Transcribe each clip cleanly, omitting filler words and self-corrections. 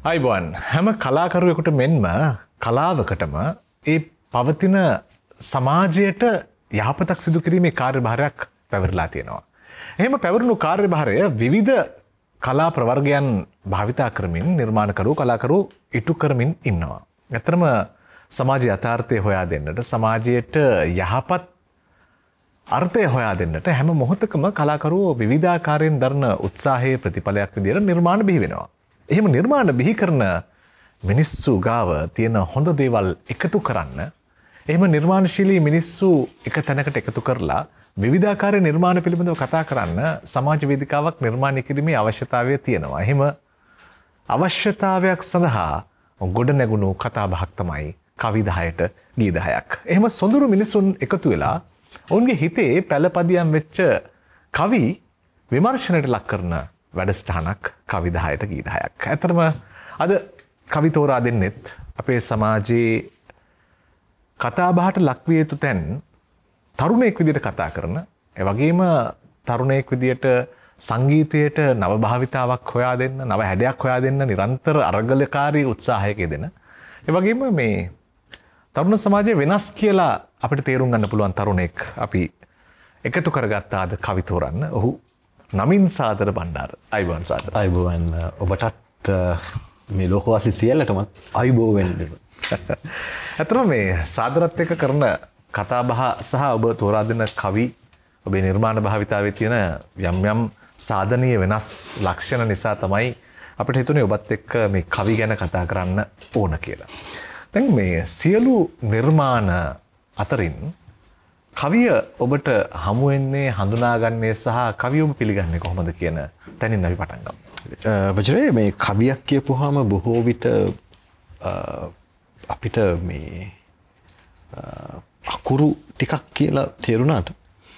අයිබෝන් හැම කලාකරුවෙකුට මෙන්ම කලාවකටම ඒ පවතින සමාජයට යහපතක් සිදු කිරීමේ කාර්යභාරයක් පැවරලා තියෙනවා. එහෙම පැවරුණු කාර්යභාරය විවිධ කලා ප්‍රවර්ගයන් භාවිතා කරමින් නිර්මාණකරු කලාකරු ඉටු කරමින් ඉන්නවා. ඇත්තටම සමාජ යථාර්ථය හොයා දෙන්නට සමාජයට යහපත් අර්ථය හොයා දෙන්නට හැම මොහොතකම කලාකරුවෝ විවිධාකාරයෙන් දරන උත්සාහයේ ප්‍රතිඵලයක් විදියට නිර්මාණ බිහි වෙනවා. එහෙම නිර්මාණ බිහි කරන මිනිස්සු ගාව තියෙන හොඳ දේවල් එකතු කරන්න එහෙම නිර්මාණශීලී මිනිස්සු එක තැනකට එකතු කරලා විවිධාකාරී නිර්මාණ පිළිබඳව කතා කරන්න සමාජ වේදිකාවක් නිර්මාණය කිරීමේ අවශ්‍යතාවය තියෙනවා. එහෙම අවශ්‍යතාවයක් සඳහා ගොඩ නැගුණු කතා බහක් තමයි කවි 10ට ගී 10ක්. එහෙම සොඳුරු මිනිසුන් එකතු වෙලා ඔවුන්ගේ හිතේ පළපදියම් වෙච්ච කවි විමර්ශනයට ලක් කරන වැඩසටහනක් කවි 10ට ගී 10ක්. ඇත්තටම අද කවි තෝරා දෙන්නෙත් අපේ සමාජයේ කතා බහට ලක්විය යුතු තැන් තරුණයෙක් විදියට කතා කරන, ඒ වගේම තරුණයෙක් විදියට සංගීතයට නව භාවිතාවක් හොයා දෙන්න, නව හැඩයක් හොයා දෙන්න නිරන්තර අරගලකාරී උත්සාහයක යෙදෙන. ඒ වගේම මේ තරුණ සමාජයේ වෙනස් කියලා අපිට තේරුම් ගන්න පුළුවන් තරුණයෙක් අපි එකතු කරගත්තා අද කවි තෝරන්න. ඔහු නමින් සාදර බණ්ඩාර. අයිබෝන් සාදර. අයිබෝන් ඔබටත් මේ ලෝකවාසී සියල්ලටම අයිබෝ වෙන්න. ඇත්තටම මේ සාදරත් එක්ක කරන කතා බහ සහ ඔබ තෝරා දෙන කවි ඔබේ නිර්මාණ භාවිතාවේ තියෙන යම් යම් සාධනීය වෙනස් ලක්ෂණ නිසා තමයි අපිට හිතුනේ ඔබත් එක්ක මේ කවි ගැන කතා කරන්න ඕන කියලා. දැන් මේ සියලු නිර්මාණ අතරින් කවිය ඔබට හමු වෙන්නේ හඳුනාගන්නේ සහ කවිය ඔබ පිළිගන්නේ කොහොමද කියන තැනින් අපි පටන් ගමු. වජරේ මේ කවියක් කියපුවාම බොහෝ විට අපිට මේ අකුරු ටිකක් කියලා තේරුණාට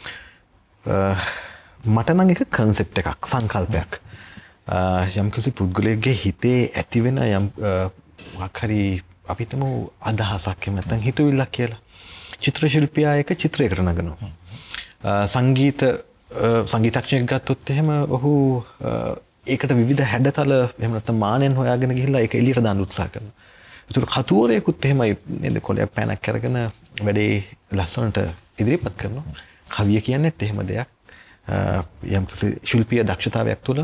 මට නම් එක කන්සෙප්ට් එකක් සංකල්පයක් යම්කිසි පුද්ගලයෙක්ගේ හිතේ ඇතිවෙන යම් මොකක් හරි අපිටම අදහසක් එහෙම නැත්නම් හිතුවිල්ලක් කියලා චිත්‍ර ශිල්පියා එක චිත්‍රයකට නගනවා සංගීතඥයෙක් ගත්තොත් එහෙම ඔහු ඒකට විවිධ හැඩතල එහෙම නැත්නම් මානෙන් හොයාගෙන ගිහිල්ලා ඒක එළියට දාන්න උත්සාහ කරනවා. ඒතර කතුවරයෙකුත් එහෙමයි නේද කොලයක් පෑනක් අරගෙන වැඩේ ලස්සනට ඉදිරිපත් කරනවා. කවිය කියන්නේත් එහෙම දෙයක්. යම්කිසි ශිල්පීය දක්ෂතාවයක් තුළ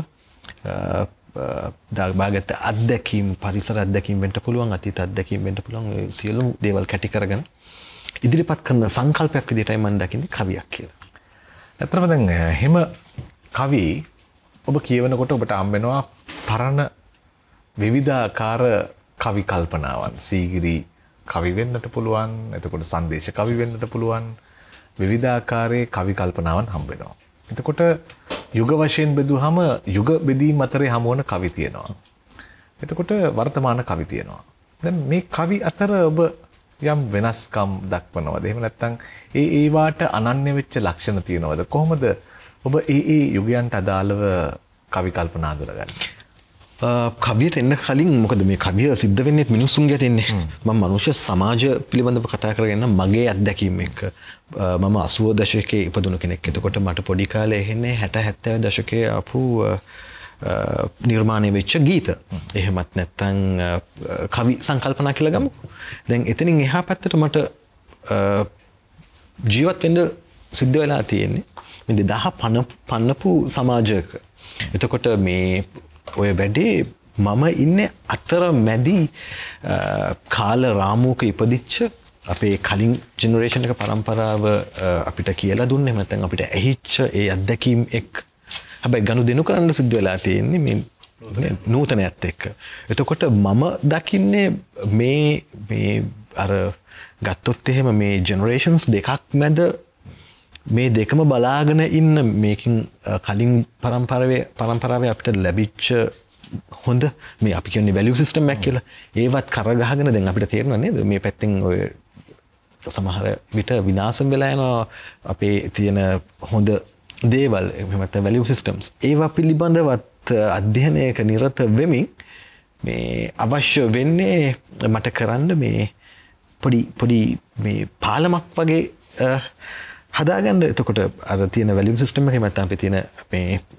දාගත්ත අත්දැකීම් පරිසර අත්දැකීම් වෙන්න පුළුවන් අතීත අත්දැකීම් වෙන්න පුළුවන් ඒ සියලු දේවල් කැටි කරගෙන ඉදිරිපත් කරන සංකල්පයක් විදිහටයි මම දකින්නේ කවියක් කියලා. ඇත්තටම දැන් හිම කවි ඔබ කියවනකොට ඔබට හම් වෙනවා පරණ විවිධාකාර කවි කල්පනාවන්. සීගිරි කවි වෙන්නට පුළුවන්, එතකොට සංදේශ කවි වෙන්නට පුළුවන්, විවිධාකාරයේ කවි කල්පනාවන් හම් වෙනවා. එතකොට යුග වශයෙන් බෙදුවහම යුග බෙදීම් අතරේ හමුවන කවි තියෙනවා. එතකොට වර්තමාන කවි තියෙනවා. දැන් මේ කවි අතර ඔබ යම් වෙනස්කම් දක්වනවද? එහෙම නැත්නම් ඒවාට අනන්‍ය වෙච්ච ලක්ෂණ තියෙනවද? කොහොමද ඔබ ඒ යුගයන්ට අදාළව කවි කල්පනා කරගන්නේ? කවියට එන්න කලින් මොකද මේ කවිය සිද්ධ වෙන්නේ මිනිස්සුන්ගේ තියෙන්නේ. මම මනුෂ්‍ය සමාජ පිළිබඳව කතා කරගෙන මගේ අත්දැකීම් එක්ක මම 80 දශකයේ ඉපදුණු කෙනෙක්. එතකොට මට පොඩි කාලේ එන්නේ 60 70 දශකයේ ආපු නිර්මාණය වෙච්ච ගීත. එහෙමත් නැත්නම් කවි සංකල්පනා කියලා ගමු. දැන් එතනින් එහා පැත්තට මට ජීවත් වෙන්න සිද්ධ වෙලා තියෙන්නේ මේ 2000 පන්නපු සමාජයක. එතකොට මේ ඔය වැඩේ මම ඉන්නේ අතර මැදි කාල රාමුවක ඉපදිච්ච අපේ කලින් ජෙනරේෂන් එක පරම්පරාව අපිට කියලා දුන්නේ නැත්නම් අපිට ඇහිච්ච ඒ අත්දැකීම් එක්ක හැබැයි ගනුදෙනු කරන්න සිද්ධ වෙලා තියෙන්නේ මේ නූතනයත් එක්ක. එතකොට මම දකින්නේ මේ අර ගත්තොත් එහෙම මේ ජෙනරේෂන්ස් දෙකක් මැද මේ දෙකම බලාගෙන ඉන්න මේකින් කලින් පරම්පරාවේ අපිට ලැබිච්ච හොඳ මේ අපි කියන්නේ වැලියු සිස්ටම් එකක් කියලා ඒවත් කරගහගෙන දැන් අපිට තේරෙනවා නේද මේ පැත්තෙන් ඔය සමහර විට විනාශම් වෙලා යන අපේ තියෙන හොඳ දේවල් එහෙම නැත්නම් වැලියු සිස්ටම්ස් ඒවා පිළිබඳවත් අධ්‍යයනයක නිරත වෙමින් මේ අවශ්‍ය වෙන්නේ මට කරන්න මේ පොඩි මේ පාලමක් වගේ හදාගන්න. එතකොට අර තියෙන වැලියු සිස්ටම් එකේ මත අපි තියෙන මේ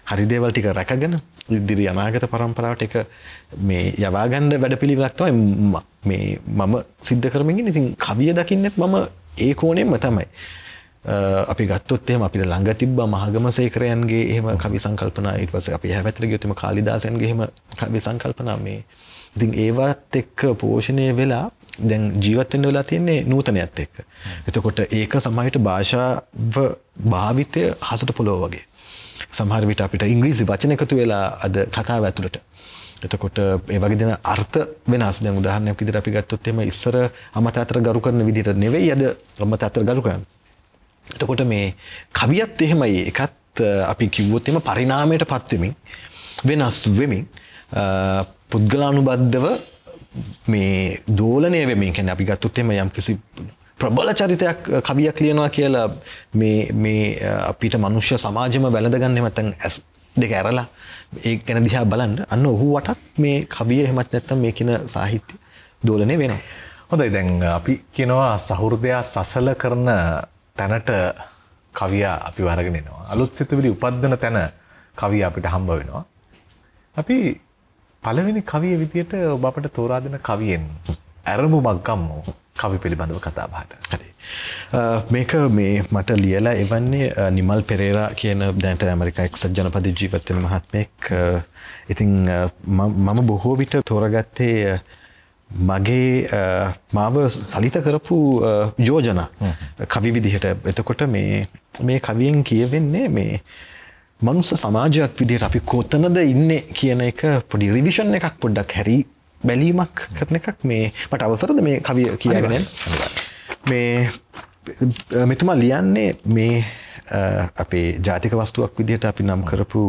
හරි දේවල් ටික රැකගෙන ඉදිරි අනාගත පරම්පරාවට එක මේ යවා ගන්න වැඩපිළිවෙලක් තමයි මේ මම සිද්ධ කරමින් ඉන්නේ. ඉතින් කවිය දකින්නෙත් මම ඒ කෝණයෙන්ම තමයි. අපි ගත්තොත් එහෙම අපිට ළඟ තිබ්බා මහගමසේකරයන්ගේ එහෙම කවි සංකල්පනා, ඊට පස්සේ අපි හැවැතට ගියොත් එම කාලිදාසයන්ගේ එහෙම කවි සංකල්පනා මේ ඉතින් ඒවත් එක්ක පෝෂණය වෙලා දැන් ජීවත් වෙන්න වෙලා තියෙන්නේ නූතනයත් එක්ක. එතකොට ඒක සමහරවිට භාෂාව භාවිතය හසට පොළොව වගේ. සමහර විට අපිට ඉංග්‍රීසි වචන එකතු වෙලා අද කතාව ඇතුළට. එතකොට ඒ වගේ දෙන අර්ථ වෙනස්. දැන් උදාහරණයක් විදිහට අපි ගත්තොත් එහෙම ඉස්සර අම්මා තාත්තට ගරු කරන විදිහට නෙවෙයි අද අම්මා තාත්තට ගරු කරන්නේ. එතකොට මේ කවියත් එහෙමයි. එකත් අපි කිව්වොත් එහෙම පරිණාමයටපත් වෙමින් වෙනස් වෙමින් පුද්ගලානුබද්ධව මේ දෝලණය වෙමින් කියන්නේ අපි ගත්තොත් එහෙම යම්කිසි ප්‍රබල චරිතයක් කවියක් ලියනවා කියලා මේ අපිට මනුෂ්‍ය සමාජෙම වැළඳ ගන්න නැත්නම් ඇස් දෙක ඇරලා ඒක ගැන දිහා බලන්න අන්න ඔහු වටත් මේ කවිය එහෙමත් නැත්නම් මේ කියන සාහිත්‍ය දෝලණය වෙනවා. හොඳයි දැන් අපි කියනවා සහෘදයා සසල කරන තැනට කවිය අපි වරගෙන එනවා. අලුත් සිතුවිලි උපද්දන තැන කවිය අපිට හම්බ වෙනවා. අපි පළවෙනි කවිය විදියට ඔබ අපට තෝරා දෙන කවියෙන් අරමුමක් ගම්මු කවි පිළිබඳව කතා බහට. හරි. මේක මේ මට ලියලා එවන්නේ නිමල් පෙරේරා කියන දැනට ඇමරිකා එක්සත් ජනපදයේ ජීවත් වෙන මහත්මයෙක්. ඉතින් මම බොහෝ විට තෝරගත්තේ මගේ මාව සලිත කරපු යෝජනා කවි විදිහට. එතකොට මේ කවියෙන් කියවෙන්නේ මේ මනුස්ස සමාජයක් විදිහට අපි කොතනද ඉන්නේ කියන එක පොඩි රිවිෂන් එකක් පොඩ්ඩක් හැරි බැලීමක් කරන එකක්. මේ මට අවසරද මේ කවිය කියන්න? මේ මෙතුමා ලියන්නේ මේ අපේ ජාතික වස්තුවක් විදිහට අපි නම් කරපු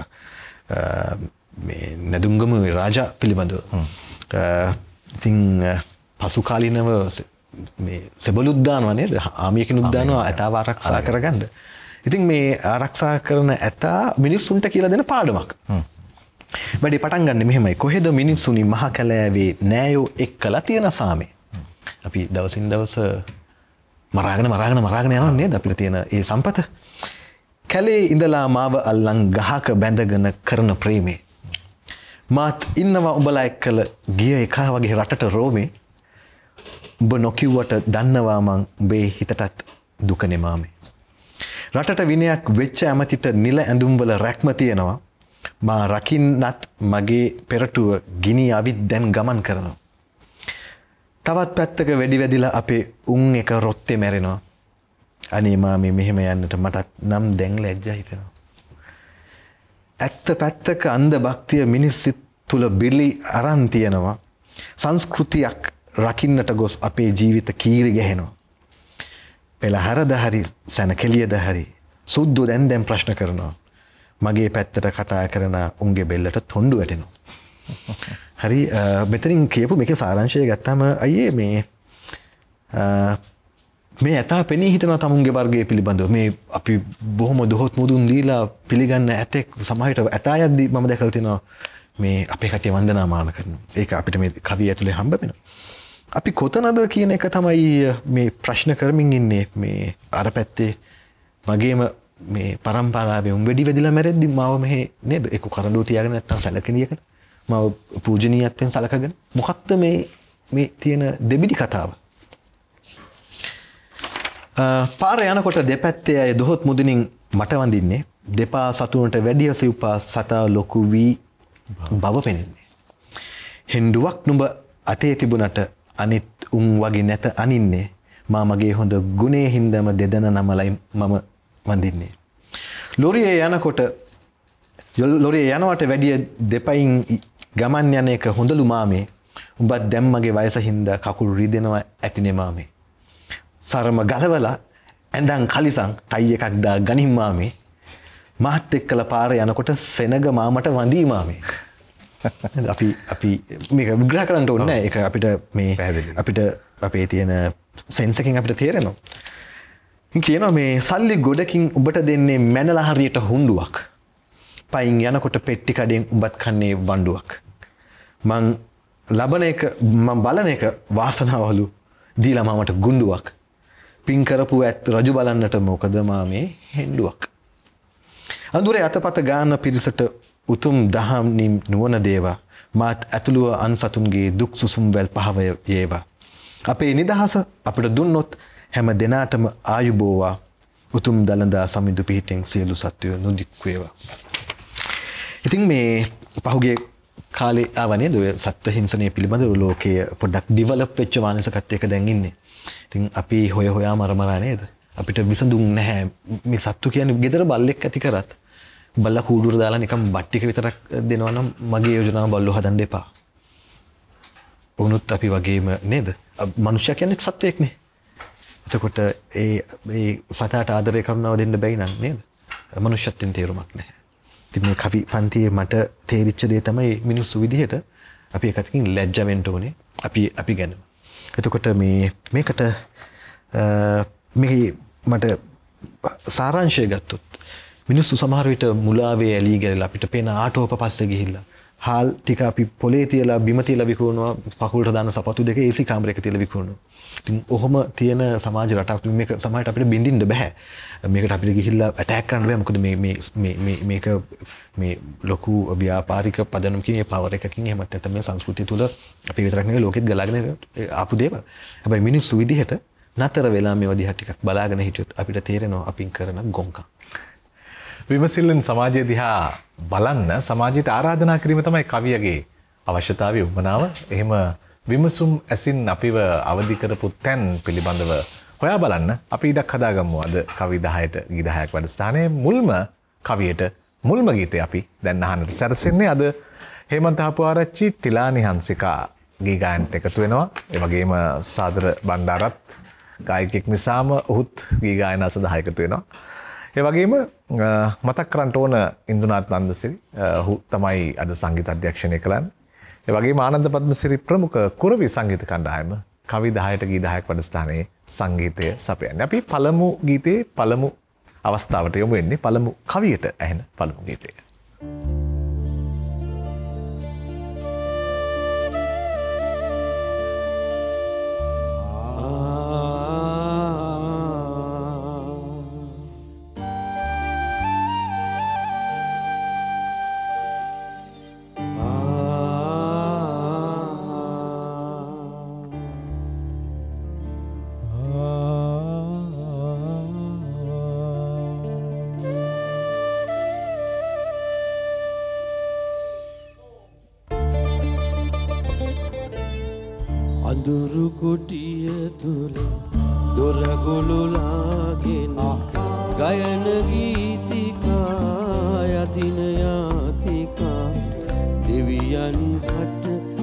මේ නැදුම්ගම රාජා පිළිබඳව. ඉතින් පසු කාලිනව මේ සෙබළුත් දානවා නේද? ආමියකිනුත් දානවා ඇතාව ආරක්ෂා කරගන්න. ඉතින් මේ ආරක්ෂා කරන ඇතා මිනිස්සුන්ට කියලා දෙන පාඩමක්. වැඩි පටන් ගන්න මෙහෙමයි. කොහෙද මිනිස්සුනි මහ කැලෑවේ නෑයෝ එක්කලා තියෙන සාමේ. අපි දවසින් දවස මරාගෙන යනවා නේද අපිට තියෙන ඒ සම්පත. කැලේ ඉඳලා මාව අල්ලන් ගහක බැඳගෙන කරන ප්‍රේමේ. මාත් ඉන්නවා උඹලා එක්කල ගිය එකා වගේ රටට රෝමේ. උඹ නොකිව්වට දන්නවා මං උඹේ හිතටත් දුකනේ මාමේ. රටට විනයක් වෙච්ච ඇමතිට නිල ඇඳුම්වල රැක්ම තියෙනවා. මා රකින්නත් මගේ පෙරටුව ගිනි අවිත් දැන් ගමන් කරනවා. තවත් පැත්තක වැඩි වැදිලා අපේ උන් එක රොත්තේ මැරෙනවා. අනේ මාමේ මෙහෙම යන්නට මටත් නම් දැන් ලැජ්ජා හිතෙනවා. ඇත්ත පැත්තක අන්ධ භක්තිය මිනිස් සිත් තුල බිලි අරන් තියෙනවා. සංස්කෘතියක් රකින්නට ගොස් අපේ ජීවිත කීරි ගැහෙනවා. පෙළහරද හරි සැනකෙලියද හරි සුද්දු දැන් ප්‍රශ්න කරනවා. මගේ පැත්තට කතා කරන උන්ගේ බෙල්ලට තොණ්ඩු වැටෙනවා. හරි මෙතනින් කියපු මේකේ සාරාංශය ගත්තාම අයියේ මේ ඇතා පෙනී හිටනවා තමුන්ගේ වර්ගය පිළිබඳව. මේ අපි බොහොම දොහොත් මුදුන් දීලා පිළිගන්න ඇතෙක් සමහරට ඇතා යද්දී මම දැකලා තිනවා මේ අපේ කට්ටිය වන්දනාමාන කරනවා. ඒක අපිට මේ කවිය ඇතුලේ හම්බ වෙනවා. අපි කොතනද කියන එක තමයි මේ ප්‍රශ්න කරමින් ඉන්නේ. මේ අර පැත්තේ මගේම මේ පරම්පරාවේ උන් වෙඩි වෙදිලා මැරෙද්දි මාව මෙහෙ නේද ඒක කරඬුව තියාගෙන නැත්තම් සැලකෙනියකට මාව පූජනීයත්වයෙන් සලකගෙන මොකක්ද මේ තියෙන දෙබිඩි කතාව. පාර යනකොට දෙපැත්තේ අය දොහොත් මුදුනින් මට වඳින්නේ. දෙපා සතුනට වැඩිය සිව්පා සතා ලොකු වී බව පෙනෙන්නේ. හෙන්ඩුවක් නුඹ අතේ තිබුණට අනිත් උන් වගේ නැත අනින්නේ. මා මගේ හොඳ ගුණේ හින්දම දෙදෙන නමලයි මම වඳින්නේ. ලොරියේ යනවට වැඩිය දෙපයින් ගමන් යන එක හොඳලු මාමේ. උඹත් දැන් මගේ වයස හින්දා කකුල් රිදෙනවා ඇතිනේ මාමේ. සරම ගලවලා ඇඳන් කලිසම් ටයි එකක් දා ගනින් මාමේ. මාත් එක්කලා පාරේ යනකොට සෙනග මාමට වඳී මාමේ. අපි මේක විග්‍රහ කරන්න ඕනේ නැහැ. ඒක අපිට මේ අපිට අපේ තියෙන සෙන්ස් එකෙන් අපිට තේරෙනවා. කියනවා මේ සල්ලි ගොඩකින් උඹට දෙන්නේ මැනලා හරියට හුඬුවක්. පයින් යනකොට පෙට්ටි කඩෙන් උඹත් කන්නේ වඬුවක්. මං බලන එක වාසනාවලු දීලා මාමට ගුඬුවක්. පින් කරපු ඇත් රජු බලන්නට මොකද මාමේ හෙන්ඩුවක්. අඳුරේ අතපත ගාන පිරිසට උතුම් දහම් නුවණ දේවා. මාත් ඇතුළුව අන්සතුන්ගේ දුක් සුසුම් වැල් පහව යේවා. අපේ නිදහස අපිට දුන්නොත් හැම දෙනාටම ආයුබෝවා. උතුම් දළදා සමිඳු පිහිටෙන් සියලු සත්වයෝ නොදික් වේවා. ඉතින් මේ පහුගිය කාලේ ආවනේ ඔය සත්ත්ව හිංසනය පිළිබඳව ලෝකයේ පොඩ්ඩක් ඩිවලොප් වෙච්ච මානසිකත්වයක දැන් ඉන්නේ. ඉතින් අපි හොයා මරමරා නේද? අපිට විසඳුම් නැහැ. මේ සත්තු කියන්නේ ගෙදර බල්ලෙක් ඇති කරත් බල්ලා කූඩුවට දාලා නිකන් බට්ටික විතරක් දෙනවා නම් මගේ යෝජනාව බල්ලෝ හදන්න එපා. වුණොත් අපි වගේම නේද? මනුෂ්‍යයා කියන්නේ සත්වයෙක්නේ. එතකොට ඒ සතාට ආදරය කරුණාව දෙන්න බැයි නම් නේද? මනුෂ්‍යත්වෙන් තේරුමක් නැහැ. ඉතින් මේ කවි පන්තියේ මට තේරිච්ච දේ තමයි මිනිස්සු විදිහට අපි එකතකින් ලැජ්ජ වෙන්න ඕනේ. අපි ගැන. එතකොට මේකට මේ මට සාරාංශය ගත්තොත් මිනිස්සු සමහර විට මුලාවේ ඇලී ගැලලා අපිට පේන ආටෝප පස්සේ ගිහිල්ලා හාල් ටික අපි පොලේ තියලා බිම තියලා විකුණනවා පකුලට දාන සපත්තු දෙක AC කාමරයක තියලා විකුණනවා. ඉතින් ඔහොම තියෙන සමාජ රටාවක් මේක සමහරට අපිට බින්දින්න බෑ. මේකට අපිට ගිහිල්ලා ඇටැක් කරන්න බෑ. මොකද මේක මේ ලොකු ව්‍යාපාරික පදනමකින් ඒ පවර් එකකින් එහෙම නැත්නම් මේ සංස්කෘතිය තුල අපි විතරක් නෙවෙයි ලෝකෙත් ගලාගෙන ආපු දේවල්. හැබැයි මිනිස්සු විදිහට නතර වෙලා මේවා දිහා ටිකක් බලාගෙන හිටියොත් අපිට තේරෙනවා අපින් කරන ගොංකම්. විමසිල්ලෙන් සමාජය දිහා බලන්න සමාජයට ආරාධනා කිරීම තමයි කවියගේ අවශ්‍යතාවය උමනාව. එහෙම විමසුම් ඇසින් අපිව අවදි කරපු තැන් පිළිබඳව හොයා බලන්න අපි ඉඩක් හදාගමු. අද කවි 10ට ගී 10ක් වැඩසටහනේ මුල්ම කවියට මුල්ම ගීතය අපි දැන් අහන්නට සැරසෙන්නේ. අද හේමන්ත හපුආරච්චි ටිලානි හංසිකා ගී ගායනට එකතු වෙනවා. ඒ වගේම සාදර බණ්ඩාරත් ගායකයෙක් නිසාම ඔහුත් ගී ගායනා සඳහා එකතු වෙනවා. ඒ වගේම මතක් කරන්න ඕන ඉන්දුනාත් නන්දසිරි ඔහු තමයි අද සංගීත අධ්‍යක්ෂණය කරන්නේ. ඒ වගේම ආනන්ද පද්මසිරි ප්‍රමුඛ කුරවි සංගීත කණ්ඩායම කවි 10ට ගී 10ක් වැඩසටහනේ සංගීතය සපයන්නේ. අපි පළමු ගීතේ පළමු අවස්ථාවට යමු වෙන්නේ පළමු කවියට ඇහෙන පළමු ගීතය. අඳුරු කුටිය තුල දොරගොළුලාගෙන ගයන ගීතිකා යදින යාතිකා දෙවියන් හට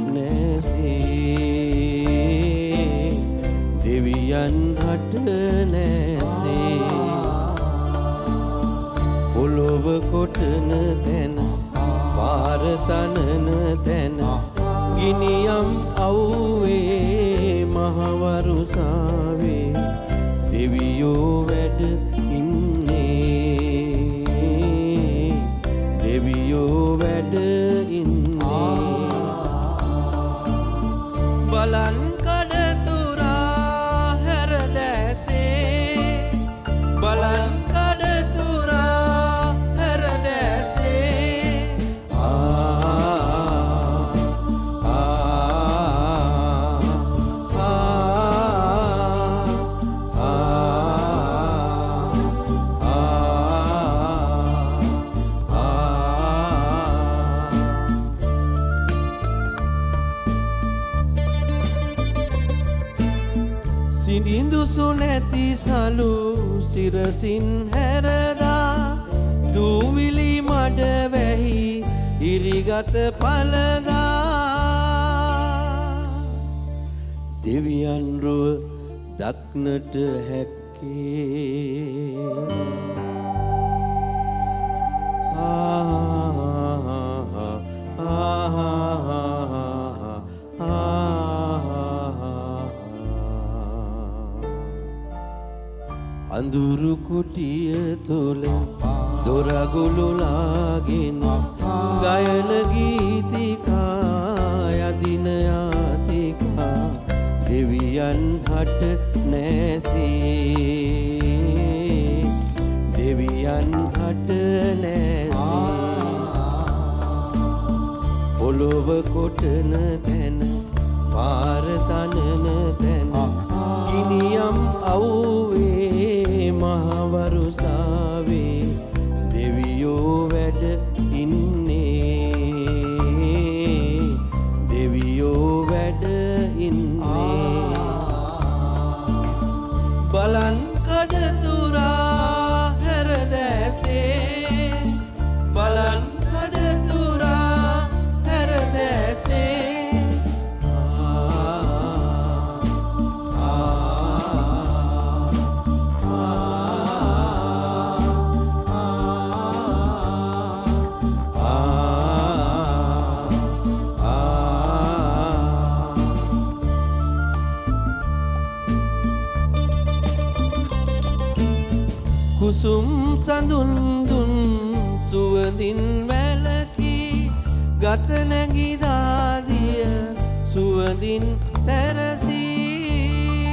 නැසේ දෙවියන් හට නැසේ පොළොව කොටන තැන පාර තනන තැන ගිනියම් අව්වේ මහවරුසාවේ දෙවියෝ වැඩ ඉන්නේ දෙවියෝ වැඩ ඉන්නේ බලන් කඩතුරා හැරදැසේ බලන් කඩතුරා හැරදැසේ සිඳිඳුසු නැති සලු සිරසින් හැරදා දූවිලි මඩ වැහි ඉරිගත පළදා දෙවියන් රුව දක්නට හැක්කේ අඳුරු කුටිය තුල දොරගොළුලාගෙන ගයන ගීතිකා යදින යාතිකා දෙවියන් හට නැසේ දෙවියන් හට නැසේ පොළොව කොටන තැන පාර තනන තැන ගිනියම් අවුවේ මහවරුසාවේ දෙවියෝ වැඩ ඉන්නේ දෙවියෝ වැඩ ඉන්නේ බලන් කඩතුරා හැරදැසේ බලන් කඩතුරා හැරදැසේ කුසුම් සඳුන් දුන් සුවඳින් වැළකී ගත නැගි දාදිය සුවඳින් සැරසී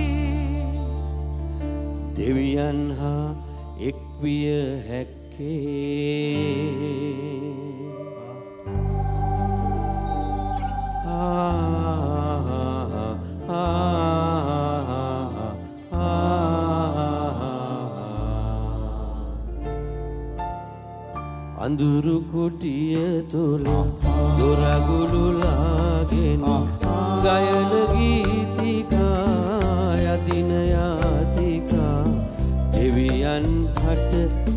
දෙවියන් හා එක් විය හැක්කේ අඳුරු කුටිය තුල දොරගුළුලාගෙන ගයන ගීතිකා යදින යාතිකා දෙවියන් හට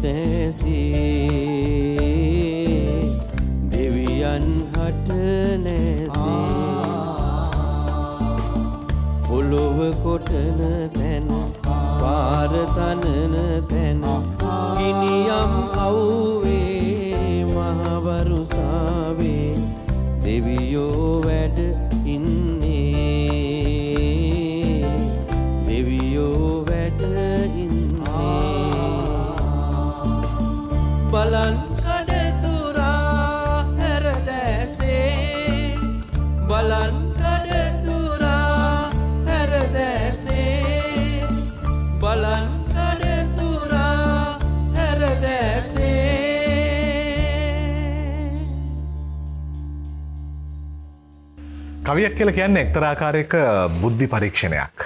නැසී දෙවියන් හට නැසී පොළොව කොටන තැන පාර තනන තැන ගිනියම් අවුවේ මහවරුසාවේ දෙවියෝ වැඩ ඉන්නේ දෙවියෝ වැඩ ඉන්නේ බලන් කඩතුරා හැරදැසේ බලන් කඩතුරා හැරදැසේ බලන් කඩතුරා හැරදැසේ කවියක් කියලා කියන්නේ එක්තරා ආකාරයක බුද්ධි පරීක්ෂණයක්.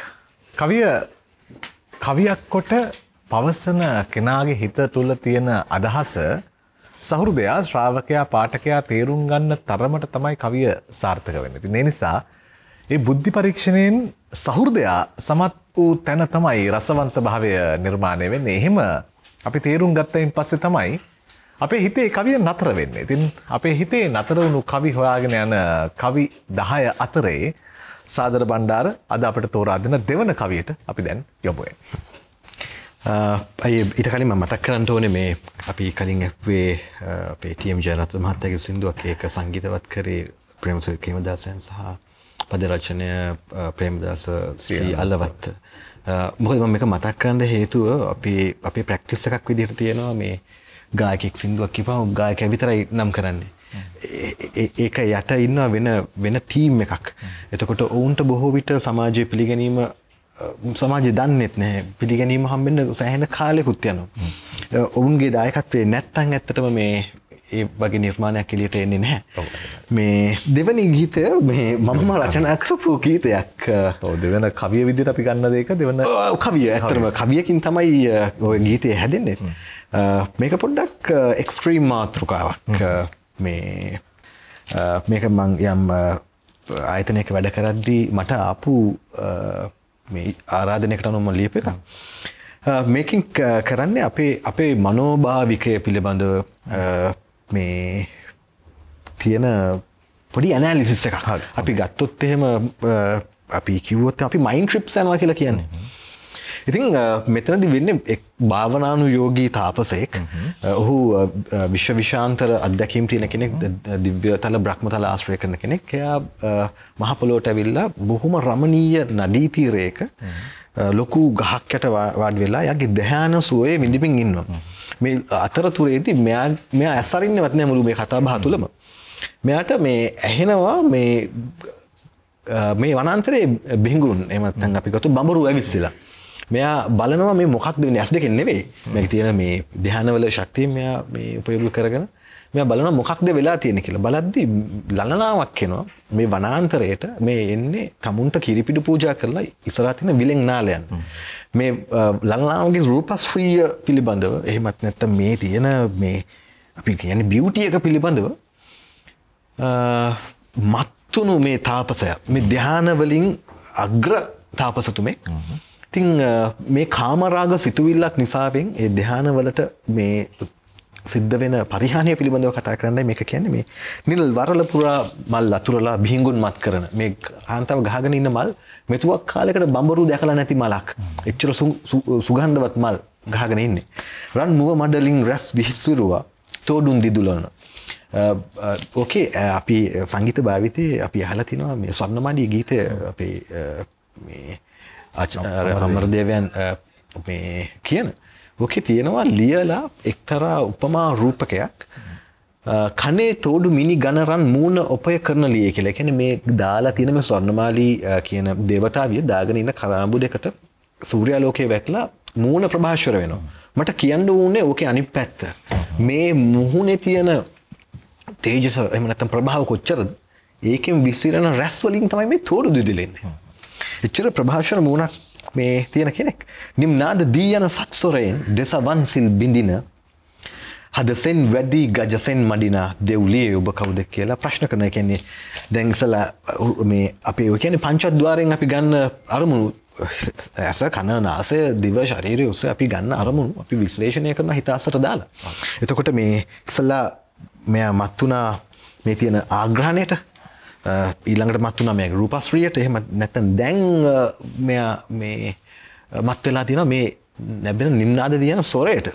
කවියක් කොට පවසන කෙනාගේ හිත තුළ තියෙන අදහස සහෘදයා ශ්‍රාවකයා පාඨකයා තේරුම් ගන්න තරමට තමයි කවිය සාර්ථක වෙන්නේ. ඉතින් ඒ නිසා මේ බුද්ධි පරීක්ෂණයෙන් සහෘදයා සමත් වූ තැන තමයි රසවන්ත භාවය නිර්මාණය වෙන්නේ. එහෙම අපි තේරුම් ගත්තයින් පස්සේ තමයි අපේ හිතේ කවිය නතර වෙන්නේ. ඉතින් අපේ හිතේ නතර වුණු කවි හොයාගෙන යන කවි 10 අතරේ සාදර බණ්ඩාර අද අපිට තෝරා දෙන දෙවන කවියට අපි දැන් යොමු වෙනවා. ඊට කලින් මම මතක් කරන්න ඕනේ මේ අපි කලින් FA අපේ TM ජයරත්න මහත්තයාගේ සින්දුවක් ඒක සංගීතවත් කරේ ප්‍රේමසිරි ප්‍රේමදාසයන් සහ පද රචනය ප්‍රේමදාස ශ්‍රී අලවත්ත. මොකද මම මේක මතක් කරන්න හේතුව අපේ ප්‍රැක්ටිස් එකක් විදිහට තියෙනවා මේ ගායකෙක් සින්දුවක් කිව්වම ගායකයා විතරයි නම් කරන්නේ. ඒක යට ඉන්නවා වෙන ටීම් එකක්. එතකොට ඔවුන්ට බොහෝ විට සමාජයේ පිළිගැනීම සමාජය දන්නෙත් නැහැ. පිළිගැනීම හම්බෙන්න සෑහෙන කාලෙකුත් යනවා. ඔවුන්ගේ දායකත්වයේ නැත්තම් ඇත්තටම මේ ඒ වගේ නිර්මාණයක් එළියට එන්නේ නැහැ. මේ දෙවනි ගීතය මේ මම රචනා කරපු ගීතයක්. ඔව් දෙවන කවිය විදිහට අපි ගන්න දෙයක දෙවන කවිය. ඇත්තටම කවියකින් තමයි ওই ගීතය හැදෙන්නේ. මේක පොඩ්ඩක් එක්ස්ට්‍රීම් මාතෘකාවක්. මේක මම යම් ආයතනයක වැඩ කරද්දී මට ආපු මේ ආරාධනයකට අනුව මම ලියපු එකක්. මේකින් කරන්නේ අපේ මනෝභාවිකය පිළිබඳව මේ තියෙන පොඩි ඇනලිසිස් එකක්. අපි ගත්තොත් එහෙම අපි කිව්වොත් අපි මයින්ඩ් ට්‍රිප්ස් යනවා කියලා කියන්නේ. ඉතින් මෙතනදී වෙන්නේ එක් භාවනානුයෝගී තාපසයෙක්. ඔහු විශ්වවිශාන්තර අත්දැකීම් තියෙන කෙනෙක්, දිව්‍යතල බ්‍රහ්මතල ආශ්‍රය කරන කෙනෙක්. එයා මහ පොළොවට ඇවිල්ලා බොහොම රමණීය නදී තීරයක ලොකු ගහක් යට වාඩි වෙලා යාගේ ධ්‍යාන සුවයේ විඳින්මින් ඉන්නවා. මේ අතරතුරේදී මෙයා ඇස්සරින්නවත් නැහැ මුළු මේ කතා බහ තුලම. මෙයාට මේ ඇහෙනවා මේ වනාන්තරයේ බිඟුන් එහෙම නැත්නම් අපි ගත්ත බඹරු ඇවිස්සලා. මෙයා බලනවා මේ මොකක්ද වෙන්නේ ඇස් දෙකෙන් නෙවෙයි. මේක තියෙන මේ ධ්‍යානවල ශක්තිය මෙයා මේ උපයෝග කරගෙන මෙයා බලනවා මොකක්ද වෙලා තියෙන්නේ කියලා. බලද්දි ලලනාවක් එනවා මේ වනාන්තරයට. මේ එන්නේ තමුන්ට කිරිපිඩු පූජා කරලා ඉස්සරහ තියෙන විලෙන් නාලයන්. මේ ලලනාවගේ රූපස්ත්‍රිය පිළිබඳව එහෙමත් නැත්නම් මේ තියෙන මේ අපි කියන්නේ බියුටි එක පිළිබඳව මත්තුණු මේ තාපසයා මේ ධ්‍යාන වලින් අග්‍ර තාපසතුමෙක්. ඉතින් මේ කාමරාග සිතුවිල්ලක් නිසාවෙන් ඒ ධ්‍යාන වලට මේ සිද්ධ වෙන පරිහානිය පිළිබඳව කතා කරන්නයි මේක කියන්නේ. මේ නිල් වරල පුරා මල් අතුරලා බිහිඟුන් මත් කරන මේ කාන්තාව ගහගෙන ඉන්න මල් මෙතුවක් කාලයකට බඹරු දැකලා නැති මලක්. එච්චර සුගන්ධවත් මල් ගහගෙන ඉන්නේ. රන් මුව මඩලින් රැස් විහිසුරුවා තෝඩුන් දිදුලන. ඕකේ අපි සංගීත භාවිතයේ අපි අහලා තිනවා මේ ස්වර්ණමාලී ගීතය අපේ මේ අමරදේවයන් මේ කියන ඕකේ තියෙනවා ලියලා එක්තරා උපමා රූපකයක් කනේ තෝඩු මිනි ගණරන් මූණ ඔපය කරන ලියේ කියලා. කියන්නේ මේ දාලා තියෙන මේ ස්වර්ණමාලී කියන දේවතාවිය දාගෙන ඉන්න කරාඹු දෙකට සූර්යාලෝකයේ වැටලා මූණ ප්‍රභාෂර වෙනවා. මට කියන්න ඕනේ ඕකේ අනිත් පැත්ත. මේ මුහුණේ තියෙන තේජස එහෙම නැත්නම් ප්‍රභාව කොච්චරද? ඒකෙන් විසිරෙන රැස් වලින් තමයි මේ තෝඩු දිදිලෙන්නේ. එච්චර ප්‍රභාෂර මූණක් මේ තියෙන කෙනෙක්. නිම්නාද දී යන සත්සොරයෙන් දෙසවන් සිල් බින්දින හදසෙන් වැඩි ගජසෙන් මඩිනා දෙව්ලියේ ඔබ කවුද කියලා ප්‍රශ්න කරනවා. කියන්නේ දැන් ඉස්සලා මේ අපි ඔය කියන්නේ පංචද්වාරයෙන් අපි ගන්න අරමුණු ඇස කන නාසය දිව ශරීරය ඔස්සේ අපි ගන්න අරමුණු අපි විශ්ලේෂණය කරන හිත අසට දාලා. එතකොට මේ ඉස්සලා මෙයා මත් වුණා මේ තියෙන ආග්‍රහණයට ඊළඟට මත් වුණා මේ රූපස්ත්‍රියට. එහෙම නැත්නම් දැන් මෙයා මේ මත් වෙලා තියෙනවා මේ නැබෙන නිම්නාද දියන ස්වරයට.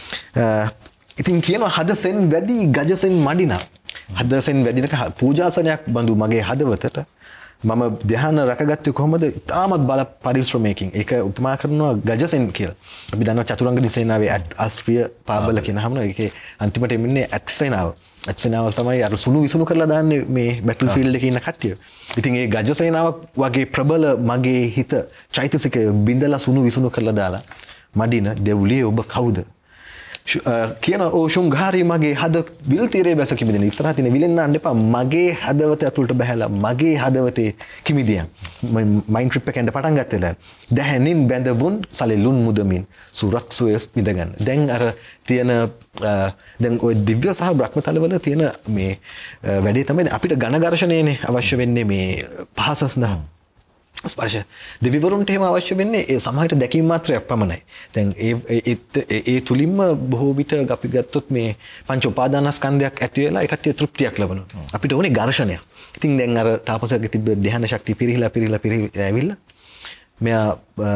ඉතින් කියනවා හදසෙන් වැඩි ගජසෙන් මඩිනා. හදසෙන් වැඩිනක පූජාසනයක් බඳු මගේ හදවතට මම ධ්‍යාන රැකගත්තේ කොහොමද? ඉතාමත් බල පරිශ්‍රමයකින්. ඒක උපමා කරනවා ගජසෙන් කියලා. අපි දන්නවා චතුරංග නිසේනාවේ අස්ත්‍රිය පාබල කියන හැමෝම ඒකේ අන්තිමට එන්නේ ඇත්සේනාව. ඇත්සේනාව තමයි අර සුණු විසුණු කරලා දාන්නේ මේ බැටල් ෆීල්ඩ් එකේ ඉන්න කට්ටිය. ඉතින් ඒ ගජසේනාවක් වගේ ප්‍රබල මගේ හිත චෛතසිකය බින්දලා සුණු විසුණු කරලා දාලා මඩින දෙව්ලියේ ඔබ කවුද? කියන ඕ ශුංඝාරී මගේ හද විල් තීරේ බැස කිමිදෙන. ඉස්සරහ තියෙන විලෙන් නාන්න එපා. මගේ හදවත ඇතුළට බහැලා මගේ හදවතේ කිමිදියන්. මයින්ඩ් ට්‍රිප් එකෙන් පටන් ගත්තලා දැහැනින් බැඳවුන් සලෙලුන් මුදමින් සුරක් සුවස් විදගන්න. දැන් අර තියෙන දැන් ওই දිව්‍ය සහ බ්‍රහ්මතලවල තියෙන මේ වැඩේ තමයි අපිට ඝන ඝර්ෂණයනේ අවශ්‍ය වෙන්නේ මේ පහස සඳහා. ස්පර්ශ දෙවිවරුන්ට එහෙම අවශ්‍ය වෙන්නේ ඒ සමහරට දැකීම මාත්‍රයක් පමණයි. දැන් ඒ තුලින්ම බොහෝ විට අපි ගත්තොත් මේ පංච උපාදානස්කන්ධයක් ඇති වෙලා ඒ කට්ටිය තෘප්තියක් ලබනවා. අපිට ඕනේ ඝර්ෂණයක්. ඉතින් දැන් අර තාපසයාගේ තිබ්බ ධ්‍යාන ශක්තිය පිරිහිලා ඇවිල්ලා මෙයා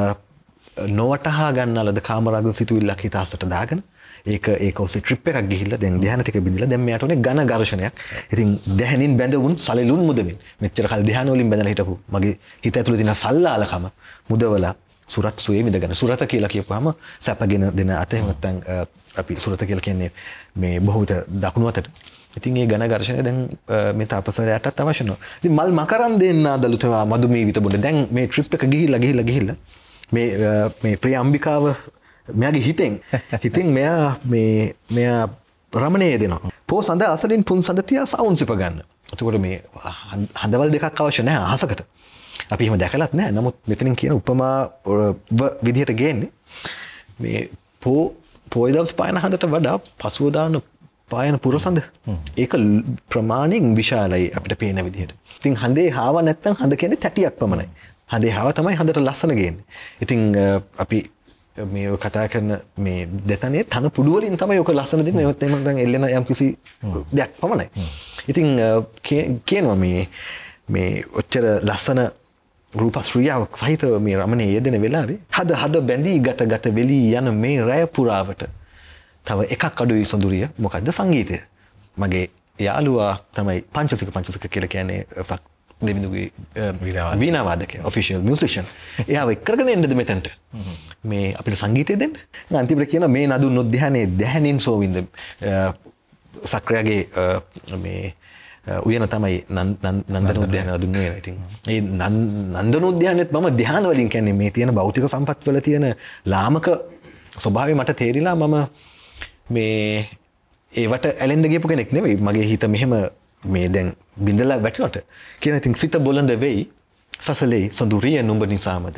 නොවටහා ගන්නලද කාමරාග සිතුවිල්ලක් හිත අසට දාගෙන ඒක ඔස්සේ ට්‍රිප් එකක් ගිහිල්ලා දැන් ධ්‍යාන ටික බින්දලා දැන් මෙයාට උනේ ඝන ඝර්ෂණයක්. ඉතින් දැහැනින් බැඳවුන් සලෙලුන් මුදමින් මෙච්චර කල් ධ්‍යාන වලින් බැඳලා හිටපු මගේ හිත ඇතුළේ තියෙන සල්ලාලකම මුදවලා සුරත් සුවේ මිදගෙන. සුරත කියලා කියපුවාම සැපගෙන දෙන අත එහෙම නැත්නම් අපි සුරත කියලා කියන්නේ මේ බොහෝ විට දකුණු අතට. ඉතින් මේ ඝන ඝර්ෂණය දැන් මේ තාපසයාටත් අවශ්‍ය වෙනවා. ඉතින් මල් මකරන් දෙන්නාදලු තමයි මදුමීවිත බොඩ. දැන් මේ ට්‍රිප් එක ගිහිල්ලා මේ ප්‍රිය අම්බිකාව මෙයාගේ හිතෙන් මෙයා රමණය දෙනවා. පෝ සඳ අසලින් පුන් සඳ තියා සවුන් සිප ගන්න. එතකොට මේ හඳවල් දෙකක් අවශ්‍ය නැහැ අහසකට. අපි එහෙම දැකලත් නැහැ. නමුත් මෙතනින් කියන උපමා විදිහට ගේන්නේ මේ පොය දවස් පායන හඳට වඩා පසුව දාන පායන පුරසඳ. ඒක ප්‍රමාණයෙන් විශාලයි අපිට පේන විදිහට. ඉතින් හඳේ හාව නැත්තම් හඳ කියන්නේ තැටියක් පමණයි. හඳේ හාව තමයි හඳට ලස්සන ගේන්නේ. ඉතින් අපි මේ කතා කරන මේ දෙතනේ තන පුඩු වලින් තමයි ඔක ලස්සන දෙන්නේ. ඒවත් එහෙම නැත්නම් එල්ලෙන යම් කිසි දෙයක් පමණයි. ඉතින් කියනවා මේ ඔච්චර ලස්සන රූපස්ත්‍රියාවක් සහිත මේ රමණේ යෙදෙන වෙලාවේ හද බැඳී ගත වෙලී යන මේ රැය පුරාවට තව එකක් අඩුයි සොඳුරිය. මොකද්ද? සංගීතය. මගේ යාළුවා තමයි පංචසික කියලා කියන්නේ දෙවිඳුගේ වීණා වාදකයා, ඔෆිෂියල් මියුසිෂියන්. එයාව එක්කරගෙන එන්නද මෙතනට. මේ අපිට සංගීතය දෙන්න. අන්තිමට කියන මේ නදුන් නොධ්‍යානයේ දැහැනින් සෝවින්ද සක්‍රයාගේ මේ උයන තමයි නන්දන උද්‍යානය දුන්නේ. ඉතින් මේ නන්දන උද්‍යානෙත් මම ධ්‍යාන වලින් කියන්නේ මේ තියෙන භෞතික සම්පත් වල තියෙන ලාමක ස්වභාවය මට තේරිලා මම මේ ඒවට ඇලෙන්ඩ ගියපු කෙනෙක් නෙවෙයි. මගේ හිත මෙහෙම මේ දැන් බිඳලා වැටුණට කියන ඉතින් සිත බොළඳ වෙයි සසලේ සොඳුරිය නුඹ නිසාමද.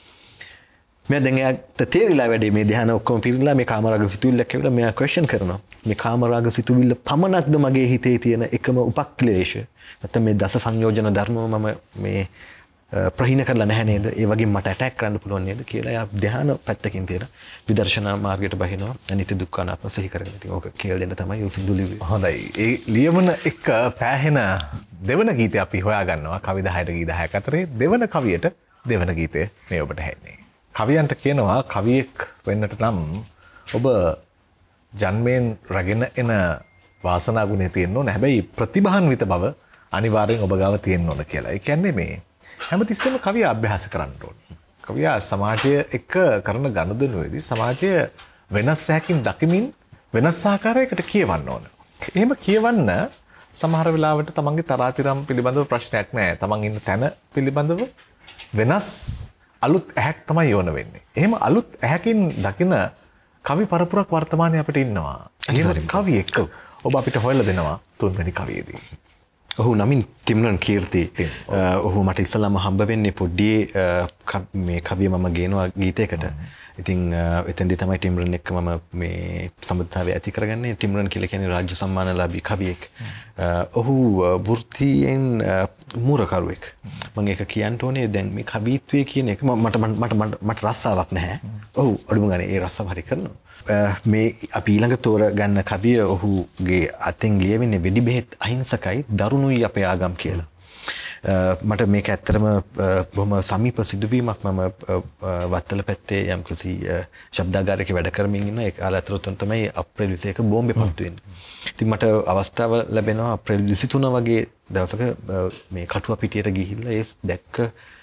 මේ දැන් එයාට තේරිලා වැඩේ මේ ධ්‍යාන ඔක්කොම පිරිලා මේ කාමරාග සිතුවිල්ලක් ඇවිල්ලා මෙයා ක්වෙස්චන් කරනවා. මේ කාමරාග සිතුවිල්ල පමණක්ද මගේ හිතේ තියෙන එකම උපක්ලේශ? නැත්නම් මේ දස සංයෝජන ධර්මව මම මේ ප්‍රහීන කරලා නැහැ නේද? ඒ වගේ මට ඇටැක් කරන්න පුළුවන් නේද කියලා එයා ධ්‍යාන පැත්තකින් තියලා විදර්ශනා මාර්ගයට බහිනවා. අනිත්‍ය දුක්ඛ අනාත්ම සිහි කරගෙන. ඉතින් ඕක කියලා දෙන්න තමයි ඔය සින්දු ලිව්වේ. හොඳයි. ඒ ලියමන එක පෑහෙන දෙවන ගීතය අපි හොයාගන්නවා. කවි 10ට ගී 10ක් අතරේ දෙවන කවියට දෙවන ගීතය මේ ඔබට හැන්නේ. කවියන්ට කියනවා කවියෙක් වෙන්නට නම් ඔබ ජන්මයෙන් රැගෙන එන වාසනා ගුණය තියෙන්න ඕන. හැබැයි ප්‍රතිභාන්විත බව අනිවාර්යෙන් ඔබ ගාව තියෙන්න ඕන කියලා. ඒ කියන්නේ මේ හැමතිස්සෙම කවිය අභ්‍යාස කරන්න ඕන. කවියා සමාජය එක්ක කරන ගනුදෙනුවේදී සමාජය වෙනස් හැකින් දකිමින් වෙනස් ආකාරයකට කියවන්න ඕන. එහෙම කියවන්න සමහර වෙලාවට තමන්ගේ තරාතිරම් පිළිබඳව ප්‍රශ්නයක් නැහැ. තමන් ඉන්න තැන පිළිබඳව වෙනස් අලුත් ඇහැක් තමයි ඕන වෙන්නේ. එහෙම අලුත් ඇහැකින් දකින කවි පරපුරක් වර්තමානයේ අපිට ඉන්නවා. ඒ කවියෙක් ඔබ අපිට හොයලා දෙනවා තුන්වෙනි කවියේදී. ඔහු නමින් ටිම්රන් කීර්ති. ඔහු මට ඉස්සලාම හම්බ වෙන්නේ පොඩ්ඩියේ මේ කවිය මම ගේනවා ගීතයකට. ඉතින් එතෙන්දී තමයි ටිම්රන් එක්ක මම මේ සම්බන්ධතාවය ඇති කරගන්නේ. ටිම්රන් කියලා කියන්නේ රාජ්‍ය සම්මානලාභී කවියෙක්. ඔහු වෘත්තියෙන් මූරකරුවෙක්. මම ඒක කියන්න ඕනේ දැන් මේ කවිත්වයේ කියන එක මට රස්සාවක් නැහැ. ඔහු අඩුම ගානේ ඒ රස්සාව හරි කරනවා. මේ අපි ඊළඟ තෝර ගන්න කවිය ඔහුගේ අතෙන් ලියවෙන්නේ වෙඩි බෙහෙත් අහිංසකයි දරුණුයි අපේ ආගම් කියලා. මට මේක ඇත්තටම බොහොම සමීප සිදුවීමක්. මම වත්තල පැත්තේ යම්කිසි ශබ්දාගාරයක වැඩ කරමින් ඉන්න ඒ කාල අතරතුර තමයි අප්‍රේල් 21 බෝම්බේ පත්තු වෙන්නේ. ඉතින් මට අවස්ථාව ලැබෙනවා අප්‍රේල් 23 වගේ දවසක මේ කටුව පිටියට ගිහිල්ලා ඒ දැක්ක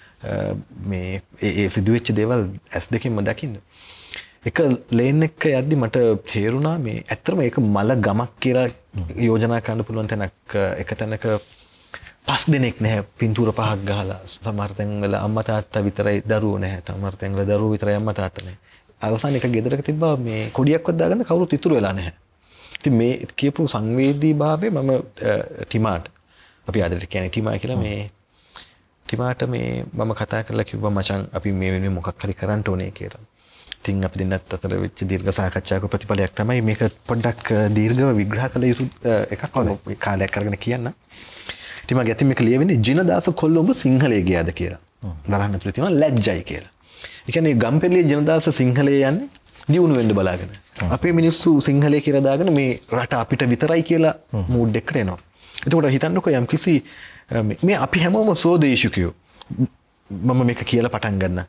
මේ ඒ සිදුවෙච්ච දේවල් ඇස් දෙකෙන්ම දකින්න. එක ලේන් එක යද්දි මට තේරුණා මේ ඇත්තටම ඒක මල ගමක් කියලා යෝජනා කරන්න පුළුවන් තැනක්. එක තැනක 5 දෙනෙක් නැහැ පින්තූර 5ක් ගහලා. සමහර තැන්වල අම්මා තාත්තා විතරයි දරුවෝ නැහැ. සමහර තැන්වල දරුවෝ විතරයි අම්මා තාත්තා නැහැ. අවසාන එක ගෙදරක තිබ්බා මේ කොඩියක්වත් දාගන්න කවුරුත් ඉතුරු වෙලා නැහැ. ඉතින් මේ කියපු සංවේදී භාවය මම ටිමාට අපි ආදරට කියන්නේ ටිමා කියලා මේ ටිමාට මේ මම කතා කරලා කිව්වා මචං අපි මේ වෙනුවෙන් මොකක් හරි කරන්න ඕනේ කියලා. ඉතින් අපි දෙන්නත් අතර වෙච්ච දීර්ඝ සාකච්ඡාවක ප්‍රතිඵලයක් තමයි මේක පොඩ්ඩක් දීර්ඝව විග්‍රහ කළ යුතු එකක් කාලයක් අරගෙන කියන්න. ඉතින් මම ගැතින් මේක ලියවෙන්නේ ජිනදාස කොල්ලොඹ සිංහලයේ ගියාද කියලා. බලන්න තුල තියෙනවා ලැජ්ජයි කියලා. ඒ කියන්නේ ගම්පෙළියේ ජිනදාස සිංහලයේ යන්නේ දියුණු වෙන්න බලාගෙන. අපේ මිනිස්සු සිංහලයේ කියලා දාගෙන මේ රට අපිට විතරයි කියලා මූඩ් එකකට එනවා. එතකොට හිතන්නකෝ යම්කිසි මේ අපි හැමෝම සෝදේශිකයෝ. මම මේක කියලා පටන් ගන්න.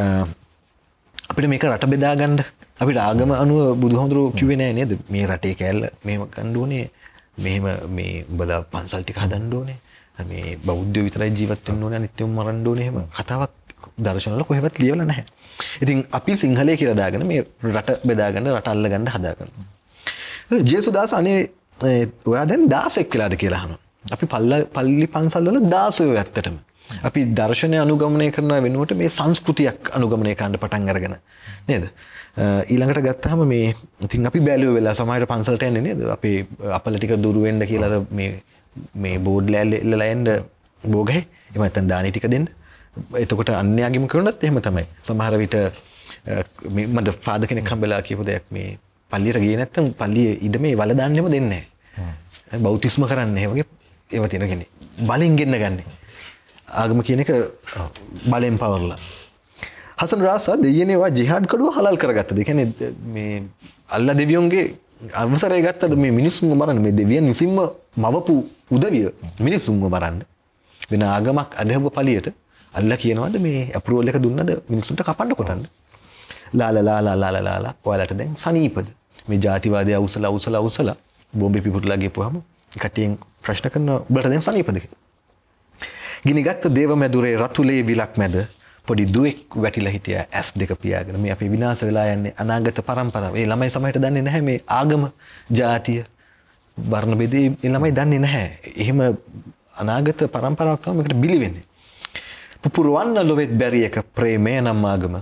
අපිට මේක රට බෙදා ගන්න අපිට ආගම අනුව බුදුහාමුදුරුවෝ කිව්වේ නෑ නේද මේ රටේ කෑල්ල මෙහෙම ගන්න ඕනේ මෙහෙම මේ උඹලා පන්සල් ටික හදන්න ඕනේ මේ බෞද්ධයෝ විතරයි ජීවත් වෙන්න ඕනේ අනිත් ඒවා මරන්න ඕනේ එහෙම කතාවක් දර්ශනවල කොහෙවත් ලියවලා නැහැ. ඉතින් අපි සිංහලයේ කියලා දාගෙන මේ රට බෙදා ගන්න රට අල්ල ගන්න හදා ගන්නවා. ජේසුදාස අනේ ඔයා දැන් 16ක් වෙලාද කියලා අහනවා. අපි පල්ලි පන්සල් වල 16 ඇත්තටම. අපි දර්ශනය අනුගමනය කරන වෙනුවට මේ සංස්කෘතියක් අනුගමනය කරන්න පටන් අරගෙන නේද? ඊළඟට ගත්තාම මේ ඉතින් අපි බැලුව වෙලා සමහරට පන්සලට යන්නේ නේද? අපේ අපල ටික දුරු වෙන්න කියලා මේ බෝඩ් ලෑල්ලලා එන්න බෝගහේ එහෙම නැත්නම් දානි ටික දෙන්න. එතකොට අන්‍යයන්ගෙම කරුණත් එහෙම තමයි. සමහර විට මේ මන්ද ෆාදර් කෙනෙක් හම්බෙලා කියපු දෙයක් මේ පල්ලියට ගියේ නැත්නම් පල්ලියේ ඉඩමේ වල දාන්නෙම දෙන්නේ නැහැ. බෞතිස්ම කරන්නේ වගේ ඒව තියෙන කෙනෙක්. බලෙන් ගෙන්න ගන්නේ. ආගම කියන එක බලෙන් පවර්ලා. හසන් රාසා දෙයියනේ වා ජිහාඩ් කඩුව හලල් කරගත්තද? ඒ කියන්නේ මේ අල්ලා දෙවියන්ගේ අවසරය ගත්තද මේ මිනිස්සුන්ව මරන්න? මේ දෙවියන් විසින්ම මවපු උදවිය මිනිස්සුන්ව මරන්න. වෙන ආගමක් අදහුව පළියට අල්ලා කියනවාද මේ අප්‍රූවල් එක දුන්නද මිනිස්සුන්ට කපන්න කොටන්න? ලාලා ඔයාලට දැන් සනීපද? මේ ජාතිවාදය අවසලා බෝම්බේ පිපුරලා ගියපුවාම කටියෙන් ප්‍රශ්න කරන උඹට දැන් සනීපද කියලා. ගිනිගත් දේව මැදුරේ රතුලේ විලක් මැද පොඩි දුවෙක් වැටිලා හිටියා ඇස් දෙක පියාගෙන. මේ අපි විනාශ වෙලා යන්නේ අනාගත පරම්පරාව. ඒ ළමයි සමහරට දන්නේ නැහැ මේ ආගම, ජාතිය, වර්ණ බෙදේ ඒ ළමයි දන්නේ නැහැ. එහෙම අනාගත පරම්පරාවක් තමයි මේකට බිලි වෙන්නේ. පුපුරවන්න ලොවෙත් බැරි එක ප්‍රේමය නම් ආගම.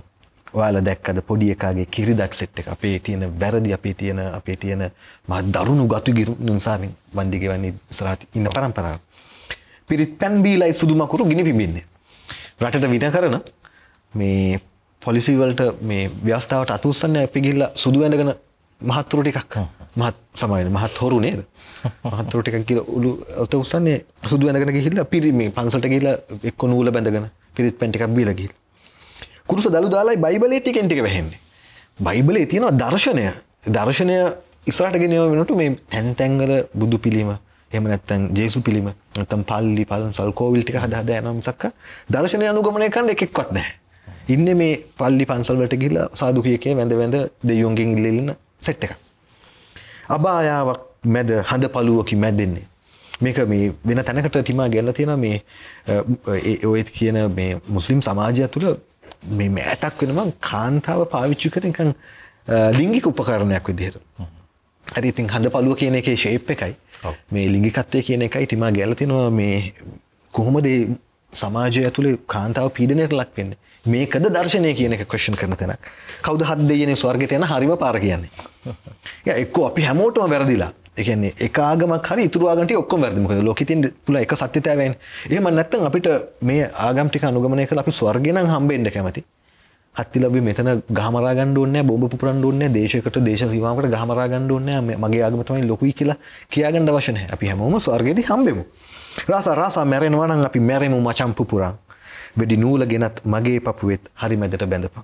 ඔයාලා දැක්කද පොඩි එකාගේ කිරිදක් සෙට් එක අපේ තියෙන වැරදි අපේ තියෙන මහ දරුණු ගතු ගිරුනුන්සාරින් වන්දි ගෙවන්නේ ඉස්සරහට ඉන්න පරම්පරාව. පිරිත් පැන් බීලයි සුදු මකුරු ගිනි පිඹින්නේ. රටට වින කරන මේ පොලිසි වලට මේ ව්‍යවස්ථාවට අත උස්සන්නේ අපි ගිහිල්ලා සුදු ඇඳගෙන මහත්තුරු ටිකක් මහත් සමාවෙන්නේ මහත් හොරු නේද? මහත්තුරු ටිකක් කියලා උළු අත උස්සන්නේ සුදු ඇඳගෙන ගිහිල්ලා පිරි මේ පන්සලට ගිහිල්ලා එක්ක නූල බැඳගෙන පිරිත් පැන් ටිකක් බීලා ගිහිල්ලා. කුරුස දලු දාලායි බයිබලයේ ටිකෙන් ටික වැහෙන්නේ. බයිබලයේ තියෙනවා දර්ශනය. දර්ශනය ඉස්සරහට ගෙනියන වෙනකොට මේ තැන් තැන්වල බුදු පිළිම එහෙම නැත්නම් ජේසු පිළිම නැත්නම් පල්ලි පන්සල් කෝවිල් ටික හදා යනවා මිසක් දර්ශනය අනුගමනය කරන්න එකෙක්වත් නැහැ. ඉන්නේ මේ පල්ලි පන්සල් වලට ගිහිල්ලා සාදු කියකේ වැඳ දෙයියොන්ගෙන් ඉල්ලෙන්න සෙට් එකක්. අබායාවක් මැද හඳ පළුවකි මැදෙන්නේ. මේක මේ වෙන තැනකට තිමා ගෙල්ලා තියෙනවා මේ ඔය කියන මේ මුස්ලිම් සමාජය තුළ මේ මෑතක් වෙනවා කාන්තාව පාවිච්චි කරන නිකන් ලිංගික උපකරණයක් විදිහට. හරි ඉතින් හඳ පළුව කියන එකේ ෂේප් එකයි මේ ලිංගිකත්වය කියන එකයි තිමා ගෙල්ලා තියෙනවා මේ කොහොමද මේ සමාජය ඇතුලේ කාන්තාව පීඩනයට ලක් වෙන්නේ. මේකද දර්ශනය කියන එක ක්වෙස්චන් කරන තැනක්. කවුද හත් දෙයියනේ ස්වර්ගයට යන හරිම පාර කියන්නේ. එක්කෝ අපි හැමෝටම වැරදිලා. ඒ කියන්නේ එක ආගමක් හරි ඉතුරු ආගම් ටික ඔක්කොම වැරදි. මොකද ලෝකෙ තියෙන පුළුවන් එක සත්‍යතාවයනේ. එහෙම නැත්නම් අපිට මේ ආගම් ටික අනුගමනය කරලා අපි ස්වර්ගේ නම් හම්බෙන්න කැමති. හත්තිලව්වේ මෙතන ගහමරා ගන්න ඕනේ නැහැ, බෝම්බ පුපුරන්න ඕනේ නැහැ, දේශයකට දේශ සීමාවකට ගහමරා ගන්න ඕනේ නැහැ. මගේ ආගම තමයි ලොකුයි කියලා කියාගන්න අවශ්‍ය නැහැ. අපි හැමෝම ස්වර්ගයේදී හම්බෙමු. රාසා මැරෙනවා නම් අපි මැරෙමු මචං පුපුරන්. වෙඩි නූල ගෙනත් මගේ පපුවෙත් හරි මැදට බැඳපන්.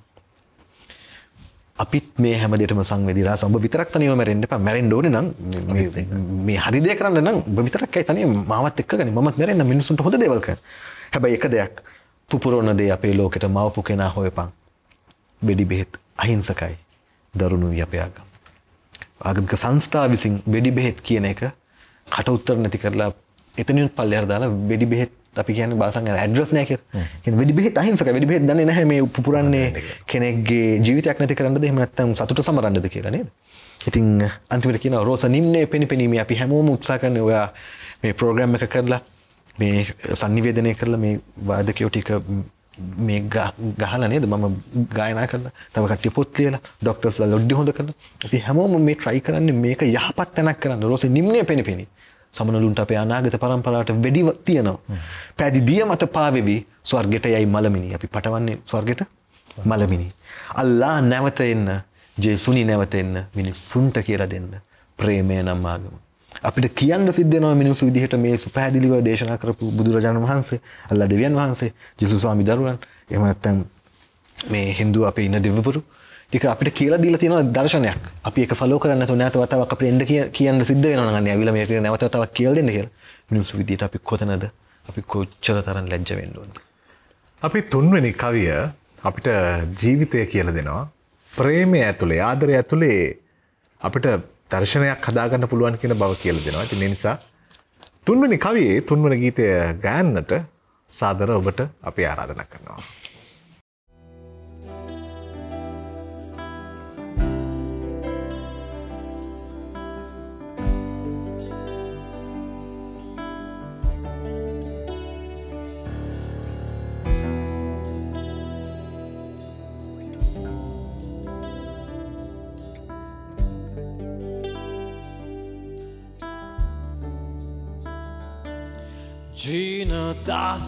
අපිත් මේ හැම දෙයකම සංවේදී රාස ඔබ විතරක් තනියම මැරෙන්න එපා. මැරෙන්න ඕනේ නම් මේ හරි දේ කරන්න නම් ඔබ විතරක්යි තනියම මාවත් එක්ක ගනි. මමත් මැරෙන්න මිනිස්සුන්ට හොඳ දේවල් කරන්න. හැබැයි එක දෙයක් පුපුරන දේ අපේ ලෝකෙට මවපු කෙනා හොයපන්. වෙඩි බෙහෙත් අහිංසකයි. දරුණුයි අපේ ආගම. ආගමික සංස්ථා විසින් වෙඩි බෙහෙත් කියන එක කට උත්තර නැති කරලා එතනින් පල්ලෙහාට දාලා වෙඩි බෙහෙත් අපි කියන්නේ භාෂාවෙන් ඇඩ්‍රස් නැහැ කියලා. කියන්නේ වෙඩි බෙහෙත් අහිංසකයි. වෙඩි බෙහෙත් දන්නේ නැහැ මේ පුපුරන්නේ කෙනෙක්ගේ ජීවිතයක් නැති කරන්නද එහෙම නැත්නම් සතුට සමරන්නද කියලා නේද? ඉතින් අන්තිමට කියනවා රෝස නිම්නේ පෙනිපෙනීමේ අපි හැමෝම උත්සාහ කරන්නේ ඔයා මේ ප්‍රෝග්‍රෑම් එක කරලා මේ sannivedanaya කරලා මේ වාදකයෝ ටික මේ ගහලා නේද මම ගායනා කරලා තව කට්ටිය පොත් ලියලා ડોක්ටර්ස්ලා ලොඩ්ඩි හොඳ කරලා අපි හැමෝම මේ try කරන්නේ මේක යහපත් තැනක් කරන්න. රෝස නිම්නේ පෙනිපෙනී සමනලුන්ට අපේ අනාගත පරම්පරාවට වෙඩි තියෙනවා. පැදි දිය මත පාවෙවි ස්වර්ගයට යයි මලමිනි. අපි පටවන්නේ ස්වර්ගයට මලමිනි. අල්ලා නැවත එන්න, ජේසුනි නැවත එන්න මිනිසුන්ට කියලා දෙන්න. ප්‍රේමය නම් ආගම. අපිට කියන්න සිද්ධ වෙනවා මිනිස්සු විදිහට මේ සුපැහැදිලිව දේශනා කරපු බුදුරජාණන් වහන්සේ, අල්ලා දෙවියන් වහන්සේ, ජේසුස් ස්වාමි දරුවන්, එහෙම නැත්නම් මේ Hindu අපේ ඉන්න දෙවිවරු ටික අපිට කියලා දීලා තියෙන දර්ශනයක්. අපි ඒක ෆලෝ කරන්නේ නැතුව නැවත වතාවක් අපිට එන්න කියන්න සිද්ධ වෙනවා නම් අනේ අවිලා මේක නැවත වතාවක් කියලා දෙන්න කියලා. මිනිස්සු විදියට අපි කොතනද? අපි කොච්චර තරම් ලැජ්ජ වෙන්න ඕනද? අපි තුන්වෙනි කවිය අපිට ජීවිතය කියලා දෙනවා. ප්‍රේමය ඇතුලේ, ආදරය ඇතුලේ අපිට දර්ශනයක් හදාගන්න පුළුවන් කියන බව කියලා දෙනවා. ඉතින් ඒ නිසා තුන්වෙනි කවියේ තුන්වෙනි ගීතය ගායන්නට සාදර ඔබට අපි ආරාධනා කරනවා. ජීන දාස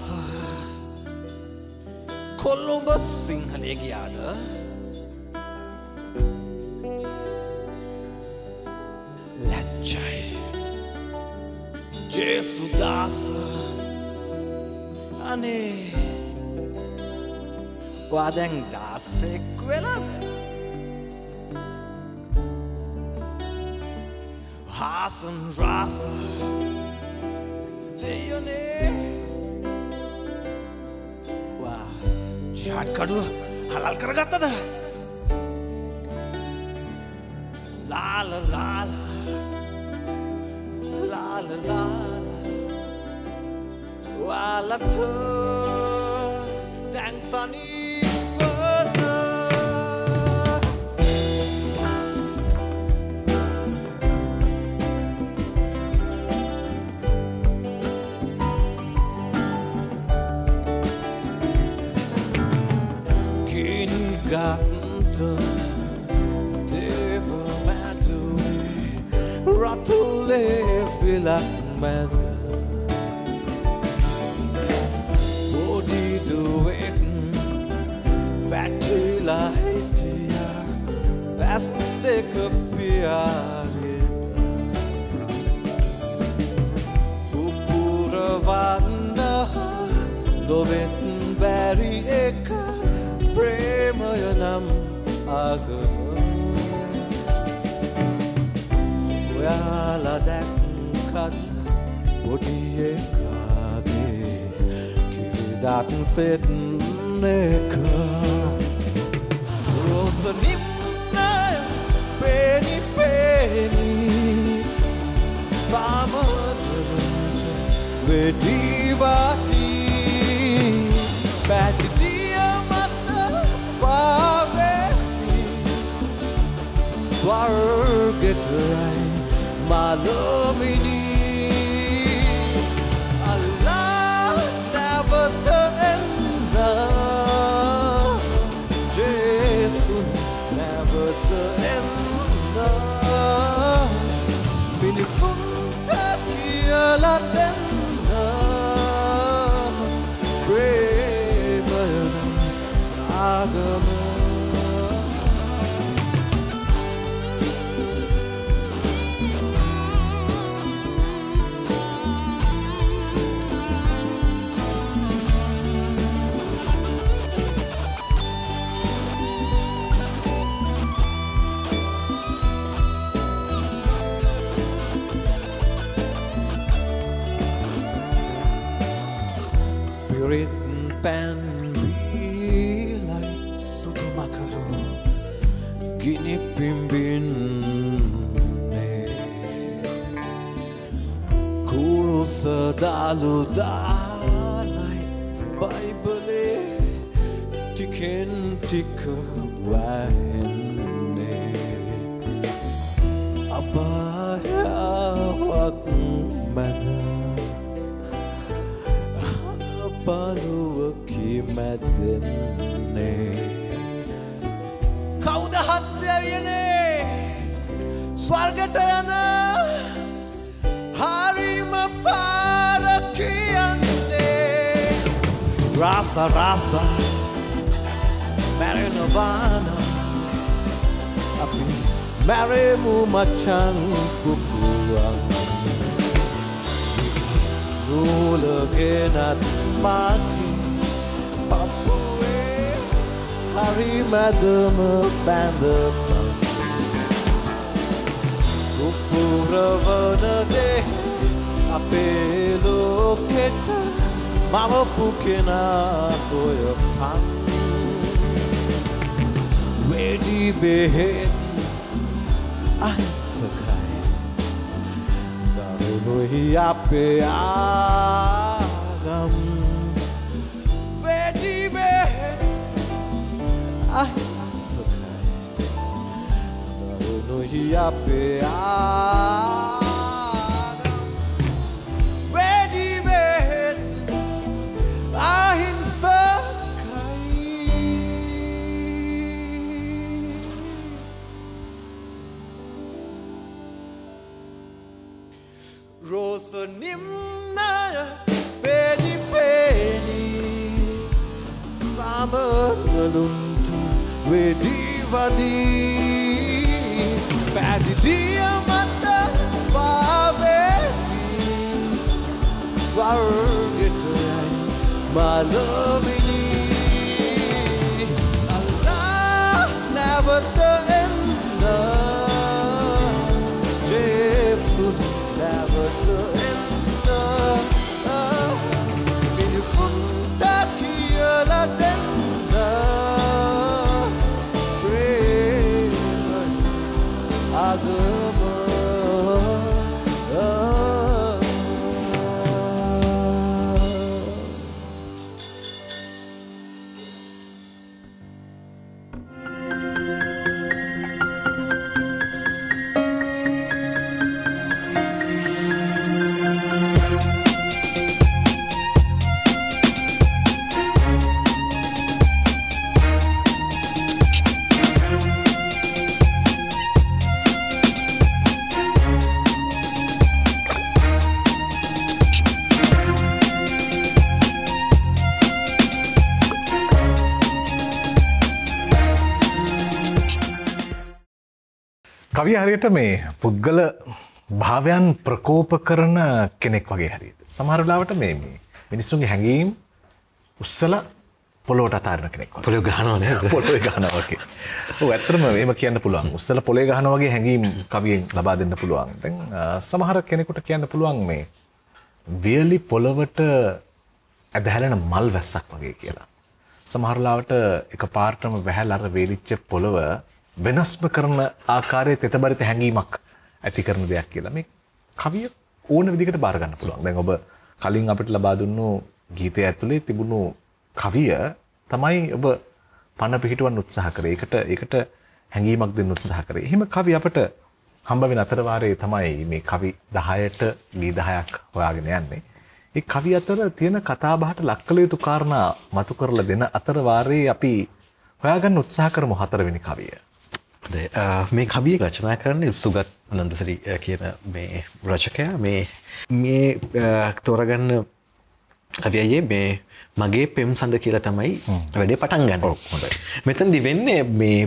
කොළඹ සිංහලේ ගියාද ලැජ්ජයි ජේසු දාස අනේ ඔයා දැන් දාසෙක් වෙලාද හාසන් රාස දෙයනේ වා ජාඩ් කඩුව halal කරගත්තද ලාල ලාල ලාල ලාල වාලට thanks අනිවද got Ratule vilak med Body duet Batila hitia Beste kapiari Pupura vanda Dovet bari eka Premayanam agam Oyaala දැක්කත් පොඩි එකාගේ කිරිදක් සෙත්නක රෝස නිම්නය පේනි පේනි සාමදරට වෙඩිවති පැටිදිය මත පාවෙවි ස්වර්ගටයි Malumini Allah never the end Jesus never the end Minisun takiala tenda Premayanam agama Written pen like Sutumakaru Gini pimbin Kuru sadalu dalai Bible Tiken tika wahenne Abaya wak mada Paluwaki madenne Kauda hadyayane Swargata yana Harima parakiyane Rasa rasa Marinavana Api Marimu machan kukuang Nulagin at mati Papue Hari madama bandama Kupuravana de Apelo keta Mama pukina koya pan Wedi behet Ay sakay Darunohi ape agam Wedi behet Ay sakay Darunohi ape agam Wedi behet Ahin sakay Rosa nimna pedi pedi Sabaluntu wedi vadi Pedi dia mata pavedi Swargatai malumini Allah never the end Jesus never the end Minisun takiala tenda Prema agama කවිය හරියට මේ පුද්ගල භාවයන් ප්‍රකෝප කරන කෙනෙක් වගේ හරියට. සමහර වෙලාවට මේ මිනිස්සුන්ගේ හැඟීම් උස්සලා පොළොවට අතාරින කෙනෙක් වගේ. පොළොව ගහනවා නේද? පොළොවේ ගහනවා වගේ. ඔව් ඇත්තටම මේම කියන්න පුළුවන්. උස්සලා පොළොවේ ගහනවා වගේ හැඟීම් කවියෙන් ලබා දෙන්න පුළුවන්. දැන් සමහර කෙනෙකුට කියන්න පුළුවන් මේ වියලි පොළොවට ඇදහැරෙන මල් වැස්සක් වගේ කියලා. සමහර ලාවට එකපාරටම වැහැලා අර වේලිච්ච පොළොව වෙනස්ම කරන ආකාරයේ තෙතබරිත හැඟීමක් ඇති කරන දෙයක් කියලා. මේ කවිය ඕන විදිහකට බාර ගන්න පුළුවන්. දැන් ඔබ කලින් අපිට ලබා දුන්නු ගීතය ඇතුලේ තිබුණු කවිය තමයි ඔබ පණ පිහිටවන්න උත්සාහ කරේ. ඒකට හැඟීමක් දෙන්න උත්සාහ කරේ. එහෙම කවි අපිට හම්බ වෙන අතර වාරයේ තමයි මේ කවි 10ට ගී 10ක් හොයාගෙන යන්නේ. ඒ කවි අතර තියෙන කතාබහට ලක් කළ යුතු කාරණා මතු කරලා දෙන අතර වාරයේ අපි හොයාගන්න උත්සාහ කරමු 4 වෙනි කවිය. මේ කවිය රචනා කරන්නේ සුගත් අනන්තසිරි කියන මේ රචකයා. මේ තෝරගන්න කවියයේ මේ මගේ පෙම් සඳ කියලා තමයි වැඩේ පටන් ගන්න. ඔව් හොඳයි. මෙතනදි වෙන්නේ මේ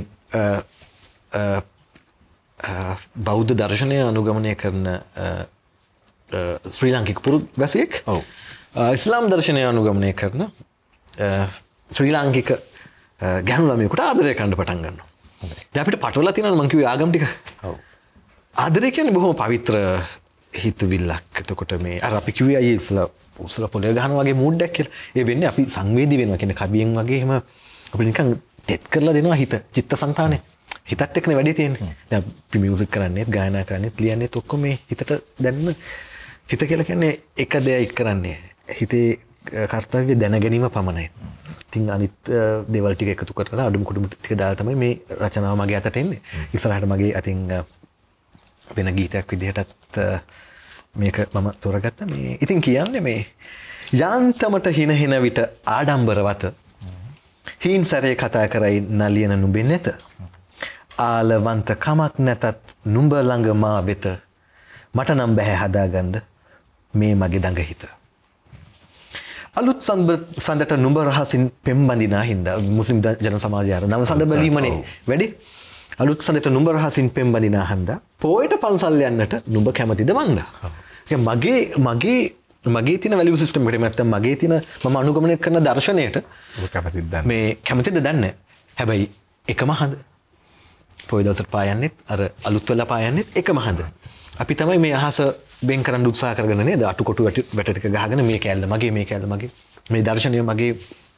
බෞද්ධ දර්ශනය අනුගමනය කරන ශ්‍රී ලාංකික පුරවැසියෙක්. ඔව්. ඉස්ලාම් දර්ශනය අනුගමනය කරන ශ්‍රී ලාංකික ගැහැණු ළමයෙකුට ආදරය කරන්න පටන් ගන්නවා. දැන් අපිට පටවලා තියෙනවා මං කිව්වේ ආගම් ටික. ඔව්. ආදරය කියන්නේ බොහොම පවිත්‍ර හිතවිල්ලක්. එතකොට මේ අර අපි කිව්වේ අයියේ උසල පොළේ ගහනවා වගේ මූඩ් එකක් කියලා. ඒ වෙන්නේ අපි සංවේදී වෙනවා කියන්නේ කවියෙන් වගේ එහෙම අපිට නිකන් තෙත් කරලා දෙනවා හිත, චිත්තසංතානේ. හිතත් එක්කනේ වැඩි තියෙන්නේ. දැන් අපි මියුසික් කරන්නේත්, ගායනා කරන්නේත්, ලියන්නේත් ඔක්කොම මේ හිතට දැනෙන හිත කියලා කියන්නේ එක දෙයක් කරන්නේ. හිතේ කර්තව්‍ය දැන ගැනීම පමණයි. ඉතින් අනිත් දේවල් ටික එකතු කරලා අඩුම කුඩුම ටික දාලා තමයි මේ රචනාව මගේ අතට එන්නේ. ඉස්සරහට මගේ අතින් වෙන ගීතයක් විදිහටත් මේක මම තෝරගත්තා. මේ ඉතින් කියන්නේ මේ යාන්තමට හින හින විට ආඩම්බරවත හීන් සැරේ කතා කරයි නලියන නුඹේ නැත. ආලවන්ත කමක් නැතත් නුඹ ළඟ මා වෙත මට නම් බෑ හදාගන්න මේ මගේ දඟ හිත. අලුත් සඳට නුඹ රහසින් පෙම් බඳිනා හින්දා මුස්ලිම් ජන සමාජය අර නව සඳ බැලීමනේ වැඩි. අලුත් සඳට නුඹ රහසින් පෙම් බඳිනා හන්දා පොයට පන්සල් යන්නට නුඹ කැමතිද මන්දා. මගේ තියෙන වැලියු සිස්ටම් එකට නැත්තම් මගේ තියෙන මම අනුගමනය කරන දර්ශනයට ඔබ කැමතිද දන්නේ? මේ කැමතිද දන්නේ. හැබැයි එකම හඳ. පොය දවසට පායන්නෙත් අර අලුත් වෙලා පායන්නෙත් එකම හඳ. අපි තමයි මේ අහස බෙන් කරන්න උත්සාහ කරගෙන නේද? අටු කොටු වැට ටික ගහගෙන මේ කැල්ල මගේ මේ කැල්ල මගේ මේ දර්ශනය මගේ.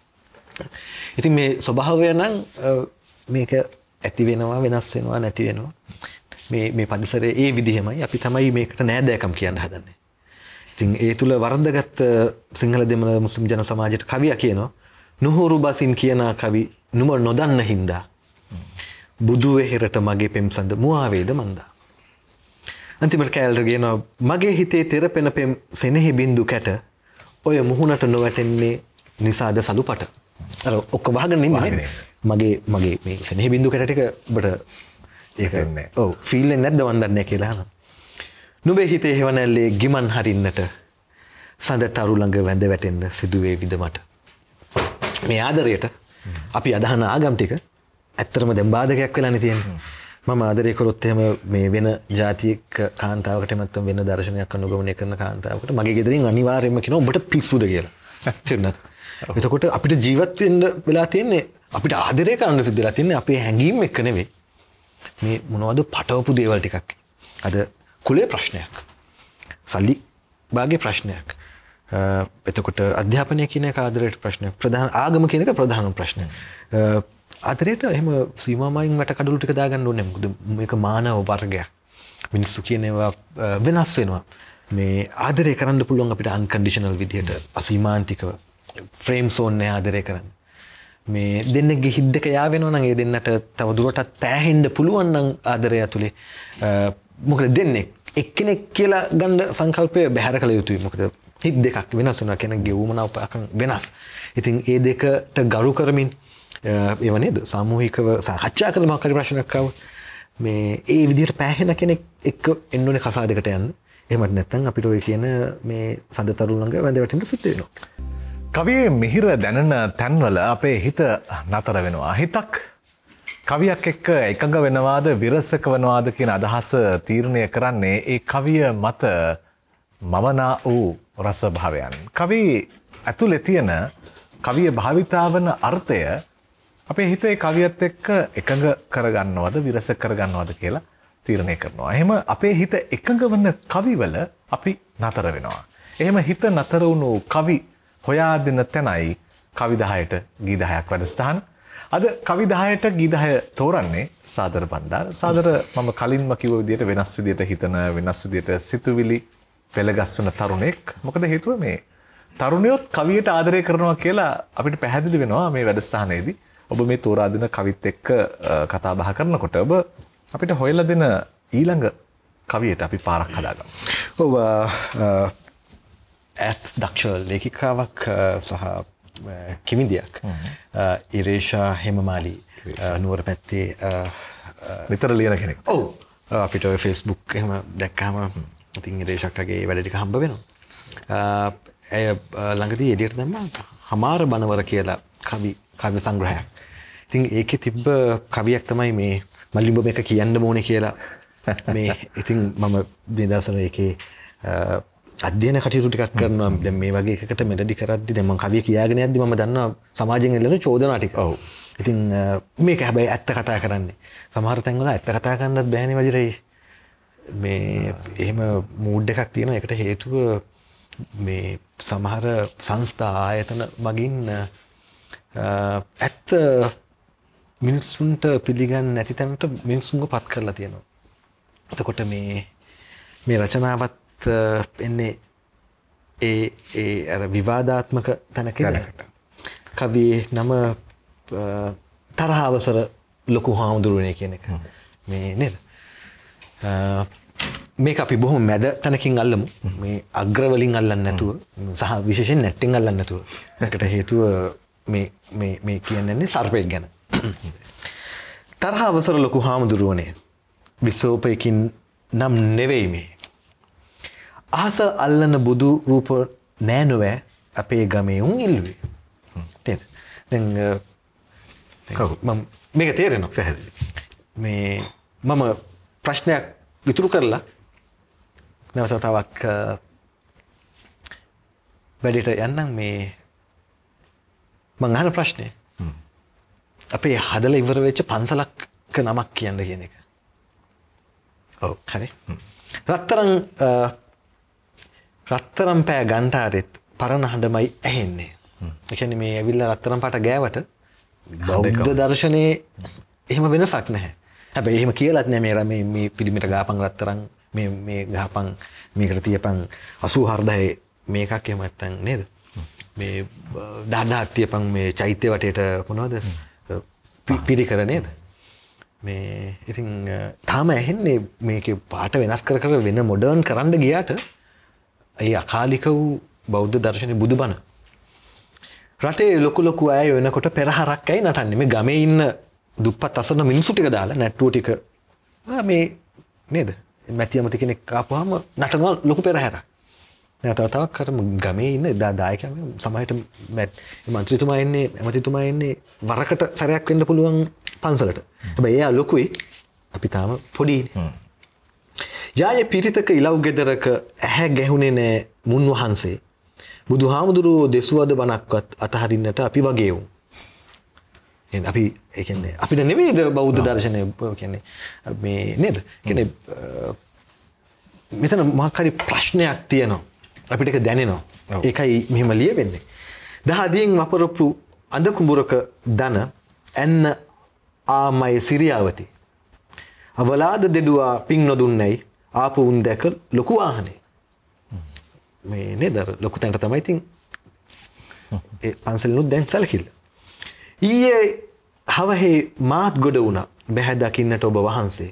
ඉතින් මේ ස්වභාවය නම් මේක ඇති වෙනවා වෙනස් වෙනවා නැති වෙනවා. මේ පරිසරයේ ඒ විදිහමයි අපි තමයි මේකට නෑදෑකම් කියන්න හදන්නේ. ඉතින් ඒ තුල වරද්දගත් සිංහල දෙමළ මුස්ලිම් ජන සමාජයට කවියා කියනවා නුහුරු බසින් කියන කවි නුඹ නොදන්න හින්දා බුදු වෙහෙරට මගේ පෙම් සඳ මුවා වේද මන්දා. අන්තිමට කැලර කියනවා මගේ හිතේ තෙරපෙන පෙම් සෙනෙහි බින්දු කැට ඔය මුහුණට නොවැටෙන්නේ නිසාද සඳුපට. අර ඔක්කොම වහගෙන ඉන්නේ. මගේ මේ සෙනෙහි බින්දු කැට ටික ඔබට ඒක නෑ. ඔව් ෆීල් වෙන්නේ නැද්ද මන් දන්නේ කියලා අහනවා. නුඹේ හිතේ හේවණැල්ලේ ගිමන් හරින්නට සඳ තරු ළඟ වැඳ වැටෙන්න සිදුවේ විද මට. මේ ආදරයට අපි අදහන ආගම් ටික ඇත්තටම දැන් බාධකයක් වෙලානේ තියෙන්නේ. මම ආදරය කරොත් එහෙම මේ වෙන ජාතියක කාන්තාවකට නැත්නම් වෙන දර්ශනයක් අනුගමනය කරන කාන්තාවකට මගේ ගෙදරින් අනිවාර්යයෙන්ම කියනවා උඹට පිස්සුද කියලා. තේරුණාද? එතකොට අපිට ජීවත් වෙන්න වෙලා තියෙන්නේ අපිට ආදරය කරන්න සිද්ධ වෙලා තියෙන්නේ අපේ හැඟීම් එක්ක නෙවෙයි. මේ මොනවද පටවපු දේවල් ටිකක්. අද කුලේ ප්‍රශ්නයක්. සල්ලි භාගයේ ප්‍රශ්නයක්. එතකොට අධ්‍යාපනය කියන එක ආදරයට ප්‍රශ්නයක්. ප්‍රධාන ආගම කියන එක ප්‍රධානම ප්‍රශ්නයක්. ආදරයට එහෙම සීමාමයින් වැට කඩළු ටික දාගන්න ඕනේ. මොකද මේක මානව වර්ගයක්. මිනිස්සු කියන ඒවා වෙනස් වෙනවා. මේ ආදරය කරන්න පුළුවන් අපිට අන්කන්ඩිෂනල් විදිහට අසීමාන්තිකව ෆ්‍රේම් සෝන් එක ආදරය කරන්න. මේ දෙන්නෙක්ගේ හිත් දෙක යා වෙනවා නම් ඒ දෙන්නට තව දුරටත් පෑහෙන්න පුළුවන් නම් ආදරය ඇතුලේ මොකද දෙන්නෙක් එක්කෙනෙක් කියලා ගන්න සංකල්පය බැහැර කළ යුතුයි. මොකද හිත් දෙකක් වෙනස් වෙනවා කෙනෙක්ගේ වුමනාපකම් වෙනස්. ඉතින් ඒ දෙකට ගරු කරමින් ඒව නේද සාමූහිකව සාකච්ඡා කරන මොකක් හරි ප්‍රශ්නයක් ආව මේ ඒ විදිහට පෑහෙන කෙනෙක් එක්ක එන්න ඕනේ කසාදයකට යන්න. එහෙමත් නැත්නම් අපිට ඔය කියන මේ සඳතරු ළඟ වැඳ වැටෙන්න සිද්ධ වෙනවා. කවියේ මිහිර දැනෙන තැන්වල අපේ හිත නතර වෙනවා. හිතක් කවියක් එක්ක එකඟ වෙනවාද විරසක වනවාද කියන අදහස තීරණය කරන්නේ ඒ කවිය මත මවනා වූ රසභාවයන්. කවි ඇතුළේ තියෙන කවිය භාවිතා වන අර්ථය අපේ හිතේ කවියත් එක්ක එකඟ කරගන්නවද විරසක කරගන්නවද කියලා තීරණය කරනවා. එහෙම අපේ හිත එකඟ වන කවිවල අපි නතර වෙනවා. එහෙම හිත නතර වුණු කවි හොයා දෙන තැනයි කවි 10ට ගී 10ක් වැඩසටහන. අද කවි 10ට ගී 10 තෝරන්නේ සාදර බණ්ඩාර. සාදර මම කලින්ම කිව්ව විදිහට වෙනස් විදිහට හිතන වෙනස් විදිහට සිතුවිලි පෙළගස්වන තරුණෙක්. මොකද හේතුව මේ තරුණයොත් කවියට ආදරය කරනවා කියලා අපිට පැහැදිලි වෙනවා මේ වැඩසටහනේදී. ඔබ මේ තෝරා දෙන කවිත් එක්ක කතා බහ කරනකොට ඔබ අපිට හොයලා දෙන ඊළඟ කවියට අපි පාරක් හදාගමු. ඔව් ඇත් දක්ෂ ලේඛිකාවක් සහ කිමිදියක් ඉරේෂා හෙමමාලි නුවර පැත්තේ විතර ලියන කෙනෙක්. ඔව් අපිට ඔය Facebook එහෙම දැක්කම ඉතින් ඉරේෂාක්ගේ වැඩ ටික හම්බ වෙනවා. ඇය ළඟදී එළියට දැම්මා හමාර බනවර කියලා කවි සංග්‍රහයක්. ඉතින් ඒකේ තිබ්බ කවියක් තමයි මේ මල්ලිඹ මේක කියන්න ඕනේ කියලා මේ ඉතින් මම මේ දවස්වල ඒකේ අධ්‍යයන කටයුතු ටිකක් කරනවා. දැන් මේ වගේ එකකට මෙලඩි කරද්දි දැන් මම කවිය කියාගෙන යද්දි මම දන්නවා සමාජයෙන් එළෙන චෝදනා ටික. ඔව්. ඉතින් මේක හැබැයි ඇත්ත කතා කරන්නේ. සමහර තැන්වල ඇත්ත කතා කරන්නත් බෑනේ වජිරේ. මේ එහෙම මූඩ් එකක් තියෙනවා. ඒකට හේතුව මේ සමහර සංස්ථා ආයතන මගින් ඇත්ත මිනිස්සුන්ට පිළිගන්නේ නැති තැනට මිනිස්සුන්ව පත් කරලා තියෙනවා. එතකොට මේ රචනාවත් එන්නේ ඒ අර විවාදාත්මක තැනකට. කවියේ නම තරහ අවසර ලොකු හාමුදුරුවනේ කියන එක. මේ නේද? මේක අපි බොහොම මැද තැනකින් අල්ලමු. මේ අග්‍ර වලින් අල්ලන්නේ නැතුව සහ විශේෂයෙන් නැට්ටෙන් අල්ලන්නේ නැතුව. ඒකට හේතුව මේ කියන්නේ සර්පෙක් ගැන. තරහ අවසර ලොකු හාමුදුරුවනේ විසෝපයකින් නම් නෙවෙයි මේ. අහස අල්ලන බුදු රූප නෑ නොවෑ අපේ ගමේ උන් ඉල්ලුවේ. නේද? දැන් මම මේක තේරෙනවා පැහැදිලි. මේ මම ප්‍රශ්නයක් ඉතුරු කරලා නැවත තවක් වැඩිට යන්නම් මේ මං අහන ප්‍රශ්නේ. අපේ හදලා ඉවර වෙච්ච පන්සලක් නමක් කියන්න කියන එක. ඔව් හරි. රත්තරන් පෑ ගන්ටාරෙත් පරණ හඬමයි ඇහෙන්නේ. ඒ කියන්නේ මේ ඇවිල්ලා රත්තරන් පාට ගෑවට බෞද්ධ දර්ශනයේ එහෙම වෙනසක් නැහැ. හැබැයි එහෙම කියලාත් නෑ මේ පිළිමිට ගාපන් රත්තරන් මේ ගහපන් මේකට තියපන් 84000 මේකක් එහෙම නැත්තම් නේද? මේ 10000ක් තියපන් මේ චෛත්‍ය වටේට මොනවද? පිරිකර නේද? මේ ඉතින් තාම ඇහෙන්නේ මේකේ පාට වෙනස් කර වෙන මොඩර්න් කරන්න ගියාට ඒ අකාලික වූ බෞද්ධ දර්ශනයේ බුදුබණ රටේ ලොකු අය වෙනකොට පෙරහරක් ඇයි නටන්නේ මේ ගමේ ඉන්න දුප්පත් අසරණ මිනිස්සු ටික දාලා නැට්ටුව ටික මේ නේද මැටි අමති කෙනෙක් ආපුවාම නටනවා ලොකු පෙරහැරක් තවක් කරම ගමේ ඉන්න දායකයන් සමහරට මන්ත්‍රීතුමා එන්නේ ඇමතිතුමා එන්නේ වරකට සැරයක් වෙන්න පුළුවන් පන්සලට. හැබැයි එයා ලොකුයි අපි තාම පොඩිනේ. යායේ පිරිතක ඉලව් ගෙදරක ඇහැ ගැහුනේ නෑ මුන් වහන්සේ. බුදුහාමුදුරුවෝ දෙසුවද බණක්වත් අතහරින්නට අපි වගේ වුන්. එහෙනම් අපි ඒ කියන්නේ අපිට නෙමෙයිද බෞද්ධ දර්ශනය කියන්නේ මේ නේද? කියන්නේ මෙතන මොකක් හරි ප්‍රශ්නයක් තියෙනවා. අපිට ඒක දැනෙනවා. ඒකයි මෙහෙම ලියවෙන්නේ. දහදියෙන් වපරපු අඳ කුඹුරක දන ඇන්න ආමයි සිරියාවති. අවලාද දෙඩුවා පින් නොදුන්නයි ආපු උන් දැක ලොකු ආහනේ. මේ නේද ලොකු තැනට තමයි ඉතින් ඒ පන්සලෙනුත් දැන් සැලකිල්ල. ඊයේ හවහේ මාත් ගොඩ වුණා බැහැ දකින්නට ඔබ වහන්සේ.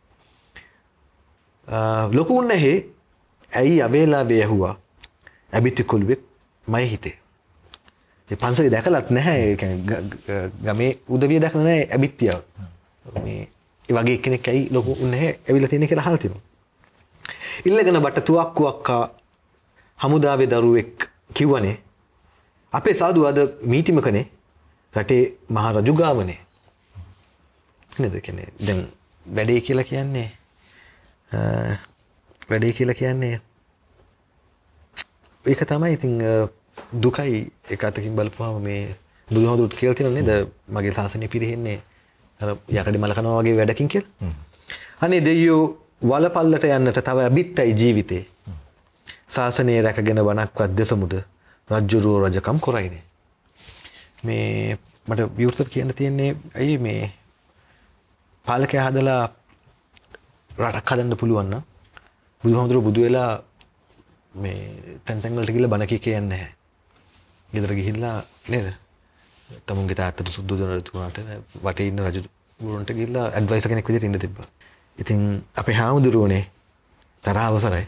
ලොකු උන්නැහි ඇයි අවේලාවේ ඇහුවා ඇබිති කොළුවෙක් මයි හිතේ. ඒ පන්සලේ දැකලත් නැහැ ඒ කියන්නේ ගමේ උදවිය දැකලා නැහැ ඇබිත්තියව. මේ ඒ වගේ කෙනෙක් ඇයි ලොකු උන්නැහි ඇවිල්ලා තියෙන කියලා අහලා තිනවා. ඉල්ලගෙන බට තුවක්කුවක් හමුදාවේ දරුවෙක් කිව්වනේ අපේ සාදු අද මීටිමකනේ රටේ මහ රජු ගාවනේ. නේද කියන්නේ දැන් වැඩේ කියලා කියන්නේ ඒක තමයි ඉතින් දුකයි එක අතකින් බලපුවාම මේ බුදුහාමුදුරුවෝ කියලා තියෙනවා නේද මගේ ශාසනය පිරෙන්නේ අර යකඩි මල කනවා වගේ වැඩකින් කියලා. අනේ දෙයියෝ වලපල්ලට යන්නට තව අබිත්තයි ජීවිතේ. ශාසනය රැකගෙන වණක්වත් දෙසමුද රජ්ජුරුව රජකම් කරයිනේ. මේ මට විවෘතව කියන්න තියෙන්නේ ඇයි මේ පාලකයා හදලා රටක් හදන්න පුළුවන් නම් බුදුහාමුදුරුවෝ බුදු වෙලා මේ තැන් තැන් වලට ගිහලා බණ කියන්නේ නැහැ. ගෙදර ගිහිල්ලා නේද? තමුන්ගේ තාත්තට සුදු දෙනතුමාට වටේ ඉන්න රජුරුවන්ට ගිහිල්ලා ඇඩ්වයිසර් කෙනෙක් විදිහට ඉන්න තිබ්බා. ඉතින් අපේ හාමුදුරුවනේ තරහ අවසරයි.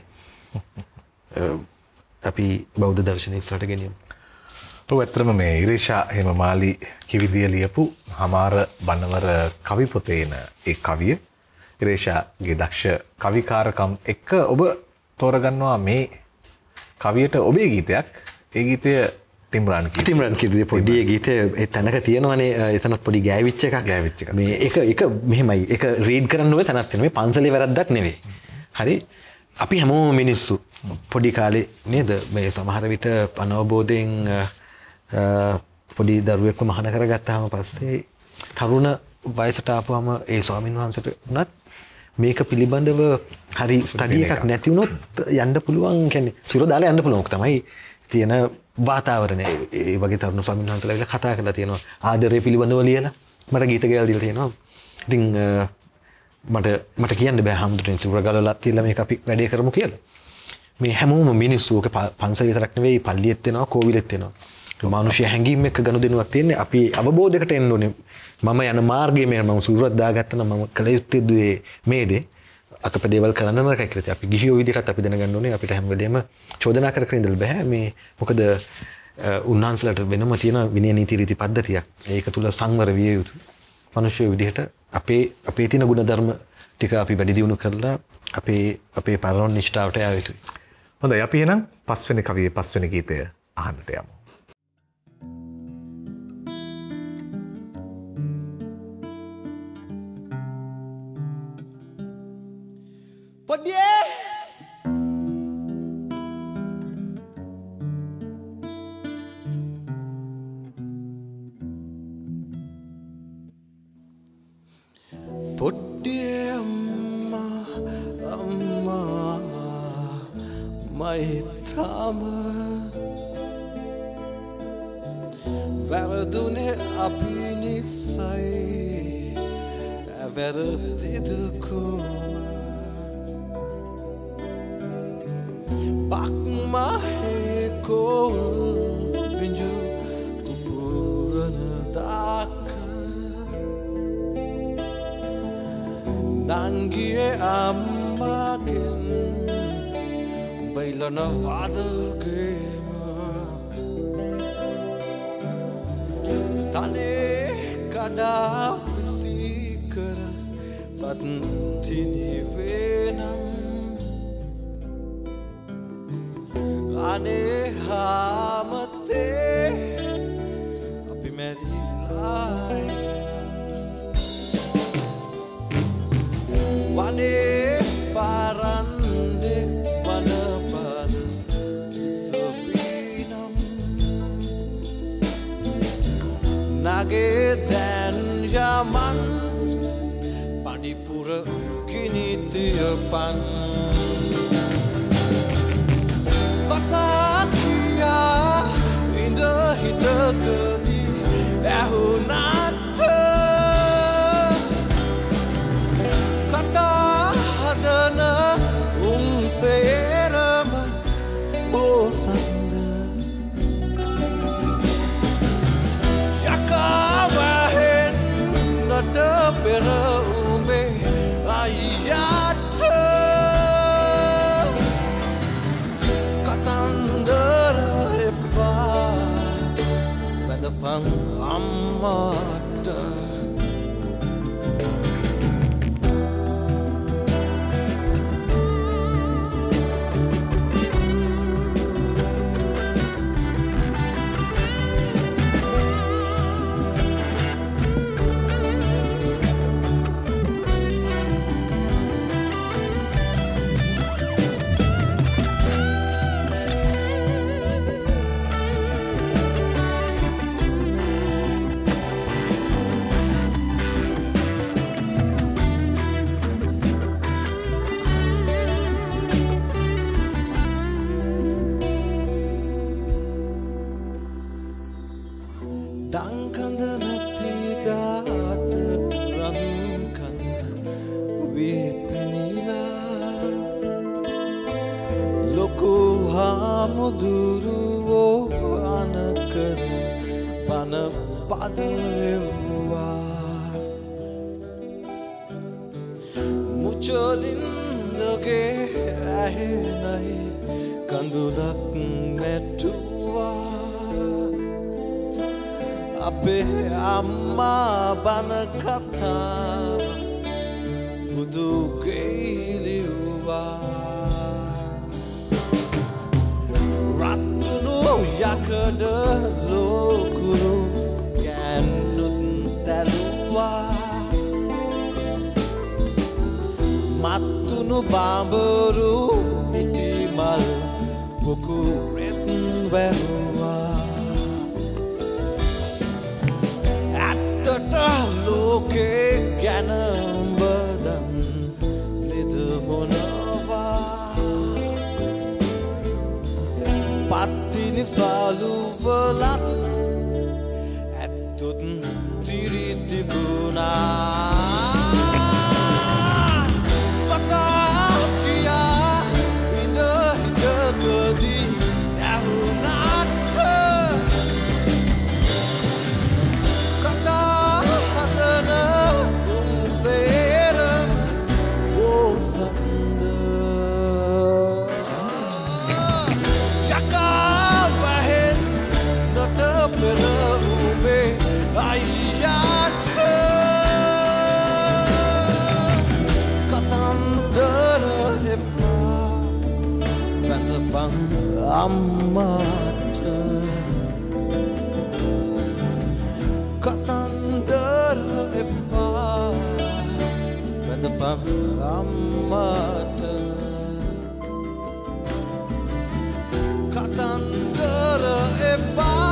අපි බෞද්ධ දර්ශනය ඉස්සරහට ගෙනියමු. ඔව් ඇත්තටම මේ ඉරේෂා හේමමාලි කිවිදිය ලියපු හමාර බණවර කවි පොතේ එන ඒ කවිය ඉරේෂාගේ දක්ෂ කවිකාරකම් එක්ක ඔබ තෝරගන්නවා මේ කවියට ඔබේ ගීතයක්. ඒ ගීතය ටිම්රාන් කීර්තිය පොඩි ගීතය ඒ තැනක තියෙනවනේ එතනත් පොඩි ගෑවිච්ච එකක්. මේ එක මෙහෙමයි. ඒක රීඩ් කරන්න ඕනේ තැනක් තියෙනවා. මේ පන්සලේ වැරද්දක් නෙවෙයි. හරි. අපි හැමෝම මිනිස්සු පොඩි කාලේ නේද මේ සමහර විට අනවබෝධයෙන් පොඩි දරුවෙක්ව මහාන කරගත්තාම පස්සේ තරුණ වයසට ආපුවම ඒ ස්වාමීන් වහන්සේට උනත් මේක පිළිබඳව හරි ස්ටඩි එකක් නැති වුණොත් යන්න පුළුවන් කියන්නේ සිර දාලා යන්න පුළුවන් තමයි තියෙන වාතාවරණය. ඒ වගේ තරුණ ස්වාමීන් වහන්සේලා විතර කතා කරලා තියෙනවා ආදරය පිළිබඳව ලියලා මට ගීත ගායලා දීලා තියෙනවා. ඉතින් මට කියන්න බෑ හැමදෙරේ සිර ගලවලා තියලා මේක අපි වැඩේ කරමු කියලා. මේ හැමෝම මිනිස්සු ඔක පන්සල විතරක් නෙවෙයි පල්ලියෙත් වෙනවා කෝවිලෙත් වෙනවා. මානුෂ්‍ය හැඟීම් එක්ක ගනුදෙනුවක් තියෙන්නේ. අපි අවබෝධයකට එන්න ඕනේ. මම යන මාර්ගයේ මම සූරත් දාගත්තා නම් මම කල යුත්තේ මේ දේ අකපදේවල් කරන්න නරකයි කියලා. අපි ගිහියෝ විදිහට අපි දැනගන්න ඕනේ. අපිට හැම වෙලේම චෝදනා කර කර ඉඳලා බෑ. මේ මොකද උන්වහන්සේලාට වෙනම තියෙන විනය නීති රීති පද්ධතියක්. ඒක තුල සංවර විය යුතු. මිනිස්සු විදිහට අපේ තියෙන ගුණධර්ම ටික අපි වැඩි දියුණු කරලා අපේ පරණ නිෂ්ඨාවට යා යුතුයි. හොඳයි අපි එහෙනම් පස්වෙනි කවියේ පස්වෙනි ගීතය අහන්නට යමු. Podie Podie amma maitama Varadune apinisai Avertiduko Bakmahe kol binju kupurana daka Nangie ammagen bailana vadagema Tane kada fisikara patini venam Ane hamate api merilai Wane parande wanapan safinam Nage dan yaman Padipura kinitiyapan Satakia inda hitakadi ehunata Kata hadana serama bosanda Yakawahen nata pera umbe ayata දංකඳ නැතිදාට රන්කඳ විපෙනිලා ලොකු හාමුදුරුවෝ අනකර පන පදවෙව්වා මුචලින්දගේ ඇහෙනයි කඳුලක් නැටුවා අපේ අම්මා බන කතා බුදු කෙලිව්වා රත්තුණු යකඩ ලෝකුරු කැන්නුත් තැලුවා මත්තුණු බාඹරු මිටිමල් පුකුරෙත් වැහුවා ඇත්තට ලෝකේ ගැන උඹදන් ලිද මොනවා පත්තිනි සාලුවලත් ඇත්තුත් තිරි තිබුණා අම්මාට කතන්දර එපා වැඳපන් අම්මාට කතන්දර එපා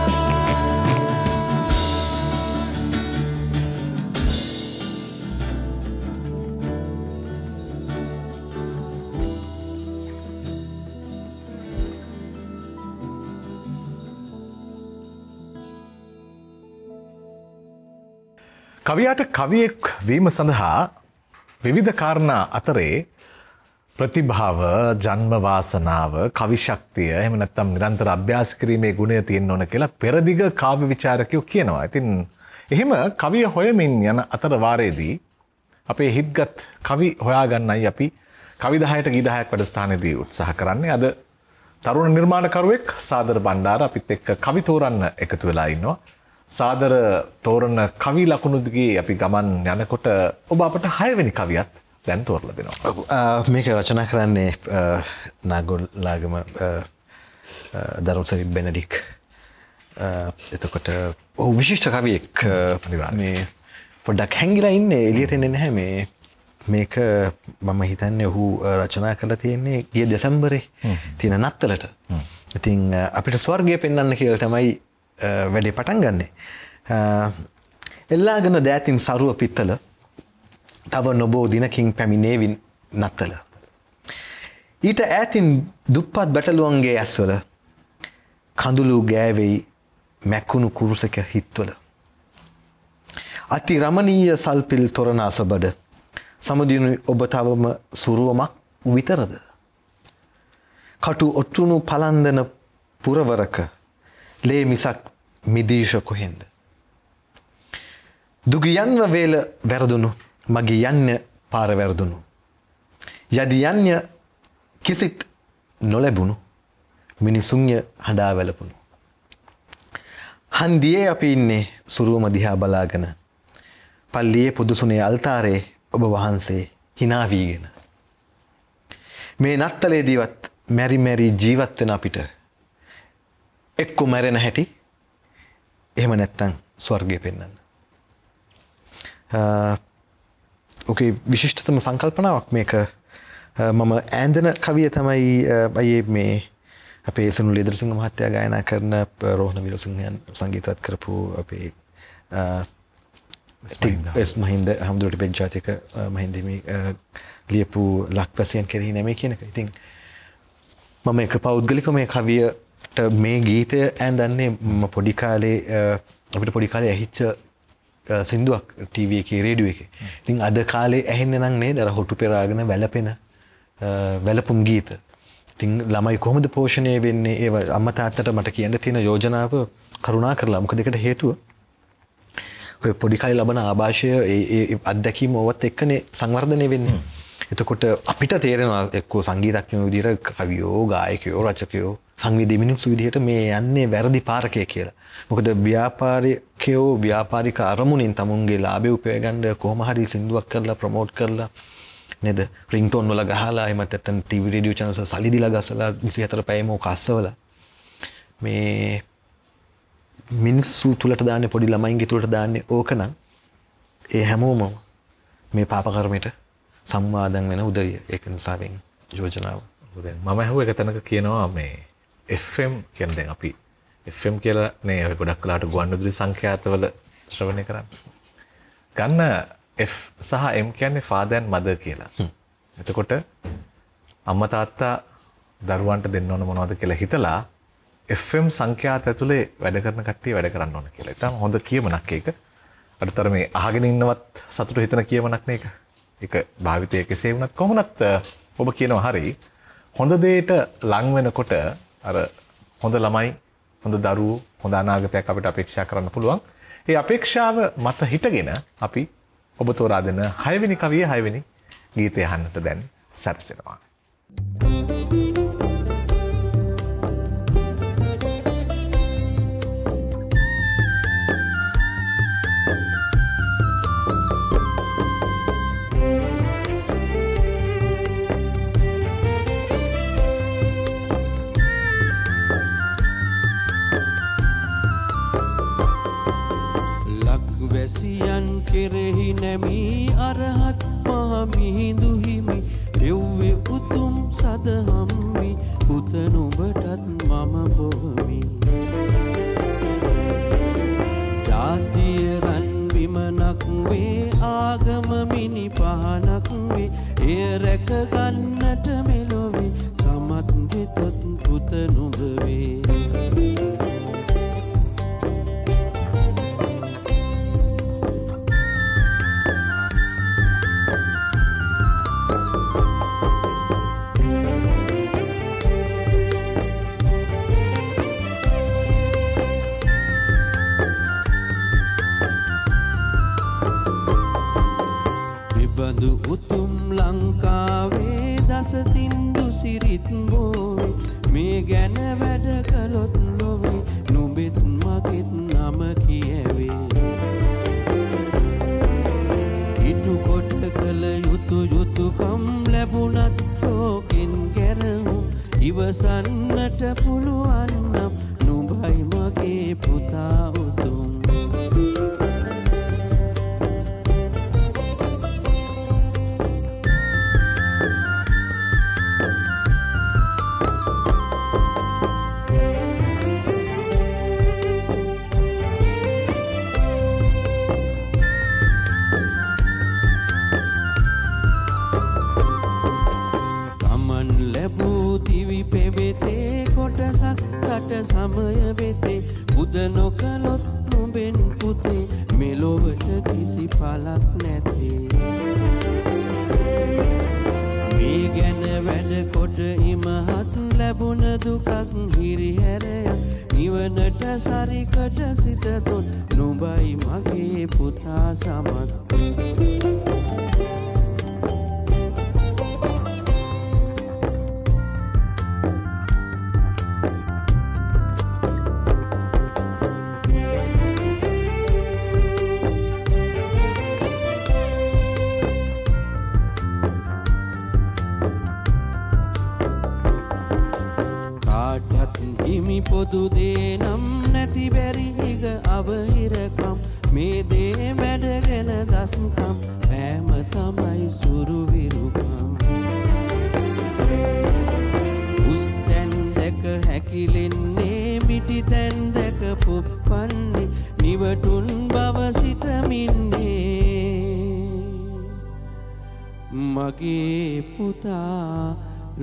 කවියාට කවියෙක් වීම සඳහා විවිධ කාරණා අතරේ ප්‍රතිභාව, ජන්ම වාසනාව, කවි ශක්තිය, එහෙම නැත්නම් නිරන්තර අභ්‍යාස කිරීමේ ගුණය තියෙන්න ඕන කියලා පෙරදිග කාව්‍ය විචාරකයෝ කියනවා. ඉතින් එහෙම කවිය හොයමින් යන අතර වාරයේදී අපේ හිත්ගත් කවි හොයාගන්නයි අපි කවි 10ට ගී 10ක් වැඩසටහනේදී උත්සාහ කරන්නේ. අද තරුණ නිර්මාණකරුවෙක් සාදර බණ්ඩාර අපිත් එක්ක කවි තෝරන්න එකතු වෙලා ඉන්නවා. සාදර තෝරන කවි ලකුණු දිගේ අපි ගමන් යනකොට ඔබ අපට 6 වෙනි කවියත් දැන් තෝරලා දෙනවා. මේක රචනා කරන්නේ නාගොල්ලාගම දරුණුසරි බෙනඩික්. එතකොට ඔහු විශිෂ්ට කවියෙක්. මේ පොඩ්ඩක් හැංගිලා ඉන්නේ, එළියට එන්නේ නැහැ. මේක මම හිතන්නේ ඔහු රචනා කරලා තියෙන්නේ ගිය දෙසැම්බරේ තියෙන නත්තලට. ඉතින් අපිට ස්වර්ගය පෙන්වන්න කියලා තමයි වැඩේ පටන් ගන්නෙ. එල්ලාගෙන දෑතින් සරුව පිත්තල තව නොබෝ දිනකින් පැමිණේවින් නත්තල. ඊට ඈතින් දුප්පත් බැටළුවන්ගේ ඇස්වල කඳුළු ගෑවෙයි මැකුණු කුරුසක හිත්වල. අති රමණීය සල්පිල් තොරණ අසබඩ සමදිනු ඔබ තවම සුරුවමක් විතරද. කටු ඔට්ටුණු පලන්දන පුරවරක ලේ මිසක් මිදීශ කොහෙන්ද. දුගියන්ව වේල වැරදුණු මගේ යන්න පාර වැරදුණු. යදි යන්න කිසිත් නොලැබුණු මිනිසුන්ය හඬා වැළපුණු. හන්දියේ අපි ඉන්නේ සුරුවම දිහා බලාගෙන. පල්ලියේ පුදුසුනේ අල්තාරේ ඔබ වහන්සේ hina වීගෙන. මේ නත්තලේදීවත් මැරි මැරි ජීවත් වෙන අපිට එක්ක මැරෙන හැටි, එහෙම නැත්තම් ස්වර්ගය පෙන්වන්න. ඕකේ විශිෂ්ටතම සංකල්පනාවක් මේක. මම ඈඳන කවිය තමයි අයියේ මේ අපේ සුනිල් ඉදිරිසිංහ මහත්තයා ගායනා කරන රෝහණ විරසිංහයන් සංගීතවත් කරපු අපේ එස් මහින්ද හම්දුරට බෙජ්ජාතික මහින්දමි ලියපු ලක්වැසියන් කෙරෙහි නැමේ කියන එක. ඉතින් මම එක පෞද්ගලික මේ කවියට මේ ගීතය ඇඳන්නේ මම පොඩි කාලේ අපිට පොඩි කාලේ ඇහිච්ච සින්දුවක් TV එකේ රේඩියෝ එකේ. ඉතින් අද කාලේ ඇහෙන්නේ නම් නේද අර හොටු පෙරාගෙන වැළපෙන වැළපුම් ගීත. ඉතින් ළමයි කොහොමද පෝෂණය වෙන්නේ? ඒව අම්මා තාත්තට මට කියන්න තියෙන යෝජනාව කරුණා කරලා මොකද ඒකට හේතුව? ඔය පොඩි කාලේ ලබන ආభాෂය ඒ අත්දැකීම ඕවත් එක්කනේ සංවර්ධනය වෙන්නේ. එතකොට අපිට තේරෙනවා එක්කෝ සංගීතඥයෝ විදිහට කවියෝ ගායකයෝ රචකයෝ සංවේදී මිනිස්සු විදිහට මේ යන්නේ වැරදි පාරකය කියලා. මොකද ව්‍යාපාරිකයෝ ව්‍යාපාරික අරමුණෙන් තමුන්ගේ ලාභය උපය ගන්න කොහොම හරි සින්දුවක් කරලා ප්‍රොමෝට් කරලා නේද රින්ග්ටෝන් වල ගහලා එහෙම නැත්නම් ටීවී රේඩියෝ channels සල්ලි දීලා ගසලා 24 පැයම ඔක අස්සවලා මේ මිනිස්සු තුලට දාන්නේ පොඩි ළමයින්ගේ තුලට දාන්නේ ඕකනම් ඒ හැමෝම මේ පාප කර්මයට සම්මාදන් වෙන උදවිය. ඒක නිසා වෙන යෝජනාව. දැන් මම අහුව එක තැනක කියනවා මේ FM කියන්නේ දැන් අපි FM කියලා නේ ඔය ගොඩක් වෙලාට ගුවන්විදුලි සංඛ්‍යාතවල ශ්‍රවණය කරන්නේ. ගන්න F සහ M කියන්නේ father and mother කියලා. එතකොට අම්මා තාත්තා දරුවන්ට දෙන්න ඕන මොනවද කියලා හිතලා FM සංඛ්‍යාත ඇතුලේ වැඩ කරන කට්ටිය වැඩ කරන්න ඕන කියලා. ඉතින් හොඳ කියමනක් ඒක. අරතර මේ අහගෙන ඉන්නවත් සතුට හිතන කියමනක් නේ ඒක. ඒක භාවිතයේ කෙසේ වුණත් කොහොමනත් ඔබ කියනවා හරි හොඳ දෙයට ලං වෙනකොට අර හොඳ ළමයි හොඳ දරුවෝ හොඳ අනාගතයක් අපිට අපේක්ෂා කරන්න පුළුවන්. ඒ අපේක්ෂාව මත හිටගෙන අපි ඔබ තෝරා දෙන 6 වෙනි කවියේ 6 වෙනි ගීතය අහන්නට දැන් සැරසෙනවා. වැසියන් කෙරෙහි නැමි අරහත් මහ මිහිඳු හිමි දෙව්වේ උතුම් සදහම්මි පුත නුඹටත් මම බොහොමි ජාතිය රන් විමනක් වේ ආගම මිනි පහනක් වේ එය රැක ගන්නට මෙලොවේ සමත් වෙතොත් පුත නුඹ වේ උතුම් ලංකාවේ දසතින්දු සිරිත් බෝවේ මේ ගැන වැඩ කළොත් ලොවේ නුඹෙත් මගෙත් නම කියවේ ඉටු කොට කළ යුතුයකම් ලැබුණත් ලෝකෙන් ගැරහුම් ඉවසන්නට පුළුවන් නම් නුඹයි මගේ පුතා උතුම් සමය වෙතේ බුද නොකළොත් නුඹෙන් පුතේ මෙලොවට කිසි පළක් නැතේ මේ ගැන වැඩ කොට ඉමහත් ලැබුණ දුකක් හිරිහැරයක් නිවනට සරිකට සිතතොත් නුඹයි මගේ පුතා සමත් පොදු දේ නම් නැති බැරි හිග අවහිරකම් මේ දේ මැඩගෙන දස්කම් පෑම තමයි සුරු විරුකම් උස්තැන් දැක හැකිලෙන්නේ මිටි තැන් දැක පුප්පන්නේ නිවටුන් බව සිතමින්නේ මගේ පුතා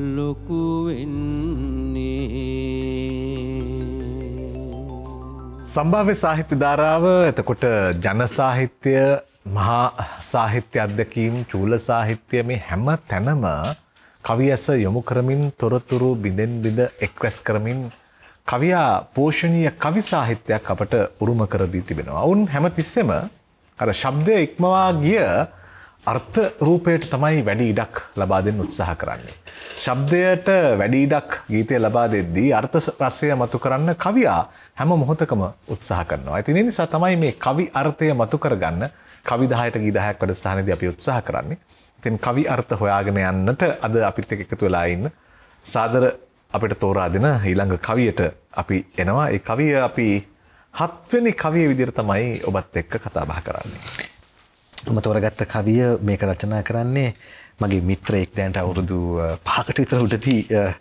ලොකු වෙන්නේ සම්භාව්‍ය සාහිත්‍ය ධාරාව එතකොට ජන සාහිත්‍ය මහා සාහිත්‍ය අත්දැකීම් චූල සාහිත්‍ය මේ හැම තැනම කවි ඇස යොමු කරමින් තොරතුරු බිඳෙන් බිඳ එක්වැස් කරමින් කවියා පෝෂණීය කවි සාහිත්‍යයක් අපට උරුම කර දී තිබෙනවා. වුන් හැමතිස්සෙම අර ශබ්දය ඉක්මවා ගිය අර්ථ රූපයට තමයි වැඩි ඉඩක් ලබා දෙන්න උත්සාහ කරන්නේ. ශබ්දයට වැඩි ඉඩක් ගීතය ලබා දෙද්දී අර්ථ රසය මතු කරන්න කවියා හැම මොහොතකම උත්සාහ කරනවා. ඉතින් ඒ නිසා තමයි මේ කවි අර්ථය මතු කරගන්න කවි 10ට ගී 10ක් වැඩසටහනේදී අපි උත්සාහ කරන්නේ. ඉතින් කවි අර්ථ හොයාගෙන යන්නට අද අපිත් එක්ක එකතු වෙලා ඉන්න සාදර අපිට තෝරා දෙන ඊළඟ කවියට අපි එනවා. ඒ කවිය අපි 7 වෙනි කවිය විදිහට තමයි ඔබත් එක්ක කතා බහ කරන්නේ. මම තෝරගත්ත කවිය මේක රචනා කරන්නේ මගේ මිත්‍රයෙක් දැනට අවුරුදු 5කට විතර උඩදී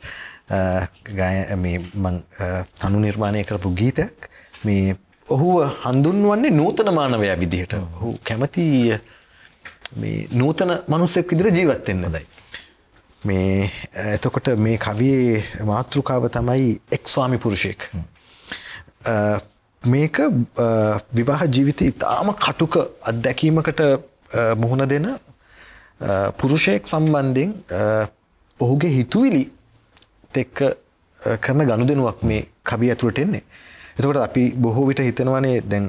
මේ මං තනු නිර්මාණය කරපු ගීතයක්. මේ ඔහුව හඳුන්වන්නේ නූතන මානවයා විදිහට. ඔහු කැමති මේ නූතන මිනිසෙක් විදිහට ජීවත් වෙන්න. හොඳයි. මේ එතකොට මේ කවියේ මාතෘකාව තමයි එක් ස්වාමි පුරුෂයෙක්. මේක විවාහ ජීවිතය ඉතාම කටුක අත්දැකීමකට මුහුණ දෙන පුරුෂයෙක් සම්බන්ධයෙන් ඔහුගේ හිතුවිලි එක්ක කරන ගනුදෙනුවක් මේ කවිය ඇතුළට එන්නේ. එතකොට අපි බොහෝ විට හිතනවානේ දැන්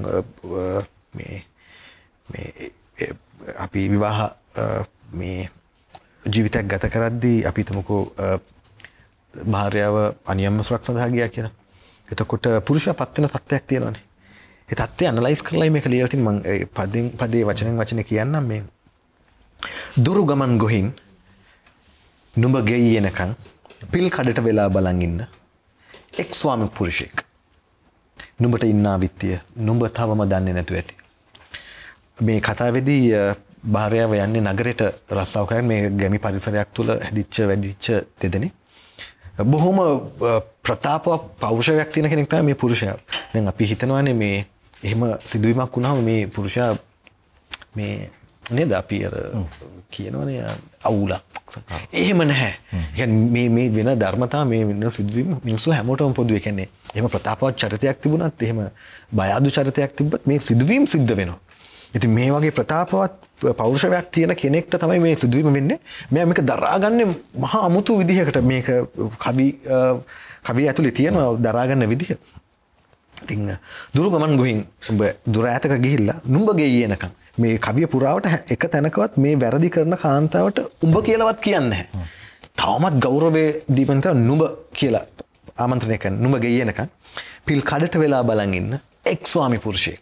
මේ අපි විවාහ මේ ජීවිතයක් ගත කරද්දී අපි හිතමුකෝ භාර්යාව අනියම්ම සුරක් සඳහා ගියා කියලා. එතකොට පුරුෂයා පත් වෙන තත්ත්වයක් තියෙනවානේ. ඒ තත්ත්වය ඇනලයිස් කරලා මේක ලියලා තින් මම පදෙන් පදේ වචනෙන් වචනේ කියන්නම් මේ දුරු ගමන් ගොහින් නුඹ ගෙයි එනකන් පිල් කඩට වෙලා බලන් ඉන්න එක් ස්වාමි පුරුෂයෙක්. නුඹට ඉන්නා විත්තිය නුඹ තවම දන්නේ නැතු ඇති. මේ කතාවේදී භාර්යාව යන්නේ නගරයට රස්සාව කරගෙන මේ ගැමි පරිසරයක් තුල හැදිච්ච වැඩිච්ච දෙදෙනෙක්. බොහොම ප්‍රතාපවත් පෞරුෂයක් තියෙන කෙනෙක් තමයි මේ පුරුෂයා. දැන් අපි හිතනවානේ මේ එහෙම සිදුවීමක් වුණාම මේ පුරුෂයා මේ නේද අපි අර කියනවානේ අවුලක්. එහෙම නැහැ. කියන්නේ මේ වෙන ධර්මතා මේ වෙන සිදුවීම් මිනිස්සු හැමෝටම පොදුයි. කියන්නේ එහෙම ප්‍රතාපවත් චරිතයක් තිබුණත් එහෙම බය අඩු චරිතයක් තිබ්බත් මේ සිදුවීම් සිද්ධ වෙනවා. ඉතින් මේ වගේ ප්‍රතාපවත් පෞරුෂයක් තියෙන කෙනෙක්ට තමයි මේ සිදුවීම වෙන්නේ. මෙයා මේක දරාගන්නේ මහා අමුතු විදිහකට මේක කවිය ඇතුලේ තියෙන දරාගන්න විදිහ. ඉතින් දුරු ගමන් ගොහින් ඔබ දුර ඈතක ගිහිල්ලා නුඹ ගෙයි එනකන් මේ කවිය පුරාවට එක තැනකවත් මේ වැරදි කරන කාන්තාවට උඹ කියලාවත් කියන්නේ නැහැ. තවමත් ගෞරවයේ දීපෙන් තමයි නුඹ කියලා ආමන්ත්‍රණය කරන. නුඹ ගෙයි එනකන් පිල් කඩට වෙලා බලන් ඉන්න එක් ස්වාමි පුරුෂයෙක්.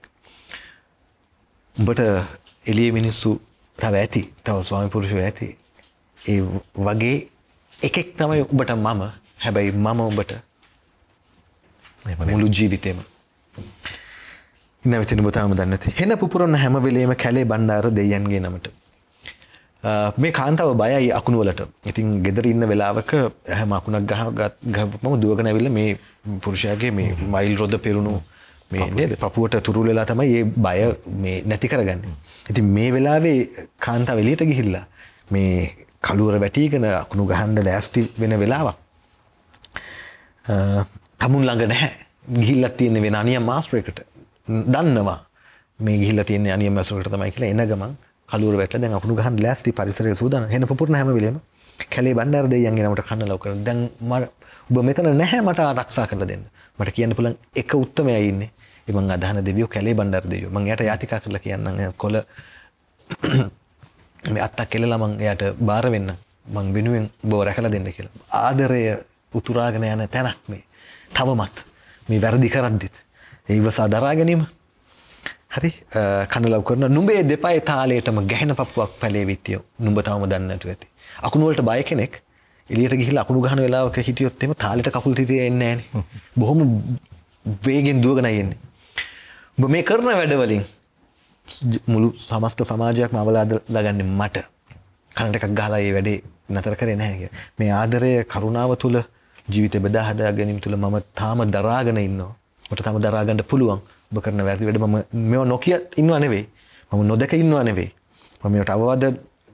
උඹට එළියේ මිනිස්සු තව ඇති. තව ස්වාමි පුරුෂයෝ ඇති. ඒ වගේ එකෙක් තමයි උඹට මම. හැබැයි මම උඹට මුළු ජීවිතේම. ඉන්නවිත නුඹ තාම දන්නේ නැති. හෙන පුපුරන හැම වෙලේම කැලේ බණ්ඩාර දෙයයන්ගේ නමට. මේ කාන්තාව බයයි අකුණු වලට. ඉතින් ගෙදර ඉන්න වෙලාවක හැම අකුණක් ගහපුවම දුවගෙන ඇවිල්ලා මේ පුරුෂයාගේ මේ මයිල් රොද පෙරුණු මේ නේද පපුවට තුරුල් වෙලා තමයි මේ බය මේ නැති කරගන්නේ. ඉතින් මේ වෙලාවේ කාන්තාව එළියට ගිහිල්ලා මේ කළුවර වැටිගෙන අකුණු ගහන්න ලෑස්ති වෙන වෙලාවක්. තමුන් ළඟ නැහැ. ගිහිල්ලා තියෙන වෙන අනියම් මාස්ටරයකට. දන්නවා මේ ගිහිල්ලා තියෙන අනියම් මාස්ටරයකට තමයි කියලා එන ගමන් කළුවර වැටලා දැන් අකුණු ගහන්න ලෑස්ති පරිසරයේ සූදානම්. හෙන පුපුරන හැම වෙලේම කැලේ බණ්ඩාර දෙයියන්ගේ නමට කන්න ලව් කරන. දැන් ඔබ මෙතන නැහැ මට ආරක්ෂා කරලා දෙන්න. මට කියන්න පුළුවන් එක උත්තරමයි ඉන්නේ. ඒ මං අදහන දෙවියෝ කැලේ බණ්ඩාර දෙවියෝ. මං එයාට යාතිකා කරලා කියන්නම් කොළ මේ අත්තක් කෙලලා මං එයාට බාර වෙන්න. මං වෙනුවෙන් ඔබව රැකලා දෙන්න කියලා. ආදරය උතුරාගෙන යන තැනක් මේ. තවමත් මේ වැරදි කරද්දිත් ඒ ඉවසා දරා ගැනීම. හරි කන ලව් කරන නුඹේ දෙපයේ තාලයටම ගැහෙන පපුවක් පැලේ විත්තිය. නුඹ තවම දන්නේ නැතු ඇති. අකුණු වලට බය කෙනෙක් එළියට ගිහිල්ලා අකුණු ගහන වෙලාවක හිටියොත් එහෙම තාලෙට කකුල් තිතේ එන්නේ නැහනේ. බොහොම වේගෙන් දුවගෙනයි එන්නේ. ඔබ මේ කරන වැඩ වලින් මුළු සමස්ත සමාජයක්ම අවලාදලා ගන්නේ මට. කනට එකක් ගහලා මේ වැඩේ නතර කරේ නැහැ කියලා. මේ ආදරය කරුණාව තුල ජීවිතේ බෙදා හදා ගැනීම තුල මම තාම දරාගෙන ඉන්නවා. මට තාම දරා ගන්න පුළුවන්. ඔබ කරන වැරදි වැඩ මම මේව නොකිය ඉන්නව නෙවෙයි. මම නොදක ඉන්නව නෙවෙයි. මම මේවට අවවාද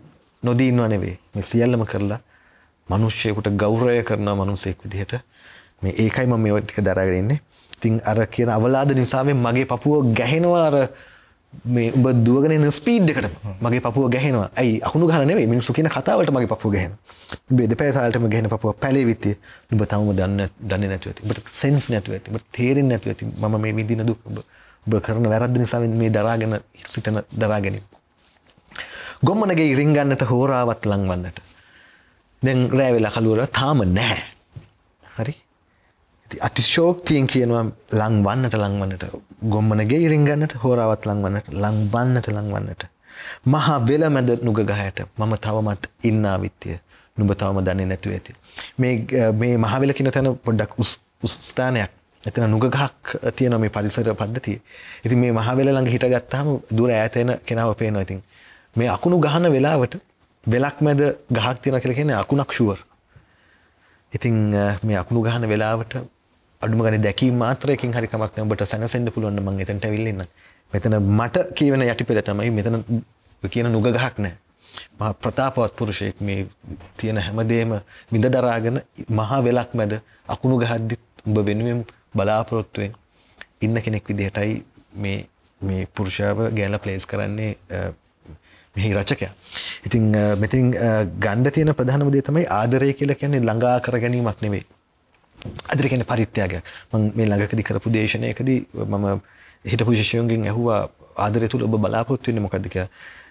නොදී ඉන්නව නෙවෙයි. මේ සියල්ලම කරලා මිනිස්සෙකුට ගෞරවය කරන මිනිසෙක් විදිහට මේ ඒකයි මම මේ ටික දරාගෙන ඉන්නේ. ඉතින් අර කියන අවලාද නිසාවෙන් මගේ පපුව ගැහෙනවා අර මේ උඹ දුවගෙන යන ස්පීඩ් එකට මගේ පපුව ගැහෙනවා. ඇයි අකුණු ගහලා නෙවෙයි මිනිස්සු කියන කතාවලට මගේ පපුව ගැහෙනවා. උඹ දෙපැය තාලෙටම ගැහෙන පපුව පැලෙවිත්‍ය. උඹ තවම දන්නේ නැතුව ඇති. උඹට සෙන්ස් නැතුව ඇති. උඹට තේරෙන්නේ නැතුව ඇති. මම මේ විඳින දුක ඔබ කරන වැරද්ද නිසා මේ දරාගෙන සිටින දරාගෙන. ගොම්මනගේ රින් ගන්නට හෝරාවත් ලංවන්නට. දැන් රෑ වෙලා කලුවර තාම නැහැ. හරි? ඉතින් අතිශෝක්තියෙන් කියනවා ලංවන්නට ගොම්මනගේ රින් ගන්නට හෝරාවත් ලංවන්නට මහා වෙලමැද නුග ගහයට මම තවමත් ඉන්නා විත්‍ය නුඹ තවම දන්නේ නැතුව ඇති. මේ මහවෙල කියන තැන පොඩ්ඩක් උස් ස්ථානයක්. එතන නුග ගහක් තියෙනවා මේ පරිසර පද්ධතිය. ඉතින් මේ මහවෙල ළඟ හිටගත්තාම දුර ඈත එන කෙනාව පේනවා. ඉතින් මේ අකුණු ගහන වෙලාවට වෙලක් මැද ගහක් තියෙනවා කියලා කියන්නේ අකුණක් ෂුවර්. ඉතින් මේ අකුණු ගහන වෙලාවට අඩුම ගානේ දැකීම මාත්‍රයකින් හරි කමක් නැහැ. ඔබට සැනසෙන්න පුළුවන් නම් මම එතනට ඇවිල්ලා ඉන්නම්. මෙතන මට කියවෙන යටිපෙළ තමයි මෙතන කියන නුග ගහක් නැහැ. මහා ප්‍රතාපවත් පුරුෂයෙක් මේ තියෙන හැමදේම විඳ දරාගෙන මහා වෙලක් මැද අකුණු ගහද්දි ඔබ වෙනුවෙන් බලාපොරොත්තුෙන් ඉන්න කෙනෙක් විදිහටයි මේ පුරුෂයාව ගෑනලා ප්ලේස් කරන්නේ මෙහි රචකයා. ඉතින් මෙතෙන් ගන්න තියෙන ප්‍රධානම දේ තමයි ආදරය කියලා කියන්නේ ළඟා කර ගැනීමක් නෙවෙයි. ආදරය කියන්නේ පරිත්‍යාගයක්. මම මේ ළඟකදී කරපු දේශනාවකදී මම හිටපු ශිෂ්‍යයන්ගෙන් ඇහුවා ආදරය තුල ඔබ බලාපොරොත්තු වෙන්නේ මොකද්ද කියලා.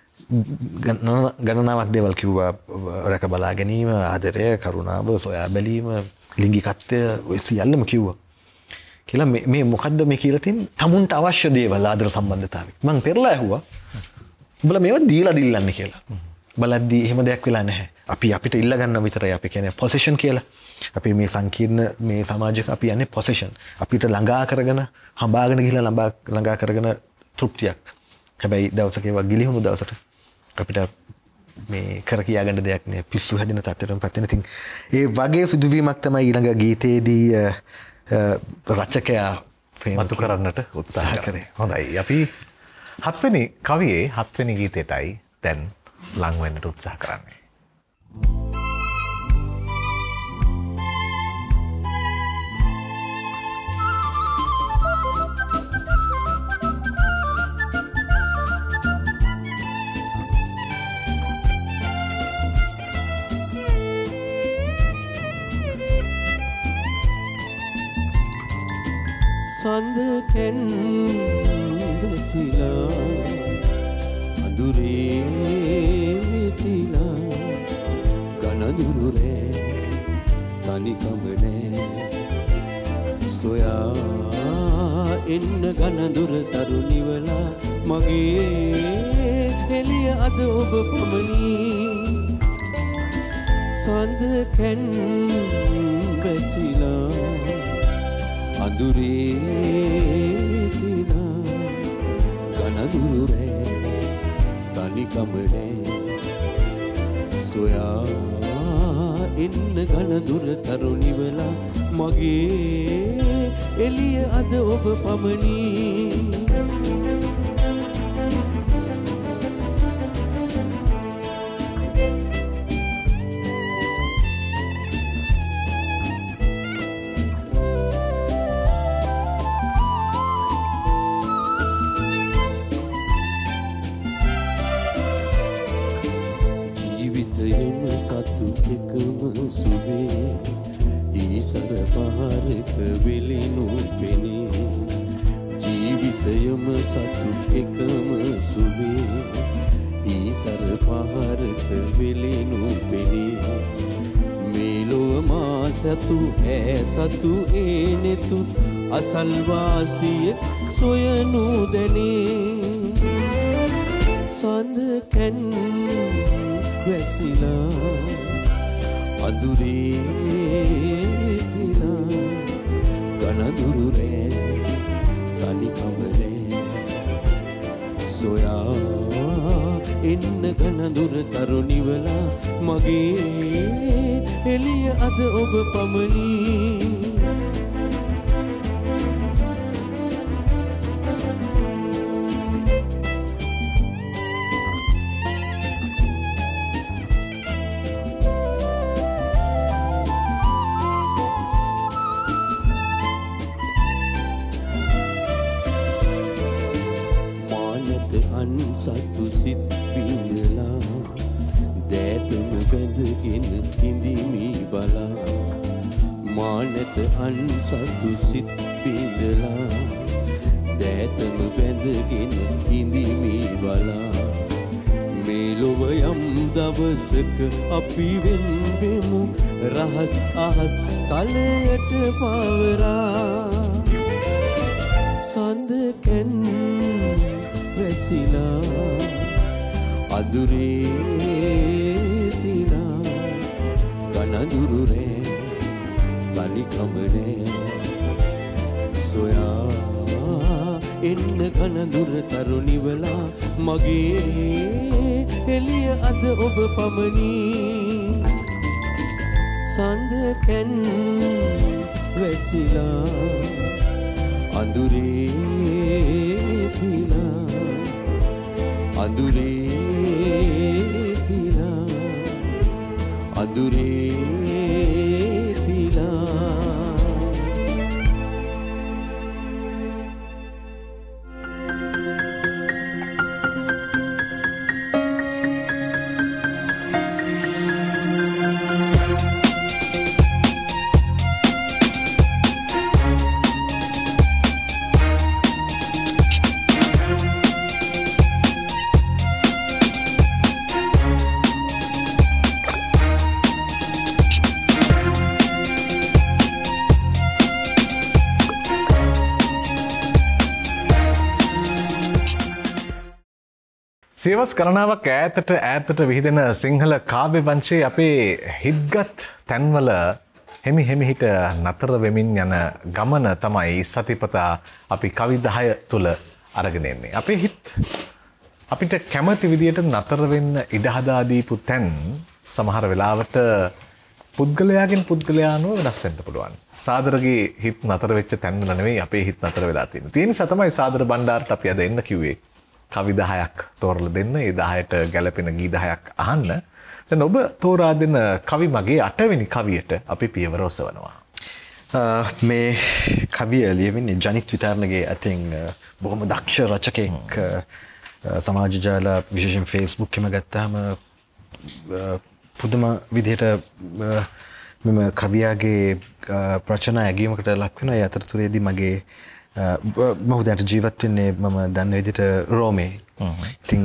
ගණනාවක් දේවල් කිව්වා. රැක බලා ගැනීම, ආදරය, කරුණාව, සොයා බැලීම, ලිංගිකත්වය ඔය සියල්ලම කිව්වා. කියලා මේ මොකද්ද මේ කියලා තියෙන්නේ? tamunට අවශ්‍ය දේවල් ආදර සම්බන්ධතාවය. මම පෙරලා ඇහුවා. උඹලා මේව දීලා දිල්ලන්නේ කියලා. බලද්දී එහෙම දෙයක් වෙලා නැහැ. අපි අපිට ඉල්ල ගන්න විතරයි අපි කියන්නේ පොසෙෂන් කියලා. අපි මේ සංකීර්ණ මේ සමාජයක අපි යන්නේ පොසෙෂන්. අපිට ළඟා කරගෙන හඹාගෙන ගිහිල්ලා ළඟා කරගෙන තෘප්තියක්. හැබැයි දවසක ඒවා ගිලිහුණු දවසට අපිට මේ කර කියා ගන්න දෙයක් නෑ. පිස්සු හැදෙන තත්ත්වයටම පත් වෙන. ඉතින් ඒ වගේ සිදුවීමක් තමයි ඊළඟ ගීතයේදී රචකයා මතු කරන්නට උත්සාහ කරේ. හොඳයි. අපි 7 වෙනි කවියේ 7 වෙනි ගීතයටයි දැන් ලං වෙන්නට උත්සාහ කරන්නේ. සඳකෙන් දසිලා අඳුරේ විතිලා ගනදුරුරේ තනිකමනේ සොයා එන්න ගනදුර තරුණිවලා මගේ එළිය අද ඔබ පමණි සඳකෙන් බැසිලා අඳුරේ තිනා ගනදුරුරේ තනිකමනේ සොයා එන්න ගනදුර තරුණිවලා මගේ එළිය අද ඔබ පමණි පහරක වෙලිනු පෙනේ ජීවිතයම සතු එකම සුවේ ඊසර පහරක වෙලිනු පෙනේ මේලොව මා සතු ඈ සතු ඒනෙතු අසල්වාසිය සොයනු දැනේ සඳ කැන් වැසිලා අඳුරේ ගනදුරුරේ තනිකමනේ සොයා එන්න ගනදුර තරුණිවලා මගේ එළිය අද ඔබ පමණි මානත අන්සතු සිත් බිඳලා දෑතම බැඳගෙන ඉඳිමි බලා මේ ලොව යම් දවසක අපි වෙන්වෙමු රහස් අහස් තලයට පවරා සඳ කැන් වැසිලා අඳුරේ තිලා ගනඳුරු රෑ තනිකමනේ සොයා එන්න කනඳුර තරුණිවලා මගේ එළිය අද ඔබ පමණි සඳ කැන් වැසිලා අඳුරේ තිලා අඳුරේ තිලා අඳුරේ තිලා සියවස් ගණනාවක් ඈතට විහිදෙන සිංහල කාව්‍ය වංශයේ අපේ හිත්ගත් තැන්වල හිමිහිට නතර වෙමින් යන ගමන තමයි සතිපතා අපි කවි 10 තුල අරගෙන එන්නේ. අපේ හිත් අපිට කැමති විදියට නතර වෙන්න ඉඩ හදා දීපු තැන් සමහර වෙලාවට පුද්ගලයාගෙන් පුද්ගලයානුව වෙනස් වෙන්න පුළුවන්. සාදරගේ හිත් නතර වෙච්ච තැන්වල නෙවෙයි අපේ හිත් නතර වෙලා තියෙන්නේ. ඒ නිසා තමයි සාදර බණ්ඩාරට අපි අද එන්න කිව්වේ. කවි 10ක් තෝරලා දෙන්න. ඒ 10ට ගැලපෙන ගී 10ක් අහන්න. දැන් ඔබ තෝරා දෙන කවි මගේ 8 වෙනි කවියට අපි පියවර ඔසවනවා. මේ කවිය ලියවෙන්නේ ජනිත් විතරණගේ අතින් බොහොම දක්ෂ රචකයෙක්. සමාජ ජාල විශේෂයෙන් Facebook එකම ගත්තාම පුදුම විදිහට මෙම කවියාගේ රචනා ඇගීමකට ලක් වෙනවා. ඒ අතරතුරේදී මගේ මම දැනට ජීවත් වෙන්නේ මම දන්න විදිහට රෝමේ. ඉතින්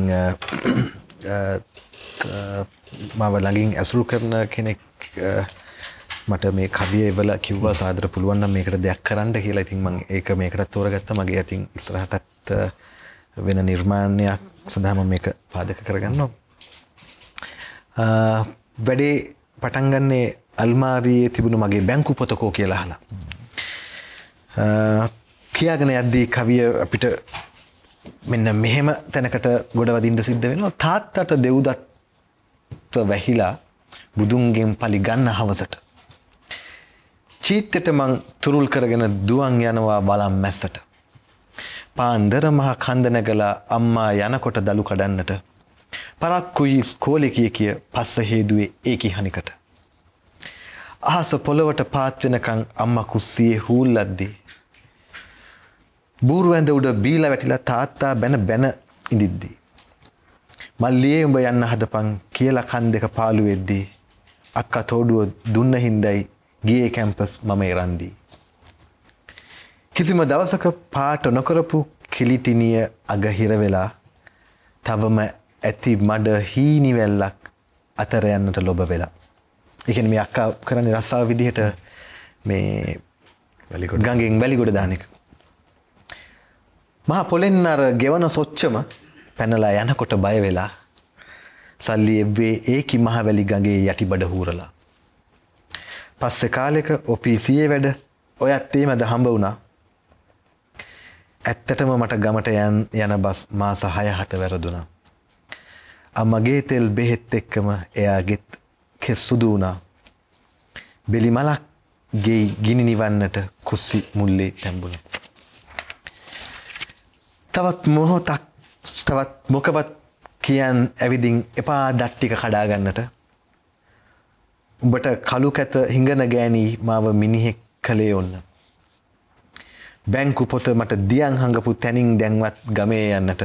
මාව ළඟින් ඇසුරු කරන කෙනෙක් මට මේ කවිය එවලා කිව්වා සාදර පුළුවන් නම් මේකට දෙයක් කරන්න කියලා. ඉතින් මම ඒක මේකට තෝරගත්තා. මගේ අතින් ඉස්සරහටත් වෙන නිර්මාණයක් සඳහා මම මේක පාදක කරගන්නවා. වැඩේ පටන් ගන්නේ අල්මාරියේ තිබුණු මගේ බැංකු පොතකෝ කියලා අහලා. කියාගෙන යද්දී කවිය අපිට මෙන්න මෙහෙම තැනකට ගොඩ වදින්න සිද්ධ වෙනවා. තාත්තට දෙව්දත්ත වැහිලා බුදුන්ගෙන් පලි ගන්න හවසට. චීත්තට මං තුරුල් කරගෙන දුවන් යනවා බලම් මැස්සට. පාන්දර මහ කන්ද නැගලා අම්මා යනකොට දලු කඩන්නට. පරක්කුයි ස්කෝලේ කිය පස්ස හේදුවේ ඒකි හනිකට. අහස පොළවට පාත් වෙනකන් අම්මා කුස්සියේ හූල්ලද්දී. බූරු ඇඳ උඩ බීලා වැටිලා තාත්තා බැන ඉඳිද්දී. මල්ලියේ උඹ යන්න හදපන් කියලා කන් දෙක පාළු වෙද්දී. අක්කා තෝඩුව දුන්න හින්දයි ගියේ කැම්පස් මම එරන්දී. කිසිම දවසක පාට නොකරපු කිලිටිනිය අග හිර වෙලා තවම ඇති මඩ හීනිවැල්ලක් අතර යන්නට ලොබ වෙලා. ඒ කියන්නේ මේ අක්කා කරන්නේ රස්සාව විදිහට මේ ගඟෙන් වැලිගොඩ දාන එක. මහා පොලෙන් අර ගෙවන සොච්චම පැනලා යනකොට බය වෙලා සල්ලි එව්වේ ඒකි මහවැලි ගඟේ යටිබඩ හූරලා. පස්සේ කාලෙක ඔපීසියේ වැඩ ඔයත් ඒ මැද හම්බ වුණා. ඇත්තටම මට ගමට යන බස් මාස 6-7 වැරදුනා. අම්මගේ තෙල් බෙහෙත් එක්කම එයාගෙත් කෙස් සුදු වුණා. බෙලි මලක් ගේ ගිනි නිවන්නට කුස්සි මුල්ලේ තැඹුණා. තවත් මොහොතක් තවත් මොකවත් කියන් ඇවිදින් එපා දත් ටික කඩා ගන්නට. උඹට කළු කැත හිඟන ගෑණී මාව මිනිහෙක් කලේ ඔන්න. බැංකු පොත මට දියන් හංගපු තැනින් දැන්වත් ගමේ යන්නට.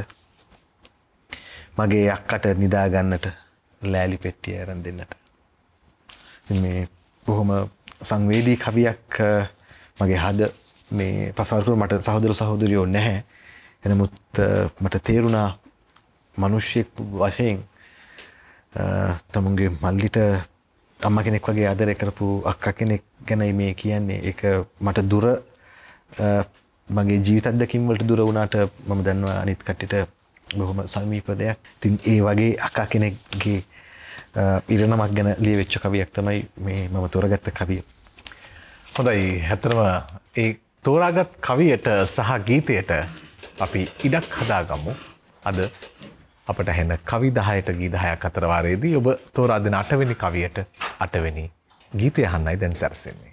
මගේ අක්කට නිදා ගන්නට ලෑලි පෙට්ටිය අරන් දෙන්නට. මේ බොහොම සංවේදී කවියක් මගේ හද මේ පසාර කර මට සහෝදර සහෝදරියෝ නැහැ. එනමුත් මට තේරුණා මිනිස්සෙක් වශයෙන් තමුන්ගේ මල්ලිට අම්මා කෙනෙක් වගේ ආදරය කරපු අක්කා කෙනෙක් ගැනයි මේ කියන්නේ. ඒක මට දුර මගේ ජීවිත අත්දැකීම් වලට දුර වුණාට මම දන්නවා අනිත් කට්ටියට බොහොම සමීප දෙයක්. ඉතින් ඒ වගේ අක්කා කෙනෙක්ගේ ඉරණමක් ගැන ලියවෙච්ච කවියක් තමයි මේ මම තෝරාගත්ත කවිය. හොඳයි. ඇත්තටම ඒ තෝරාගත් කවියට සහ ගීතයට අපි ඉඩක් හදාගමු. අද අපට හෙන කවි 10ට ගී 10ක් අතර වාරයේදී ඔබ තෝරා දෙන 8 වෙනි කවියට 8 වෙනි ගීතය අහන්නයි දැන් සැරසෙන්නේ.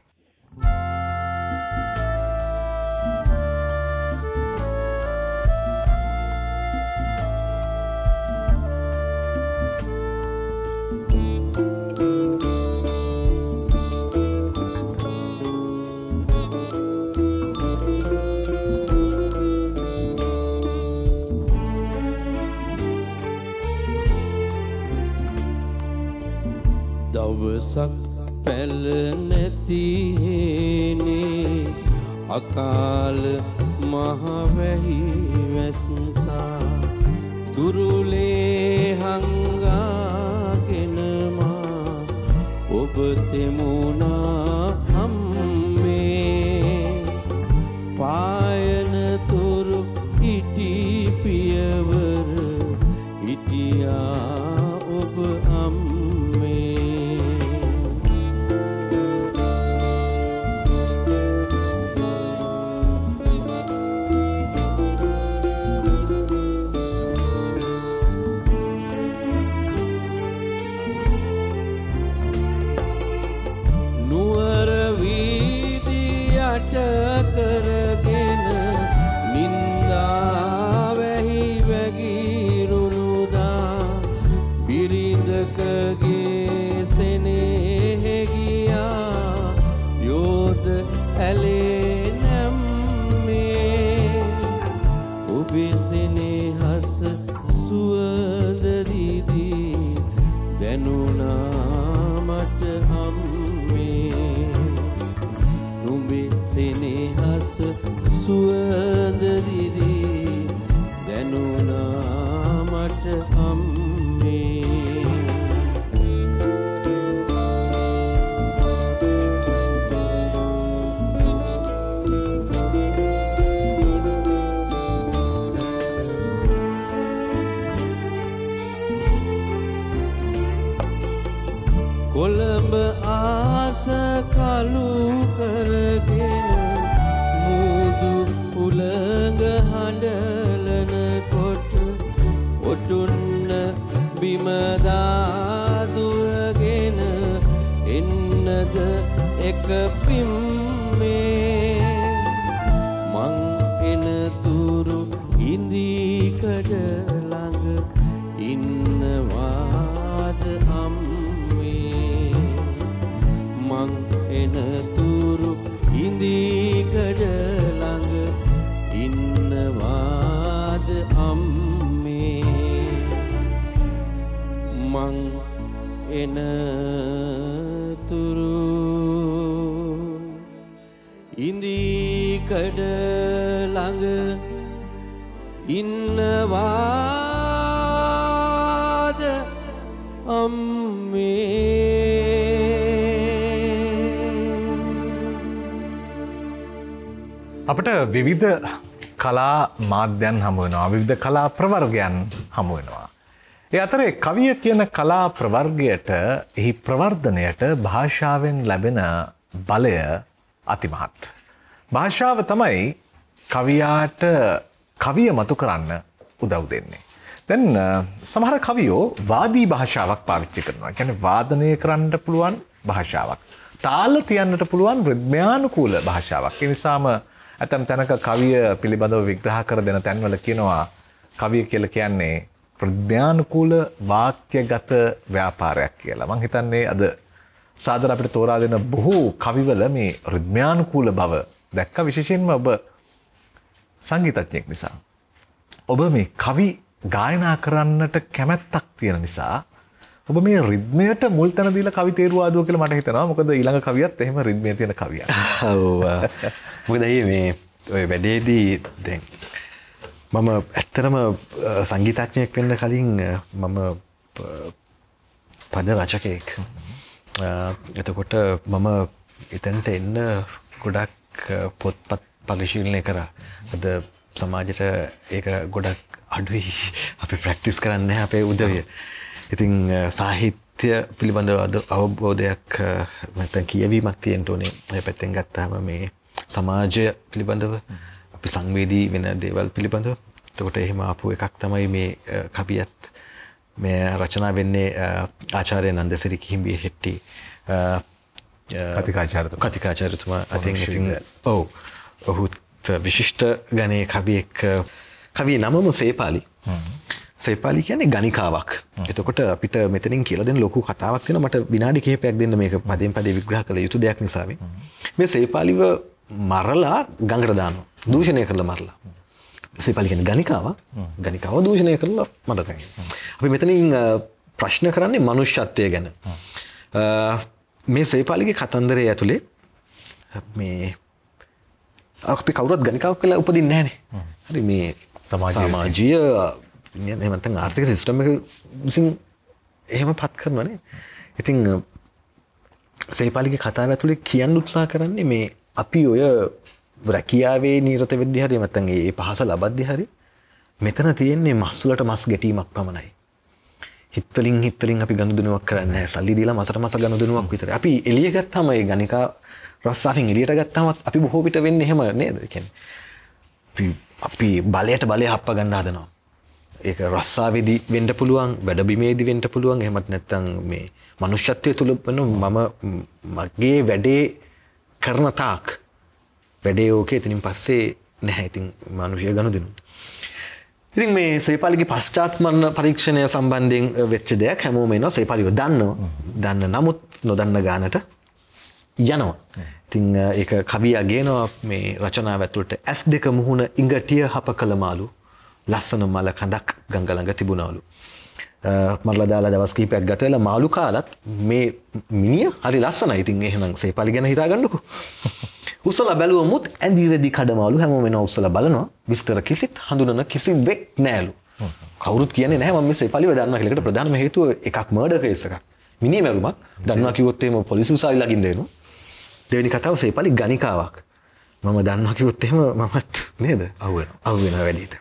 දවසක් පැල නැතිනේ අකාල මහවැහි වැස්සා තුරුලේ හංගාගෙන මා ඔබ තෙමුණා අම්මේ පායන තුරු හිටි පියවර හිටියා ඔබ කරගෙන නින්දා වැහි වැගිරුණුදා බිරිඳකගේ සෙනෙහෙ ගියා යෝධ ඇලේ නැම්මේ ඔබේ සෙනෙහස සුවඳ දිදී දැනුණා මට සෙනෙහස සුවඳ දිදී දැනුණා මට අම්මේ. කොළඹ ආස කලු කරගෙන මුදු උලඟ හඬලන කොට ඔටුන්න බිම දාදුවගෙන එන්නද එක පිම්මේ මං එන තුරු ඉන්දිකඩ ළඟ ඉන්නවාද අම්මේ මං එන තුරු ඉන්දිකඩ ළඟ ඉන්නවාද අම්මේ මං එන තුරු ඉන්දිකඩ ළඟ ඉන්නවාද අම්මේ. අපට විවිධ කලා මාධ්‍යයන් හමු වෙනවා. විවිධ කලා ප්‍රවර්ගයන් හමු වෙනවා. ඒ අතරේ කවිය කියන කලා ප්‍රවර්ගයට එහි ප්‍රවර්ධනයට භාෂාවෙන් ලැබෙන බලය අතිමහත්. භාෂාව තමයි කවියාට කවිය මතු කරන්න උදව් දෙන්නේ. දැන් සමහර කවියෝ වාදී භාෂාවක් පාවිච්චි කරනවා. ඒ කියන්නේ වාදනය කරන්න පුළුවන් භාෂාවක්. තාල තියන්නට පුළුවන් රිද්මයානුකූල භාෂාවක්. ඒ නිසාම ඇතම් තැනක කවිය පිළිබඳව විග්‍රහ කර දෙන තැන්වල කියනවා කවිය කියලා කියන්නේ ප්‍රඥානුකූල වාක්‍යගත ව්‍යාපාරයක් කියලා. මම හිතන්නේ අද සාදර අපිට තෝරා දෙන බොහෝ කවිවල මේ රිද්මයානුකූල බව දැක්ක. විශේෂයෙන්ම ඔබ සංගීතඥයෙක් නිසා ඔබ මේ කවි ගායනා කරන්නට කැමැත්තක් තියෙන නිසා ඔබ මේ රිද්මයට මුල් තැන දීලා කවි තේරුවාදුව කියලා මට හිතෙනවා. මොකද ඊළඟ කවියත් එහෙම රිද්මයේ තියෙන කවියක්. ඔව්. මොකද මේ ඔය වැඩේදී දැන් මම ඇත්තටම සංගීතඥයෙක් වෙන්න කලින් මම පද රචකයෙක්. එතකොට මම එතනට එන්න ගොඩක් පොත්පත් පරිශීලනය කරා. අද සමාජයට ඒක ගොඩක් අඩුයි. අපි ප්‍රැක්ටිස් කරන්නේ නැහැ අපේ උදවිය. ඉතින් සාහිත්‍ය පිළිබඳව අවබෝධයක් නැත්නම් කියවීමක් තියෙන්න ඕනේ. ඒ පැත්තෙන් ගත්තාම මේ සමාජය පිළිබඳව අපි සංවේදී වෙන දේවල් පිළිබඳව. එතකොට එහෙම ආපු එකක් තමයි මේ කවියත්. මේ රචනා වෙන්නේ ආචාර්ය නන්දසිරි කිහිඹිය හෙට්ටි කතිකාචාර්යතුමා අතින් ඉතින් ඔව් ඔහුත් විශිෂ්ට ගණයේ කවියෙක්. කවිය නමම සේපාලි. සේපාලි කියන්නේ ගණිකාවක්. එතකොට අපිට මෙතනින් කියලා දෙන්න ලොකු කතාවක් තියෙනවා. මට විනාඩි කිහිපයක් දෙන්න මේක පදයෙන් පදේ විග්‍රහ කළ යුතු දෙයක් නිසා මේ සේපාලිව මරලා ගඟට දානවා. දූෂණය කරලා මරලා. සේපාලි කියන්නේ ගණිකාවක්. ගණිකාව දූෂණය කරලා මට තමයි. අපි මෙතනින් ප්‍රශ්න කරන්නේ මනුෂ්‍යත්වය ගැන. මේ සේපාලිගේ කතන්දරය ඇතුලේ මේ අපි කවුරුත් ගණිකාවක් කියලා උපදින්නේ නැහනේ. හරි මේ සමාජීය එහෙම නැත්නම් ආර්ථික සිස්ටම් එක විසින් එහෙම පත් කරනවානේ. ඉතින් සේපාලිගේ කතාව ඇතුලේ කියන්න උත්සාහ කරන්නේ මේ අපි ඔය රැකියාවේ නිරත වෙද්දී හරි නැත්නම් ඒ පහස ලබද්දී හරි මෙතන තියෙන්නේ මස් වලට මස් ගැටීමක් පමණයි. හිතවලින් අපි ගනුදෙනුවක් කරන්නේ නැහැ. සල්ලි දීලා මසට මස ගනුදෙනුවක් විතරයි. අපි එළිය ගත්තාම ඒ ගණිකා රස්සාවෙන් එළියට ගත්තාම අපි බොහෝ විට වෙන්නේ එහෙම නේද? කියන්නේ අපි බලයට බලය හප්ප ගන්න හදනවා. ඒක රස්සාවේදී වෙන්න පුළුවන්, වැඩබිමේදී වෙන්න පුළුවන්. එහෙමත් නැත්නම් මේ මනුෂ්‍යත්වයේ තුල මම මගේ වැඩේ කරන තාක් වැඩේ ඕකේ. එතනින් පස්සේ නැහැ. ඉතින් මනුෂ්‍ය ගනුදෙනු. ඉතින් මේ සේපාලිගේ පශ්චාත්මරණ පරීක්ෂණය සම්බන්ධයෙන් වෙච්ච දෙයක් හැමෝම එනවා. සේපාලිව දන්නවා. දන්න නමුත් නොදන්න ගානට යනවා. ඉතින් ඒක කවියා ගේනවා මේ රචනාව ඇතුළට ඇස් දෙක මුහුණ ඉඟටිය හප කළ මාළු ලස්සන මල කඳක් ගඟ ළඟ තිබුණාලු. මරලා දාලා දවස් කිහිපයක් ගත වෙලා මාළු කාලත් මේ මිනිහ හරි ලස්සනයි. ඉතින් එහෙනම් සේපාලි ගැන හිතා ගන්නකො. උස්සලා බැලුවමුත් ඇඳිරෙදි කඩමාළු හැමෝම එනවා උස්සලා බලනවා. විස්තර කිසිත් හඳුනන කිසිවෙක් නෑලු. කවුරුත් කියන්නේ නැහැ මම මේ සේපාලිව දන්නවා කියලා. ඒකට ප්‍රධානම හේතුව එකක් මර්ඩර් කේස් එකක්. මිනිහ මැරුමක්. දන්නවා කිව්වොත් එහෙම පොලිසිය උසාවි ළඟින් දෙනවා. දෙවෙනි කතාව සේපාලි ගණිකාවක්. මම දන්නවා කිව්වොත් එහෙම මමත් නේද? අහු වෙනවා වැඩිට.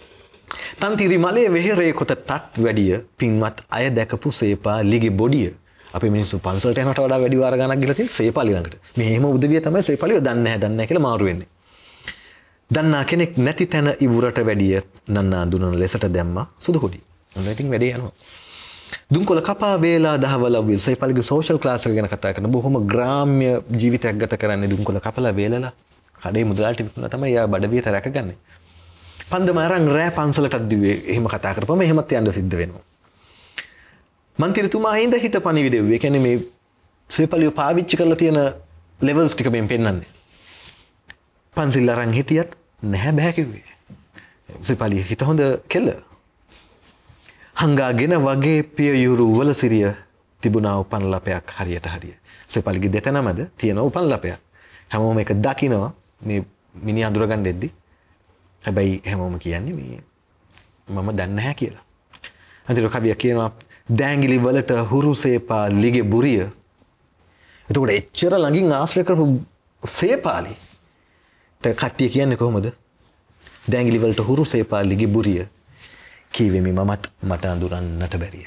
තන්තිරි මලේ වෙහෙරේ කොටටත් වැඩිය පින්වත් අය දැකපු සේපාලිගේ බොඩිය. අපි මිනිස්සු පන්සලට යනවට වඩා වැඩි වාර ගණක් ගිහලා තියෙන සේපාලි ළඟට. මේ හැම උදවිය තමයි සේපාලිව දන්නේ නැහැ කියලා මාරු වෙන්නේ. දන්නා කෙනෙක් නැති තැන ඉවුරට වැඩිය නන්නා දුනන ලෙසට දැම්මා සුදු කොඩි. ඔන්න ඉතින් වැඩේ යනවා. දුම්කොළ කපා වේලා දහවල විල් සේපාලිගේ සෝෂල් ක්ලාස් එක ගැන කතා කරන බොහොම ග්‍රාම්‍ය ජීවිතයක් ගත කරන්නේ දුම්කොළ කපලා වේලලා කඩේ මුදලාට විකුණලා තමයි යා බඩවියත රැකගන්නේ. පන්දම අරන් රෑ පන්සලටත් දිව්වේ එහෙම කතා කරපම එහෙමත් යන්න සිද්ධ වෙනවා. මන්ත්‍රීතුමා හින්දා හිට පණිවිඩ වෙව්වේ. ඒ කියන්නේ මේ සේපාලිව පාවිච්චි කරලා තියෙන ලෙවල්ස් ටික මෙන් පෙන්නන්නේ. පන්සිල් අරන් හිටියත් නැහැ බෑ කිව්වේ. සේපාලිය හිත හොඳ කෙල්ල. හංගාගෙන වගේ පියයුරු වල සිරිය තිබුණා උපන් ලපයක් හරියට හරිය. සේපාලිගේ දෙතනමද තියෙන උපන් ලපයක්. හැමෝම එක දකිනවා මේ මිනිහ අඳුරගන්න දෙද්දි. හැබැයි හැමෝම කියන්නේ මේ මම දන්නේ නැහැ කියලා. අන්තිම කවිය කියනවා දෑංගිලි වලට හුරු සේපාලිගේ බුරිය. එතකොට එච්චර ළඟින් ආශ්‍රය කරපු සේපාලිට කට්ටිය කියන්නේ කොහොමද? දෑංගිලි වලට හුරු සේපාලිගේ බුරිය. කීවෙමි මමත් මට අඳුරන්නට බැරිය.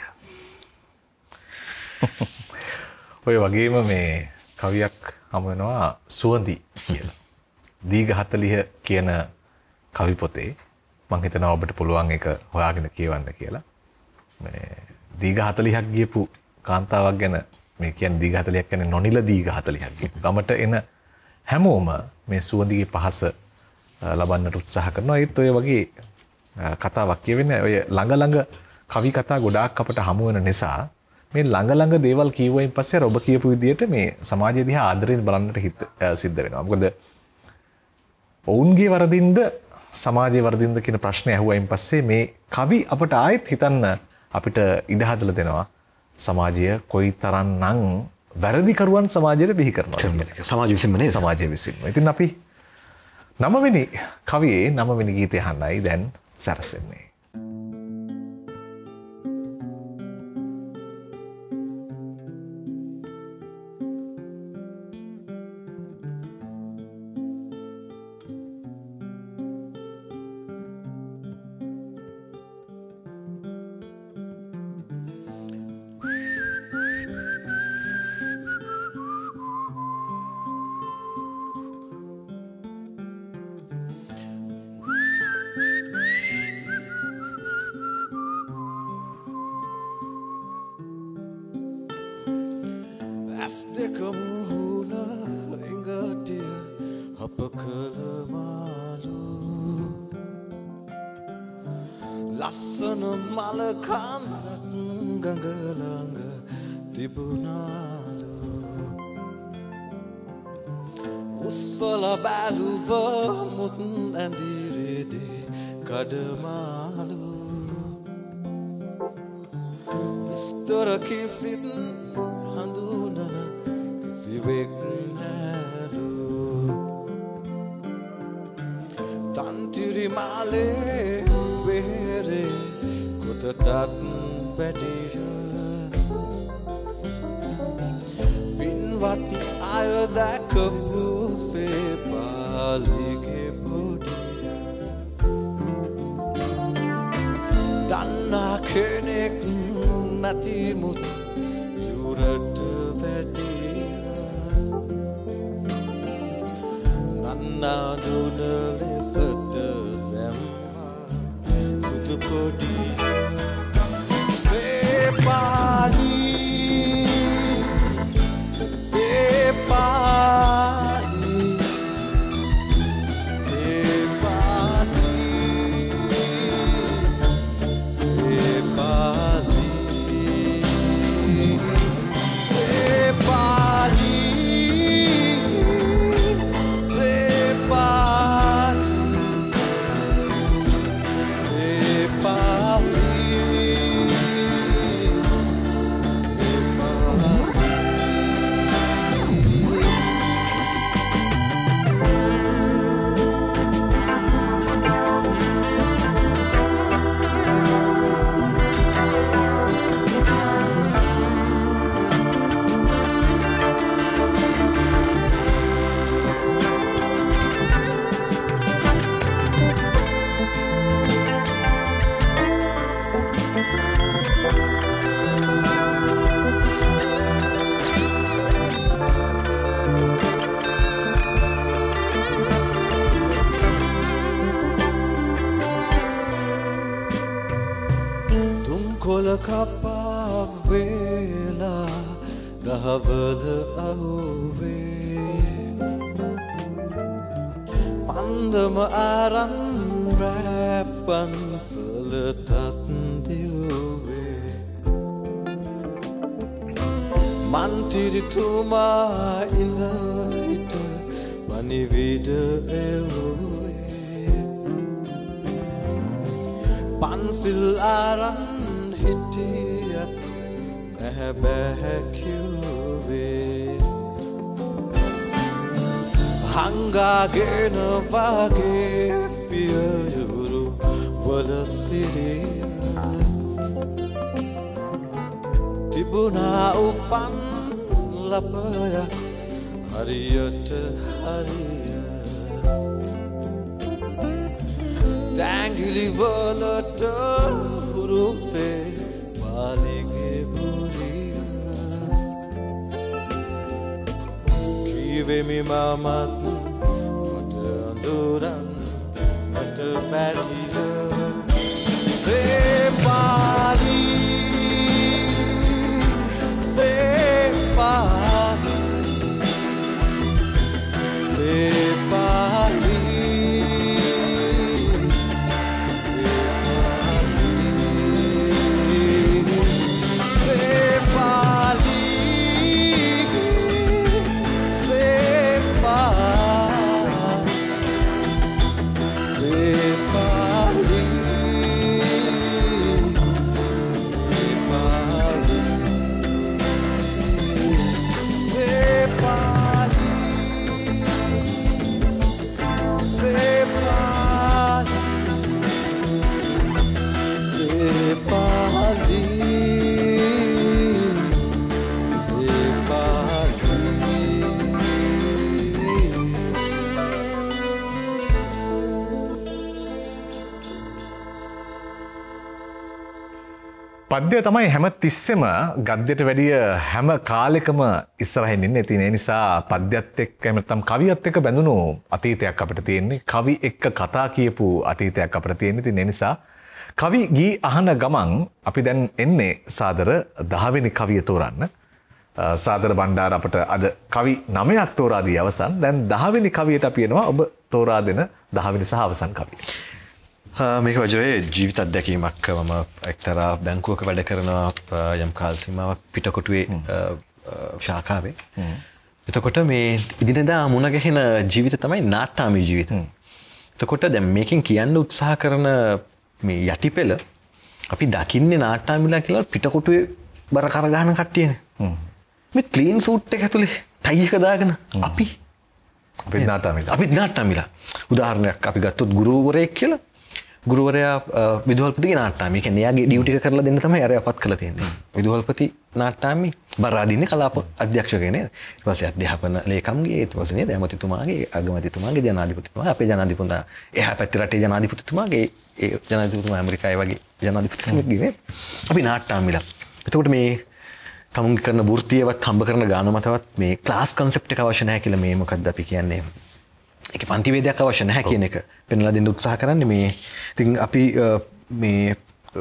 ඔය වගේම මේ කවියක් හමු වෙනවා සුවඳි කියලා. දීඝ 40 කියන කවි පොතේ මම හිතනවා ඔබට පුළුවන් ඒක හොයාගෙන කියවන්න කියලා. මේ දීඝ 40ක් ගියපු කාන්තාවක් ගැන මේ කියන්නේ දීඝ 40ක් කියන්නේ නොනිල දීඝ 40ක් ගියපු ගමට එන හැමෝම මේ සුවඳිගේ පහස ලබන්නට උත්සාහ කරනවා. ඒත් ඔය වගේ කතාවක් කියවෙන්නේ ඔය ළඟ කවි කතා ගොඩාක් අපට හමු වෙන නිසා මේ ළඟ දේවල් කියුවයින් පස්සේ ඔබ කියපු විදිහට මේ සමාජය දිහා ආදරෙන් බලන්නට සිද්ධ වෙනවා. මොකද ඔවුන්ගේ වරදින්ද සමාජයේ වරදින්ද කියන ප්‍රශ්නේ අහුවයින් පස්සේ මේ කවි අපට ආයෙත් හිතන්න අපිට ඉඩ හදලා දෙනවා. සමාජය කොයි තරම්නම් වැරදිකරුවන් සමාජයට බිහි කරනවා සමාජ විසින්ම නේ සමාජය විසින්ම. ඉතින් අපි 9 වෙනි කවියේ 9 වෙනි ගීතය අහන්නයි දැන් සැරසෙන්නේ. ඇස් දෙක මුහුණ එඟටිය අප කළ මාලු ලස්සන මල කන්දක් ගඟ ළඟ තිබුණාලු උස්සල බැලුව මුත් ඇඳිරිදී කඩමාලු විස්තර කිසිත් හඳුනන කිසිවෙක් නෑලු තන්තිරි මාලේ වේරේ කොතටත් වැඩිය පින්වත් අය දැකපු සේපාලිගේ පොඩිය දන්නා කෙනෙක් නැතිමුත් යුරට වැඩිය නන්නාදුන ලෙසට දැම්මා සුදු කොඩිය සේපාලි සේපාලි සේපාලි සේපාලි සේපාලි කොළ කපා වේලා දහවල අහුවේ පන්දම අරන් රැප්පන්සලටත් දිව්වේ මන්තිරිතුමා ඉඳ හිට පණිවිඩ එව්වේ පන්සිල් අරන් හිටියත් නැහැ බෑ කිව්වේ හංගාගෙන වගේ පියයුරු වල සිරිය තිබුණා උපන් ලපයක් හරියට හරිය දැංගිලි වලට සේ පාලිගේ බුරිය කිවෙමි මමත් මට අඳුරන් මට බැරිය සේපාලි සේපාලි සේපාලි Sepali පද්‍ය තමයි හැම තිස්සෙම ගද්‍යයට වැඩිය හැම කාලෙකම ඉස්සරහින් ඉන්නේ. ඉතින් ඒ නිසා පද්‍යත් එක්ක එහෙම නැත්නම් කවියත් එක්ක බැඳුණු අතීතයක් අපිට තියෙන්නේ. කවි එක්ක කතා කියපු අතීතයක් අපිට තියෙන්නේ. ඉතින් ඒ නිසා කවි ගී අහන ගමන් අපි දැන් එන්නේ සාදර 10 වෙනි කවිය තෝරන්න. සාදර බණ්ඩාර අපට අද කවි 9ක් තෝරා දී අවසන්. දැන් 10 වෙනි කවියට අපි එනවා. ඔබ තෝරා දෙන 10 වෙනි සහ අවසන් කවිය. මේක වජරේ ජීවිත අත්දැකීමක්. මම එක්තරා බැංකුවක වැඩ කරනවා යම් කාල සීමාවක් පිටකොටුවේ ශාඛාවේ. එතකොට මේ ඉදිනදා මුණ ගැහෙන ජීවිත තමයි නාට්‍යාමය ජීවිත. එතකොට දැන් මේකෙන් කියන්න උත්සාහ කරන මේ යටිපෙළ අපි දකින්නේ නාට්‍යාමිලා කියලා පිටකොටුවේ බර කර ගහන කට්ටියනේ. මේ ක්ලීන් සූට් එක ඇතුලේ ටයි එක දාගෙන අපි නාට්‍යාමිලා. උදාහරණයක් අපි ගත්තොත් ගුරුවරයෙක් කියලා. ගුරුවරයා විදුහල්පතිගේ නාට්‍යාමි. කියන්නේ එයාගේ ඩියුටි එක කරලා දෙන්න තමයි අරයාපත් කරලා තියෙන්නේ. විදුහල්පති නාට්‍යාමි බර අදින්නේ කලාප අධ්‍යක්ෂකයා නේද? ඊට පස්සේ අධ්‍යාපන ලේකම්ගේ ඊට පස්සේ නේද ඇමතිතුමාගේ අගමැතිතුමාගේ ජනාධිපතිතුමා අපේ ජනාධිපතිතුමා එහා පැත්තේ රටේ ජනාධිපතිතුමාගේ ඒ ජනාධිපතිතුමා ඇමරිකාවේ වගේ ජනාධිපතිතුමෙක්ගේ නේද? අපි නාට්‍යාමිලා. එතකොට මේ තමුන් කරන වෘත්තියවත් හම්බ කරන ගාන මතවත් මේ ක්ලාස් කන්සෙප්ට් එක අවශ්‍ය නැහැ කියලා මේ මොකද්ද අපි කියන්නේ? ඒක පන්තිවේදයක් අවශ්‍ය නැහැ කියන එක පෙන්ලා දෙන්න උත්සාහ කරන්නේ මේ. ඉතින් අපි මේ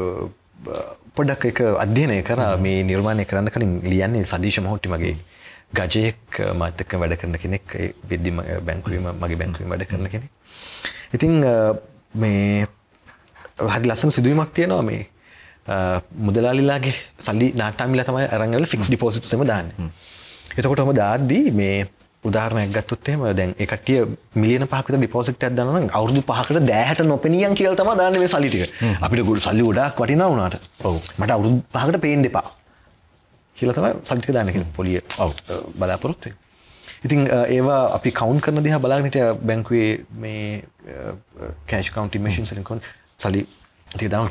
පොඩ්ඩක් එක අධ්‍යයනය කරා මේ නිර්මාණය කරන්න කලින් ලියන්නේ සදීෂ මහොට්ටි මගේ ගජයෙක් මාත් එක්ක වැඩ කරන කෙනෙක්. ඒ වෙද්දි බැංකුවේ මගේ බැංකුවේ වැඩ කරන කෙනෙක්. ඉතින් මේ හරි ලස්සන සිදුවීමක් තියෙනවා මේ මුදලාලිලාගේ සල්ලි නාට්‍යාමිලා තමයි අරන් ගාලා ෆික්ස් ඩිපොසිට්ස් එම දාන්නේ. එතකොටම දාද්දී මේ උදාහරණයක් ගත්තොත් එහෙම දැන් ඒ කට්ටිය මිලියන 5ක විතර ඩිපොසිට් එකක් දානවා නම් අවුරුදු 5කට දෑහැට නොපෙනියන් කියලා තමයි දාන්නේ මේ සල්ලි ටික. අපිට සල්ලි ගොඩාක් වටිනා වුණාට. ඔව්. මට අවුරුදු 5කට පේන්න එපා. කියලා තමයි සල්ලි ටික දාන්නේ කියලා පොලිය. ඔව්. බලාපොරොත්තු වෙන්නේ. ඉතින් ඒවා අපි කවුන්ට් කරන දිහා බලාගෙන හිටියා බැංකුවේ මේ කෑෂ් කවුන්ටින් මැෂින්ස් වලින් සල්ලි ටික දාන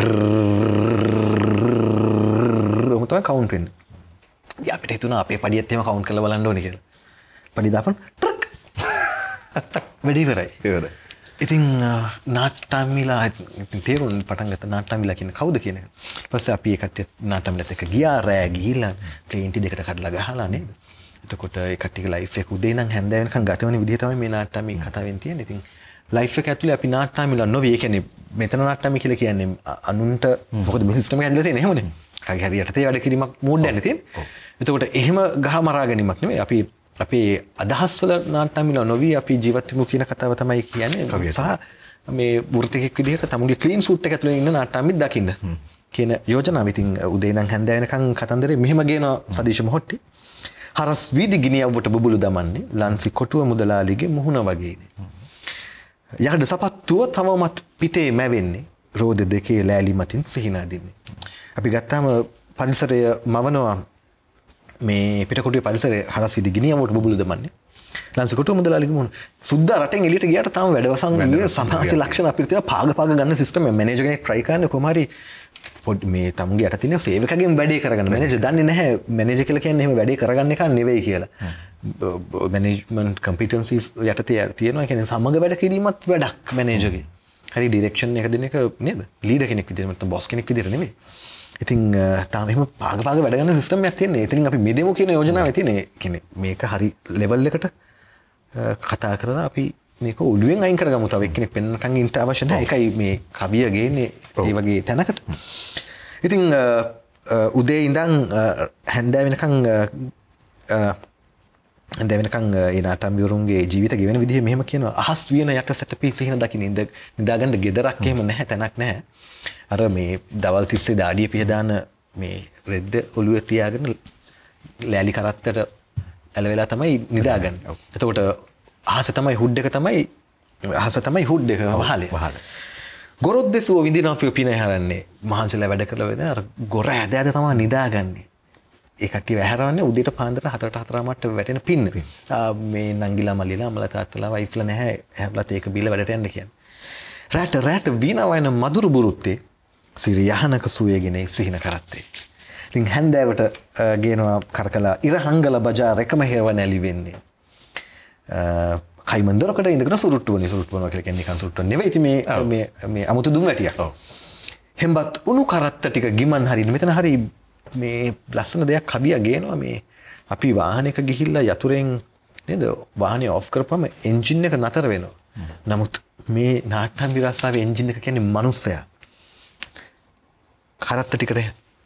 තමයි කවුන්ට් වෙන්නේ. ඉතින් අපිට හිතුණා අපේ පඩියත් එහෙම කවුන්ට් කරලා බලන්න ඕනේ කියලා. පඩි දාපන් ට්‍රක් වැඩි ඉවරයි. ඉතින් නාට්‍යාමිලා තේරුම් පටන් ගත්ත නාට්‍යාමිලා කියන්නේ කවුද කියන එක. ඊට පස්සේ අපි ඒ කට්ටිය නාට්‍යාමිලාත් එක්ක ගියා රෑ ගිහිල්ලා ක්ලීන්ටි දෙකට කඩලා ගහලා නේද. එතකොට ඒ කට්ටියගේ ලයිෆ් එක උදේ ඉඳන් හැන්ද වෙනකන් ගත වෙන විදිහ තමයි මේ නාට්‍යාමි කතාවෙන් තියෙන්නේ. ඉතින් ලයිෆ් එක ඇතුලේ අපි නාට්‍යාමිලා නොවේ. ඒ කියන්නේ මෙතන නාට්‍යාමි කියලා කියන්නේ අනුන්ට මොකද මේ සිස්ටම් එක ඇදලා තියෙන්නේ එහෙමනේ. කාගේ හරි යටතේ වැඩ කිරීමක් මෝඩ් යන්නේ තියෙන්නේ. එතකොට එහෙම ගහ මරා ගැනීමක් නෙමෙයි. අපි අපේ අදහස් වල නාට්‍යාමිලා නොවි අපි ජීවත් වෙමු කියන කතාව තමයි කියන්නේ. සහ මේ වෘත්තිකෙක් විදිහට තමුන්ගේ ක්ලීන් සූට් එක ඇතුලේ ඉන්න නාට්‍යාමිත් දකින්න කියන යෝජනාව. ඉතින් උදේ ඉඳන් හැන්ද වෙනකන් කතන්දරේ මෙහෙම ගේන සදීෂ මොහොට්ටි. හරස් වීදි ගිනියව්වට බුබුලු දමන්නේ ලන්සි කොටුව මුදලාලිගේ මුහුණ වගේනේ. යකඩ සපත්තුව තවමත් පිටේ මැවෙන්නේ රෝද දෙකේ ලෑලි මතින් සිහිනාදින්නේ. අපි ගත්තාම පරිසරය මවනවා මේ පිටකොටුවේ පරිසරයේ හරස් විදි ගිනියමුවට බුබුලු දමන්නේ. ලංසි කොටුව මුදලාලිගේ මුහුණ. සුද්දා රටෙන් එළියට ගියාට තාම වැඩවසම් ගියේ සමාජ ලක්ෂණ අපිට තියෙන පාග ගන්න සිස්ටම් එක මැනේජර් කෙනෙක් try කරන්නේ කොහොම හරි මේ තමුන්ගේ යට තියෙන සේවකගෙන් වැඩේ කරගන්න. මැනේජර් දන්නේ නැහැ මැනේජර් කියලා කියන්නේ එහෙම වැඩේ කරගන්න එක නෙවෙයි කියලා. මැනේජ්මන්ට් කම්පිටන්සිස් යටතේ තියෙනවා. ඒ කියන්නේ සමග වැඩ කිරීමත් වැඩක් මැනේජර්ගේ. හරි ඩිරෙක්ෂන් එක දෙන එක නේද? ලීඩර් කෙනෙක් විදිහට නැත්නම් බොස් කෙනෙක් විදිහට නෙවෙයි. ඉතින් තාම එහෙම පාග වැඩ ගන්න සිස්ටම් එකක් තියෙනවා. ඉතින් අපි මෙදෙමු කියන යෝජනාවේ තියෙන්නේ. කියන්නේ මේක හරි ලෙවල් එකට කතා කරලා අපි මේක ඔළුවෙන් අයින් කරගමු. තව එක්කෙනෙක් පෙන්නටන් ඉන්න අවශ්‍ය නැහැ. ඒකයි මේ කවිය ගේන්නේ ඒ වගේ තැනකට. ඉතින් උදේ ඉඳන් හැන්දෑ වෙනකන් ඒ නාට්‍යම්විවරුන්ගේ ජීවිත ගෙවෙන විදිහ මෙහෙම කියනවා. අහස් වියන යට සැටපී සිහින දකින්න නිදාගන්න ගෙදරක් එහෙම නැහැ, තැනක් නැහැ. අර මේ දවල් තිස්සේ දාඩිය පිහදාන මේ රෙද්ද ඔළුවේ තියාගෙන ලෑලි කරත්තට ඇල වෙලා තමයි නිදාගන්නේ. එතකොට අහස තමයි හුඩ් එක වහලේ. ගොරොද්දෙසුව විඳින අපිව පින හැරන්නේ මහන්සිලා වැඩ කරලා වෙන අර ගොර ඇද තමයි නිදාගන්නේ. ඒ කට්ටිය වැහැරවන්නේ උදේට පාන්දර 4:00 මට වැටෙන පින්න. මේ නංගිලා මල්ලිලා අම්මලා තාත්තලා වයිෆ්ලා නැහැ. හැබලත් ඒක බීලා වැඩට යන්න කියන්නේ. රැට වීණාවයන මధుර බුරුත්තේ සිරි යහනක සුවේගෙන සිහින කරත්තේ. ඉතින් හැන්දෑවට ගේනවා කරකලා ඉරහංගල බජාර් එකම හේව නැලි වෙන්නේ. කයිමන්දරකට ඉඳගෙන සුරුට්ටුවනේ. සුරුට්ටුවනවා කියලා කියන්නේ නිකන් සුරුට්ටුව නෙවෙයි. ඉතින් මේ අමුතු දුම් වැටියක්. හෙම්බත් උණු කරත්ත ටික ගිමන් හරින මෙතන හරි මේ ලස්සන දෙයක් කවිය ගේනවා මේ අපි වාහනයක ගිහිල්ලා යතුරෙන් නේද වාහනේ ඔෆ් කරපුවම එන්ජින් එක නතර වෙනවා. නමුත් මේ නාට්‍යම් විරස්සාවේ එන්ජින් එක කියන්නේ මනුස්සයා. කරත්ත ටිකට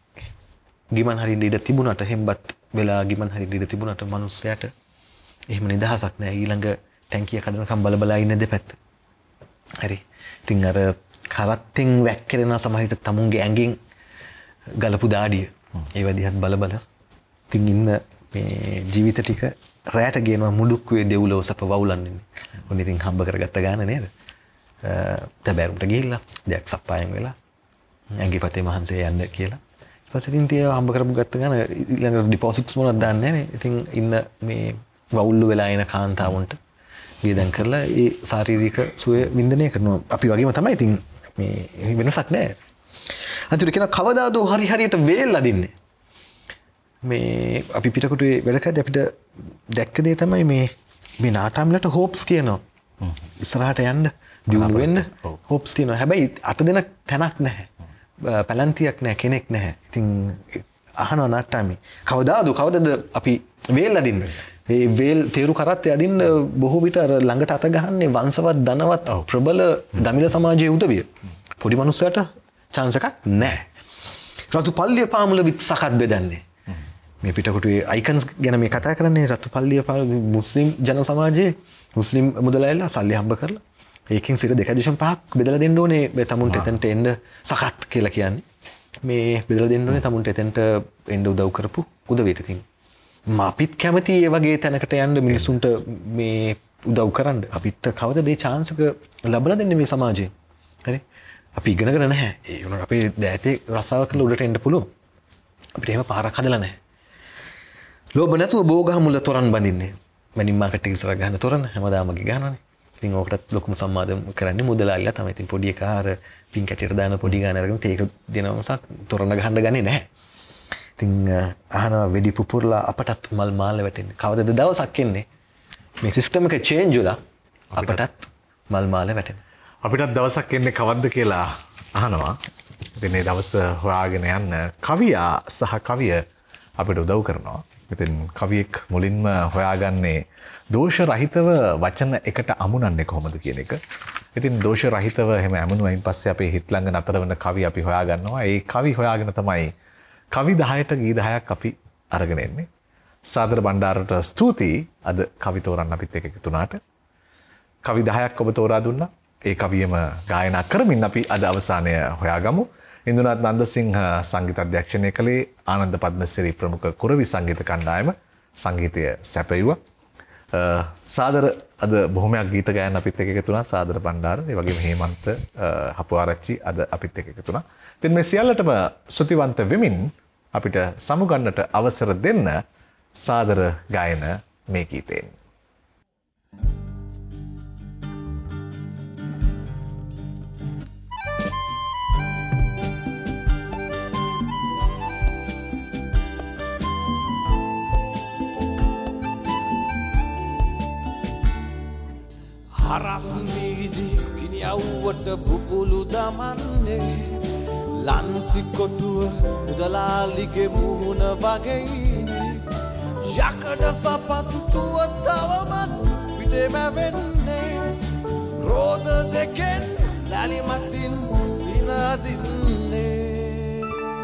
ගිමන් හරින්න ඉඩ තිබුණාට හෙම්බත් වෙලා ගිමන් හරින්න ඉඩ තිබුණාට මනුස්සයාට එහෙම නිදහසක් නෑ. ඊළඟ ටැංකිය කඩනකම් බල බලා ඉන්න දෙපැත්ත. හරි. ඉතින් අර කරත්තෙන් වැක්කිරෙන සමහරට තමුන්ගේ ඇඟෙන් ගලපු දාඩිය ඒව දිහත් බල බල ඉතින් ඉන්න මේ ජීවිත ටික රැයට ගේනවා මුඩුක්කුවේ දෙව්ලොව සප වවුලන්නේ. ඔන්න ඉතින් හම්බ කරගත්ත ගාන නේද? තැබෑරුම්ට ගිහිල්ලා දෙයක් සප්පායෙන් වෙලා ඇඟේ පතේ මහන්සිය යන්න කියලා. ඊට පස්සේ ඉතින් තිය හම්බ කරපු ගත්ත ගාන ඊළඟ ඩිපොසිට්ස් මොනවද දාන්නේ නැහැ නේ. ඉතින් ඉන්න මේ වවුල්ලු වෙලා එන කාන්තාවුන්ට වියදම් කරලා ඒ ශාරීරික සුවය වින්දනය කරනවා. අපි වගේම තමයි ඉතින් මේ වෙනසක් නැහැ. අන්තිමට කියන කවදාදෝ හරි හරියට වේල් අදින්නේ. මේ අපි පිටකොටුවේ වැඩ කරද්දී අපිට දැක්ක දේ තමයි මේ නාට්‍යම්ලට හෝප්ස් කියනවා. ඉස්සරහට යන්න දියුණු වෙන්න හෝප්ස් කියනවා. හැබැයි අත දෙන තැනක් නැහැ. පැලන්තියක් නැහැ කෙනෙක් නැහැ. ඉතින් අහනවා නාට්‍යමේ කවදාද අපි වේල් අදින්නේ. මේ වේල් තේරු කරත්තේ අදින්න බොහෝ විට අර ළඟට අත ගහන්නේ වංශවත් ධනවත් ප්‍රබල දමිළ සමාජයේ උදවිය. පොඩි මිනිස්සුන්ට chance එකක් නැහැ. රතුපල්ලිය පාමුල විත් සකත් බෙදන්නේ. මේ පිටකොටුවේ අයිකන්ස් ගැන මේ කතා කරන්නේ රතුපල්ලිය පාමුල මුස්ලිම් ජන සමාජයේ මුස්ලිම් මුදලායලා සල්ලි හම්බ කරලා ඒකෙන් 2.5ක් බෙදලා දෙන්න ඕනේ මේ තමුන්ට එතනට එන්න සකත් කියලා කියන්නේ. මේ බෙදලා දෙන්න ඕනේ තමුන්ට එතනට එන්න උදව් කරපු උදවියට. ඉතින් අපිත් කැමති ඒ වගේ තැනකට යන්න මිනිසුන්ට මේ උදව් කරන්න. අපිට කවදද මේ chance එක ලැබලා දෙන්නේ මේ සමාජයෙන්? හරි? අපි ඉගෙනගෙන නැහැ. ඒ වුණාට අපේ දෑතේ රසාව කරලා උඩට එන්න පුළුවන්. අපිට එහෙම පාරක් හදලා නැහැ. ලෝභ නැතුව බෝගහ මුල තොරන් බඳින්නේ. මැනින් මාකට් එක ඉස්සරහ ගහන තොරන් හැමදාම ගහනවනේ. ඉතින් ඕකටත් ලොකුම සම්මාදම් කරන්නේ මුදලාලිලා තමයි. ඉතින් පොඩි එකා අර පින් කැටියට දාන පොඩි ගාන අරගෙන තේක දෙනවා මිසක් තොරණ ගහන්න ගන්නේ නැහැ. ඉතින් අහනවා වෙඩි පුපුරලා අපටත් මල් මාල වැටෙන්නේ. කවදද දවසක් එන්නේ මේ සිස්ටම් එක චේන්ජ් වෙලා අපටත් මල් මාල වැටෙන්නේ. අපිටත් දවසක් එන්නේ කවද්ද කියලා අහනවා. ඉතින් මේ දවස හොයාගෙන යන්න කවියා සහ කවිය අපිට උදව් කරනවා. ඉතින් කවියෙක් මුලින්ම හොයාගන්නේ දෝෂ රහිතව වචන එකට අමුණන්නේ කොහොමද කියන එක. ඉතින් දෝෂ රහිතව එහෙම අමුණුවයින් පස්සේ අපේ හිත ළඟ නතර වෙන කවි අපි හොයාගන්නවා. ඒ කවි හොයාගෙන තමයි කවි 10ට ගී 10ක් අපි අරගෙන එන්නේ. සාදර බණ්ඩාරට ස්තුතියි අද කවි තෝරන්න අපිත් එක්ක එකතු වුණාට. කවි 10ක් ඔබ තෝරා දුන්නා. ඒ කවියම ගායනා කරමින් අපි අද අවසානය හොයාගමු. ඉන්දුනාත් නන්දසිංහ සංගීත අධ්‍යක්ෂණය කළේ ආනන්ද පද්මසිරි ප්‍රමුඛ කුරවි සංගීත කණ්ඩායම සංගීතය සැපයුවා. සාදර අද බොහොමයක් ගීත ගායන අපිත් එක්ක එකතු වුණා. සාදර බණ්ඩාර ඒ වගේම හේමන්ත හපුආරච්චි අද අපිත් එක්ක එකතු වුණා. ඉතින් මේ සියල්ලටම ස්තුතිවන්ත වෙමින් අපිට සමුගන්නට අවසර දෙන්න සාදර ගායන මේ ගීතයෙන්. හරස් වීදි ගිනි අවුවට බුබුලු දමන්නේ ලන්සි කොටුව මුදලාලිගේ මුහුණ වගේ යකඩ සපත්තුව තවමත් පිටේම වෙන්නේ රෝද දෙකෙන් ලැලි මතින් සිනදින්නේ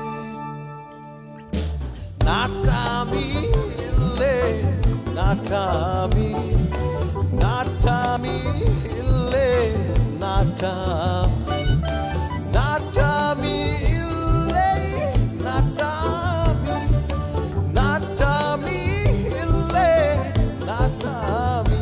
නාටාමි ඉල්ලේ නාටාමි Natami ille natami Natami ille natami Natami ille natami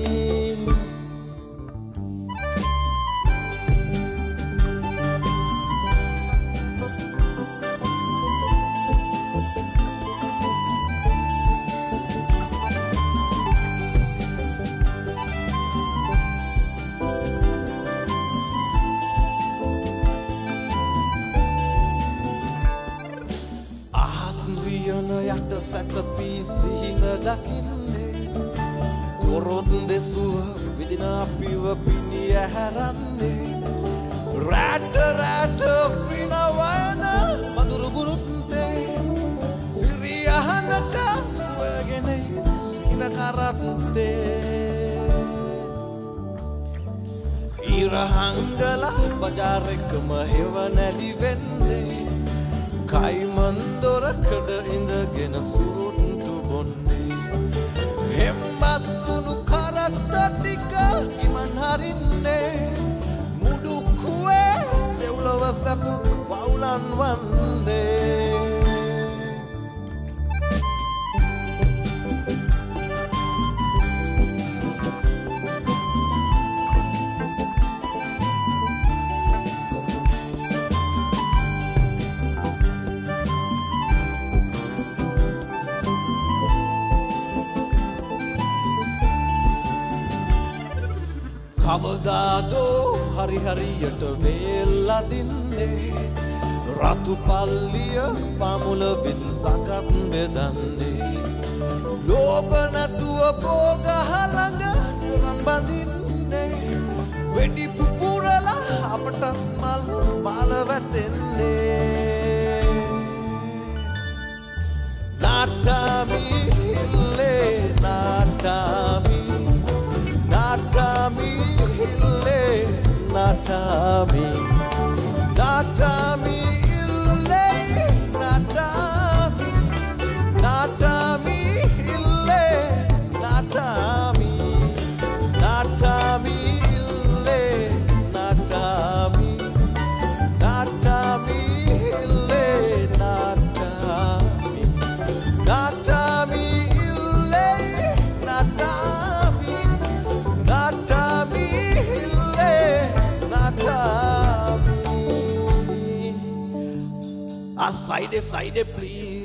යට සැතපී සිහින දකින්නේ කොරොත් දෙසුව විදින අපිව පිණිය හැරන්නේ රැට රැට පිනවන මදුරු බුරුත්තේ සිරියහනට සුවගෙන සින කරත්තේ ඉරහංගලා බජාරෙකම හෙවනැලි වෙන්නේ කයිමන්දොරකඩ ඉඳගෙන සුරුට්ටු බොන්නේ හෙම්බත්තුණු කරත්ත ටික ඉමන් හරින්නේ මුඩුක්කුවේ දෙව්ලොව සැපු පවුලන් වන්නේ කවදාදෝ හරි හරියට වේල් අදින්නේ රතු පල්ලිය පමුල වින් සකත් බෙදන්නේ ලෝභ නැතුව බෝගහ ළඟ දුරන් බඳින්නේ වෙඩි පුපුරලා අපට මල් බාල වැටෙන්නේ නාටාමි හිල්ලේ නාටාමි නාටාමි Natami, Natami, Ille, Natami, Natami, Ille, Natami, Natami, Ille, Natami, Natami, Ille, Natami, Natami, Ille, Natami, Natami. Side, please.